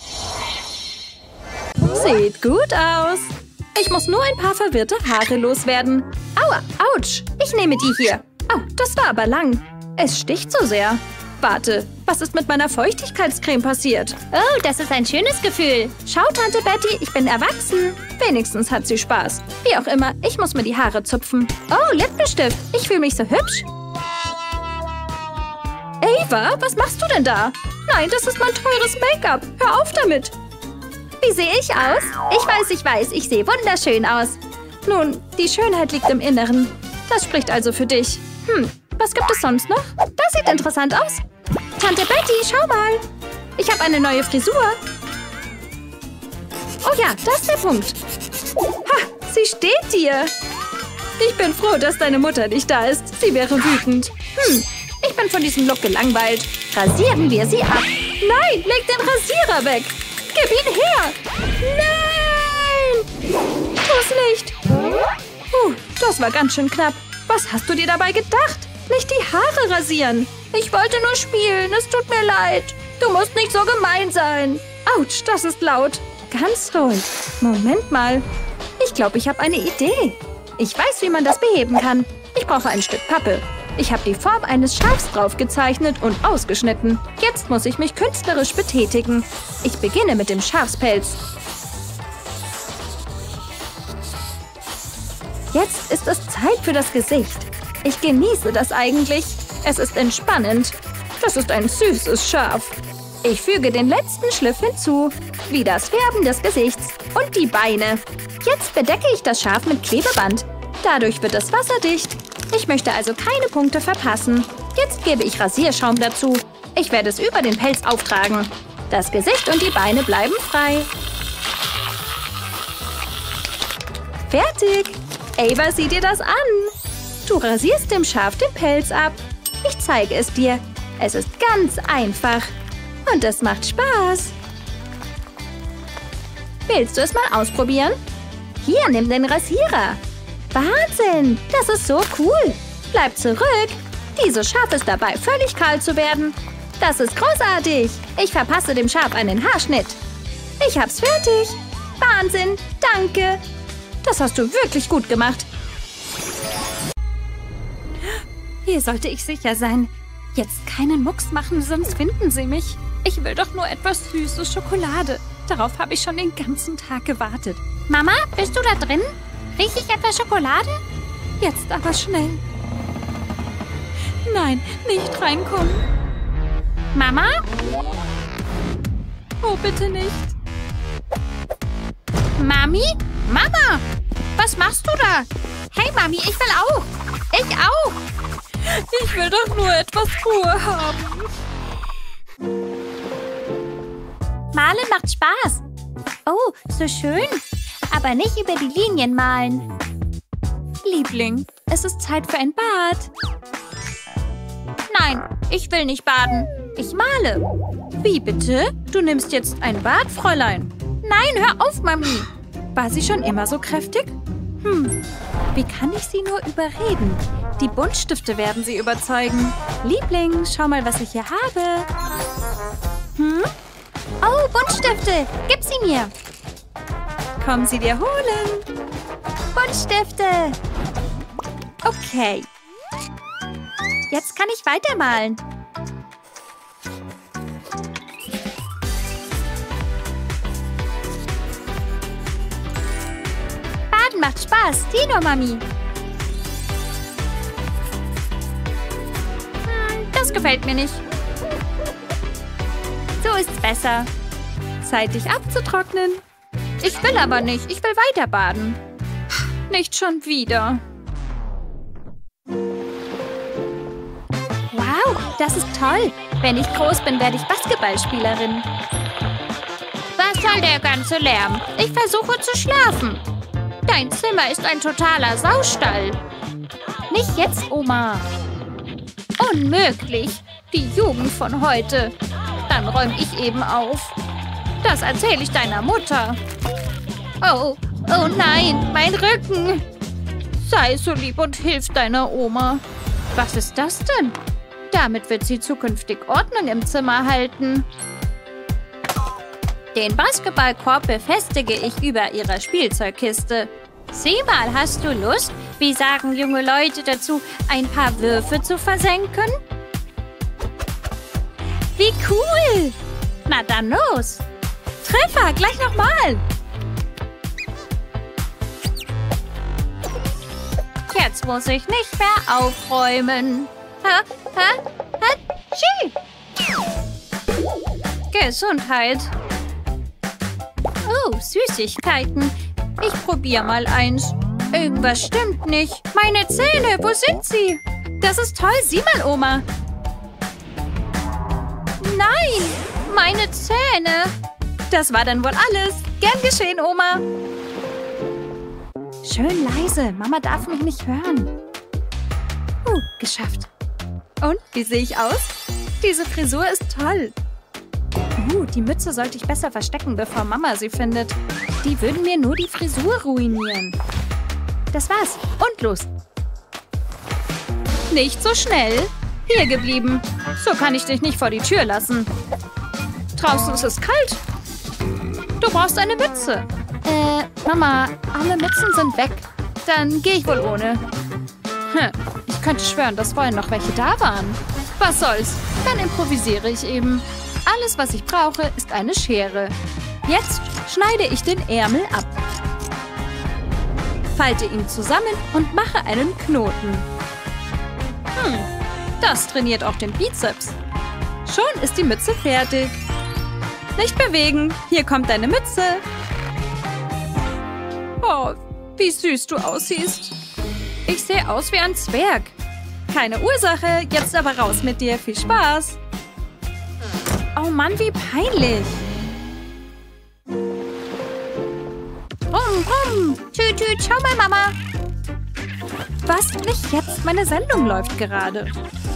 Sieht gut aus. Ich muss nur ein paar verwirrte Haare loswerden. Aua, ouch. Ich nehme die hier. Oh, das war aber lang. Es sticht so sehr. Warte, was ist mit meiner Feuchtigkeitscreme passiert? Oh, das ist ein schönes Gefühl. Schau, Tante Betty, ich bin erwachsen. Wenigstens hat sie Spaß. Wie auch immer, ich muss mir die Haare zupfen. Oh, Lippenstift. Ich fühle mich so hübsch. Ava, was machst du denn da? Nein, das ist mein teures Make-up. Hör auf damit. Wie sehe ich aus? Ich weiß, ich weiß, ich sehe wunderschön aus. Nun, die Schönheit liegt im Inneren. Das spricht also für dich. Hm, was gibt es sonst noch? Das sieht interessant aus. Tante Betty, schau mal. Ich habe eine neue Frisur. Oh ja, das ist der Punkt. Ha, sie steht dir. Ich bin froh, dass deine Mutter nicht da ist. Sie wäre wütend. Hm, ich bin von diesem Look gelangweilt. Rasieren wir sie ab. Nein, leg den Rasierer weg. Gib ihn her. Nein. Tu's nicht. Puh, das war ganz schön knapp. Was hast du dir dabei gedacht? Nicht die Haare rasieren. Ich wollte nur spielen. Es tut mir leid. Du musst nicht so gemein sein. Autsch, das ist laut. Ganz ruhig. Moment mal. Ich glaube, ich habe eine Idee. Ich weiß, wie man das beheben kann. Ich brauche ein Stück Pappe. Ich habe die Form eines Schafs drauf gezeichnet und ausgeschnitten. Jetzt muss ich mich künstlerisch betätigen. Ich beginne mit dem Schafspelz. Jetzt ist es Zeit für das Gesicht. Ich genieße das eigentlich. Es ist entspannend. Das ist ein süßes Schaf. Ich füge den letzten Schliff hinzu, wie das Färben des Gesichts und die Beine. Jetzt bedecke ich das Schaf mit Klebeband. Dadurch wird es wasserdicht. Ich möchte also keine Punkte verpassen. Jetzt gebe ich Rasierschaum dazu. Ich werde es über den Pelz auftragen. Das Gesicht und die Beine bleiben frei. Fertig! Ava, sieh dir das an. Du rasierst dem Schaf den Pelz ab. Ich zeige es dir. Es ist ganz einfach. Und es macht Spaß. Willst du es mal ausprobieren? Hier, nimm den Rasierer. Wahnsinn, das ist so cool. Bleib zurück. Dieses Schaf ist dabei, völlig kahl zu werden. Das ist großartig. Ich verpasse dem Schaf einen Haarschnitt. Ich hab's fertig. Wahnsinn, danke. Das hast du wirklich gut gemacht. Hier sollte ich sicher sein. Jetzt keinen Mucks machen, sonst finden sie mich. Ich will doch nur etwas süße Schokolade. Darauf habe ich schon den ganzen Tag gewartet. Mama, bist du da drin? Rieche ich etwas Schokolade? Jetzt aber schnell. Nein, nicht reinkommen. Mama? Oh, bitte nicht. Mami? Mama! Was machst du da? Hey, Mami, ich will auch. Ich auch. Ich will doch nur etwas Ruhe haben. Malen macht Spaß. Oh, so schön. Aber nicht über die Linien malen. Liebling, es ist Zeit für ein Bad. Nein, ich will nicht baden. Ich male. Wie bitte? Du nimmst jetzt ein Bad, Fräulein? Nein, hör auf, Mami. War sie schon immer so kräftig? Hm, wie kann ich sie nur überreden? Die Buntstifte werden sie überzeugen. Liebling, schau mal, was ich hier habe. Hm? Oh, Buntstifte. Gib sie mir. Komm sie dir holen. Buntstifte. Okay. Jetzt kann ich weitermalen. Baden macht Spaß. Sieh nur, Mami. Hm, das gefällt mir nicht. So ist's besser. Zeit, dich abzutrocknen. Ich will aber nicht. Ich will weiter baden. Nicht schon wieder. Wow, das ist toll. Wenn ich groß bin, werde ich Basketballspielerin. Was soll der ganze Lärm? Ich versuche zu schlafen. Dein Zimmer ist ein totaler Saustall. Nicht jetzt, Oma. Unmöglich. Die Jugend von heute. Dann räume ich eben auf. Das erzähle ich deiner Mutter. Oh, oh nein, mein Rücken. Sei so lieb und hilf deiner Oma. Was ist das denn? Damit wird sie zukünftig Ordnung im Zimmer halten. Den Basketballkorb befestige ich über ihrer Spielzeugkiste. Sieh mal, hast du Lust, wie sagen junge Leute dazu, ein paar Würfe zu versenken? Wie cool! Na dann los! Treffer, gleich nochmal! Jetzt muss ich nicht mehr aufräumen. Ha, ha, ha, Gesundheit. Oh, Süßigkeiten. Ich probiere mal eins. Irgendwas stimmt nicht. Meine Zähne, wo sind sie? Das ist toll. Sieh mal, Oma. Nein, meine Zähne. Das war dann wohl alles. Gern geschehen, Oma. Schön leise. Mama darf mich nicht hören. Uh, geschafft. Und, wie sehe ich aus? Diese Frisur ist toll. Uh, die Mütze sollte ich besser verstecken, bevor Mama sie findet. Die würden mir nur die Frisur ruinieren. Das war's. Und los. Nicht so schnell. Hier geblieben. So kann ich dich nicht vor die Tür lassen. Draußen ist es kalt. Du brauchst eine Mütze. Äh, Mama, alle Mützen sind weg. Dann gehe ich wohl ohne. Hm, ich könnte schwören, dass vorhin noch welche da waren. Was soll's? Dann improvisiere ich eben. Alles, was ich brauche, ist eine Schere. Jetzt schneide ich den Ärmel ab. Falte ihn zusammen und mache einen Knoten. Hm, das trainiert auch den Bizeps. Schon ist die Mütze fertig. Nicht bewegen. Hier kommt deine Mütze. Oh, wie süß du aussiehst. Ich sehe aus wie ein Zwerg. Keine Ursache, jetzt aber raus mit dir. Viel Spaß. Oh Mann, wie peinlich. Rum, rum. Tüt, tüt, schau mal, Mama. Was? Nicht jetzt? Meine Sendung läuft gerade.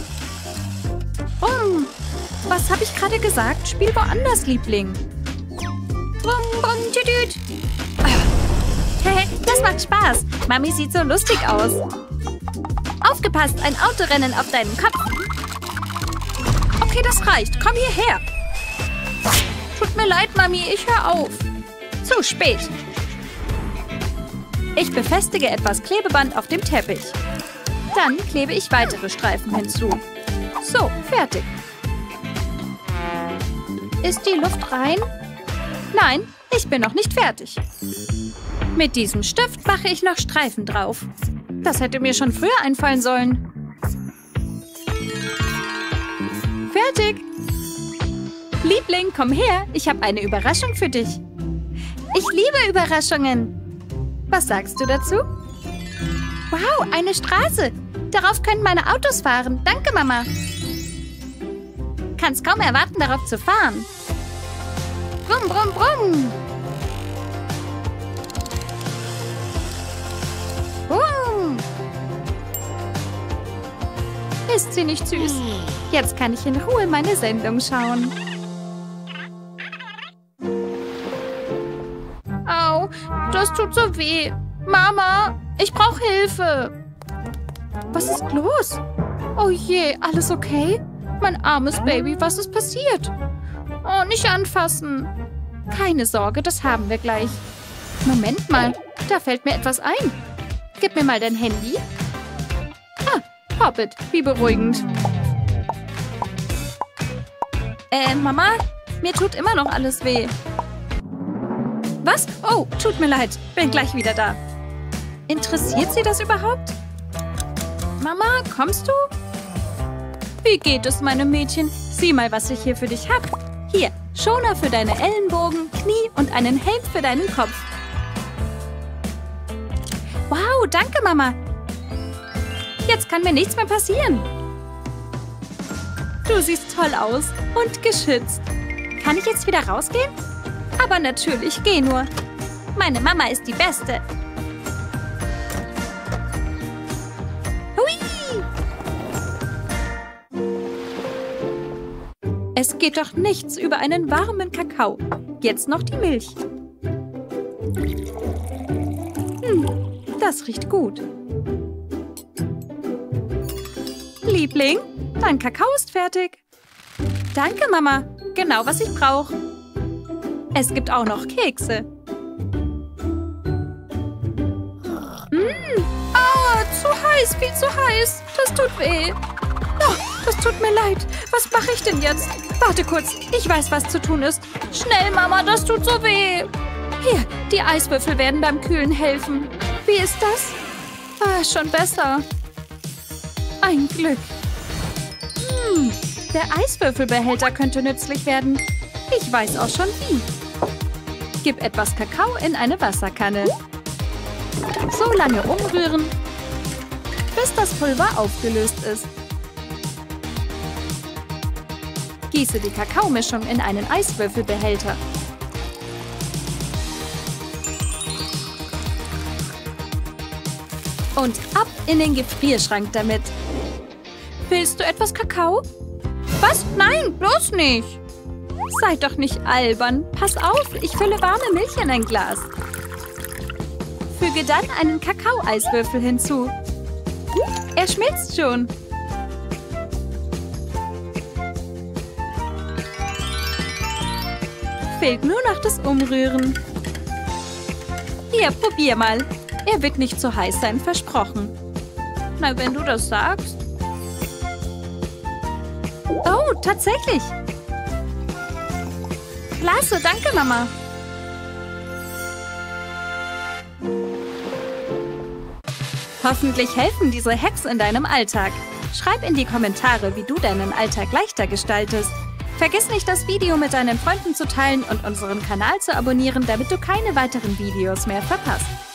Rum. Was habe ich gerade gesagt? Spiel woanders, Liebling. Rum, rum, tüt, tüt. Hey, das macht Spaß. Mami sieht so lustig aus. Aufgepasst, ein Autorennen auf deinen Kopf. Okay, das reicht. Komm hierher. Tut mir leid, Mami, ich höre auf. Zu spät. Ich befestige etwas Klebeband auf dem Teppich. Dann klebe ich weitere Streifen hinzu. So, fertig. Ist die Luft rein? Nein, ich bin noch nicht fertig. Mit diesem Stift mache ich noch Streifen drauf. Das hätte mir schon früher einfallen sollen. Fertig. Liebling, komm her. Ich habe eine Überraschung für dich. Ich liebe Überraschungen. Was sagst du dazu? Wow, eine Straße. Darauf können meine Autos fahren. Danke, Mama. Kannst kaum erwarten, darauf zu fahren. Brumm, brumm, brumm. Brumm. Ist sie nicht süß? Jetzt kann ich in Ruhe meine Sendung schauen. Au, das tut so weh. Mama, ich brauche Hilfe. Was ist los? Oh je, alles okay? Mein armes Baby, was ist passiert? Oh, nicht anfassen. Keine Sorge, das haben wir gleich. Moment mal, da fällt mir etwas ein. Gib mir mal dein Handy. Ah, Hoppet, wie beruhigend. Äh, Mama, mir tut immer noch alles weh. Was? Oh, tut mir leid, bin gleich wieder da. Interessiert Sie das überhaupt? Mama, kommst du? Wie geht es, meine Mädchen? Sieh mal, was ich hier für dich hab. Hier, Schoner für deine Ellenbogen, Knie und einen Helm für deinen Kopf. Wow, danke, Mama. Jetzt kann mir nichts mehr passieren. Du siehst toll aus und geschützt. Kann ich jetzt wieder rausgehen? Aber natürlich, geh nur. Meine Mama ist die Beste. Hui! Es geht doch nichts über einen warmen Kakao. Jetzt noch die Milch. Hm, das riecht gut. Liebling, dein Kakao ist fertig. Danke, Mama. Genau, was ich brauche. Es gibt auch noch Kekse. Mmh. Aua, zu heiß, viel zu heiß. Das tut weh. Oh, das tut mir leid. Was mache ich denn jetzt? Warte kurz, ich weiß, was zu tun ist. Schnell, Mama, das tut so weh. Hier, die Eiswürfel werden beim Kühlen helfen. Wie ist das? Ah, schon besser. Ein Glück. Hm, der Eiswürfelbehälter könnte nützlich werden. Ich weiß auch schon wie. Gib etwas Kakao in eine Wasserkanne. So lange umrühren, bis das Pulver aufgelöst ist. Gieße die Kakaomischung in einen Eiswürfelbehälter. Und ab in den Gefrierschrank damit. Willst du etwas Kakao? Was? Nein, bloß nicht. Sei doch nicht albern. Pass auf, ich fülle warme Milch in ein Glas. Füge dann einen Kakaoeiswürfel hinzu. Er schmilzt schon. Fehlt nur noch das Umrühren. Hier, probier mal. Er wird nicht zu heiß sein, versprochen. Na, wenn du das sagst. Oh, tatsächlich. Klasse, danke, Mama. Hoffentlich helfen diese Hacks in deinem Alltag. Schreib in die Kommentare, wie du deinen Alltag leichter gestaltest. Vergiss nicht, das Video mit deinen Freunden zu teilen und unseren Kanal zu abonnieren, damit du keine weiteren Videos mehr verpasst.